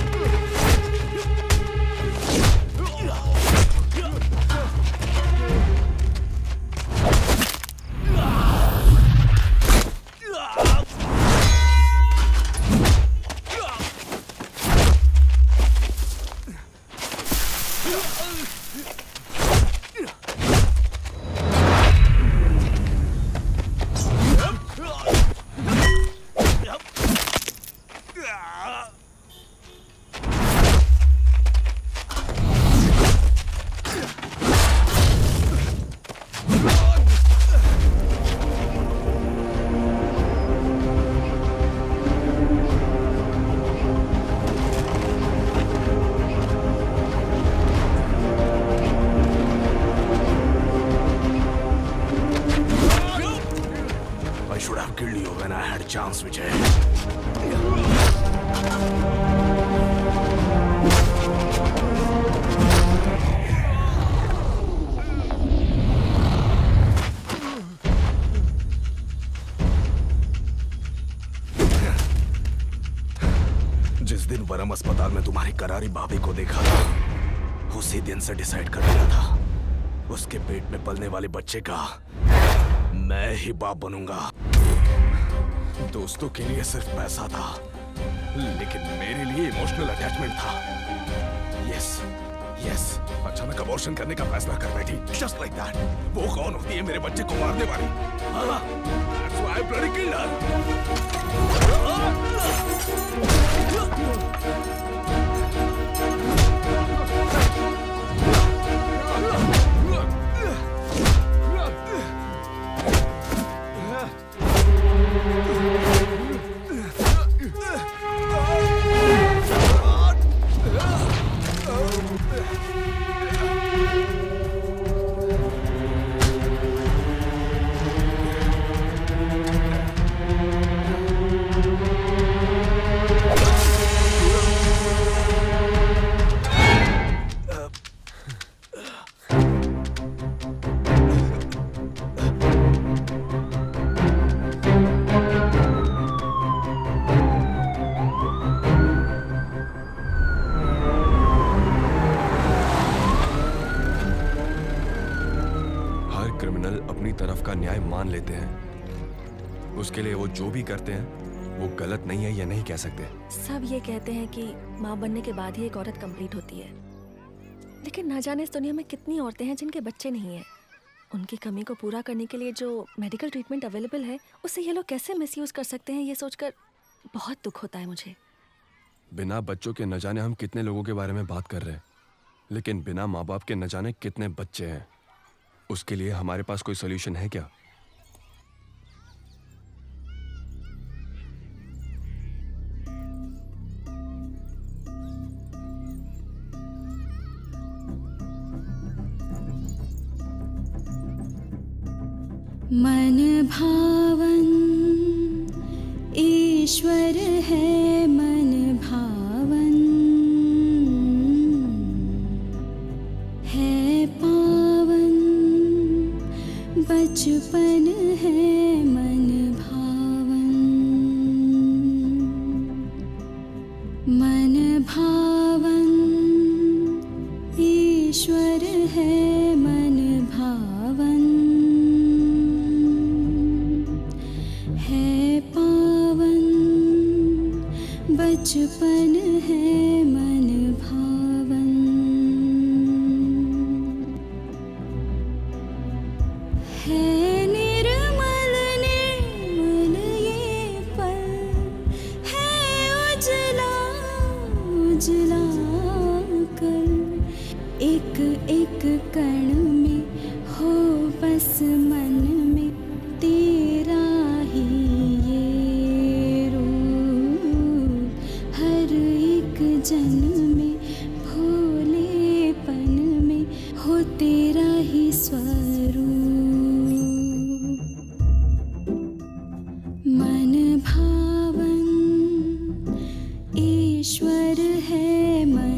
Chance, Vijay. जिस दिन वरम अस्पताल में तुम्हारी करारी भाभी को देखा था, उसी दिन से डिसाइड कर लिया था उसके पेट में पलने वाले बच्चे का मैं ही बाप बनूंगा। दोस्तों के लिए सिर्फ पैसा था, लेकिन मेरे लिए इमोशनल अटैचमेंट था। यस, अचानक अबॉर्शन करने का फैसला कर बैठी, जस्ट लाइक दैट। वो कौन होती है मेरे बच्चे को मारने वाली? That's why I bloody killed her. लेते हैं, उसके लिए वो जो भी करते हैं वो गलत नहीं है, ये नहीं कह सकते। सब ये कहते हैं कि माँ बनने के बाद ही एक औरत कंप्लीट होती है, लेकिन ना जाने इस दुनिया में कितनी औरतें हैं जिनके बच्चे नहीं हैं। उनकी कमी को पूरा करने के लिए जो मेडिकल ट्रीटमेंट अवेलेबल है, उसे ये लोग कैसे मिसयूज कर सकते हैं, ये सोचकर बहुत दुख होता है मुझे। बिना बच्चों के न जाने हम कितने लोगों के बारे में बात कर रहे हैं, लेकिन बिना माँ बाप के न जाने कितने बच्चे हैं। उसके लिए हमारे पास कोई सोल्यूशन है क्या? मन भावन ईश्वर है, मन भावन है, पावन बचपन है, मन भावन। मन भावन ईश्वर है, मन भावन है, पावन बचपन है, मन भावन है। निर्मल निर्मल ये पल है, उजला उजला कर, एक एक कण में हो बस मन में तेरा ही ये तेरा ही स्वरूप। मन भावन ईश्वर है मन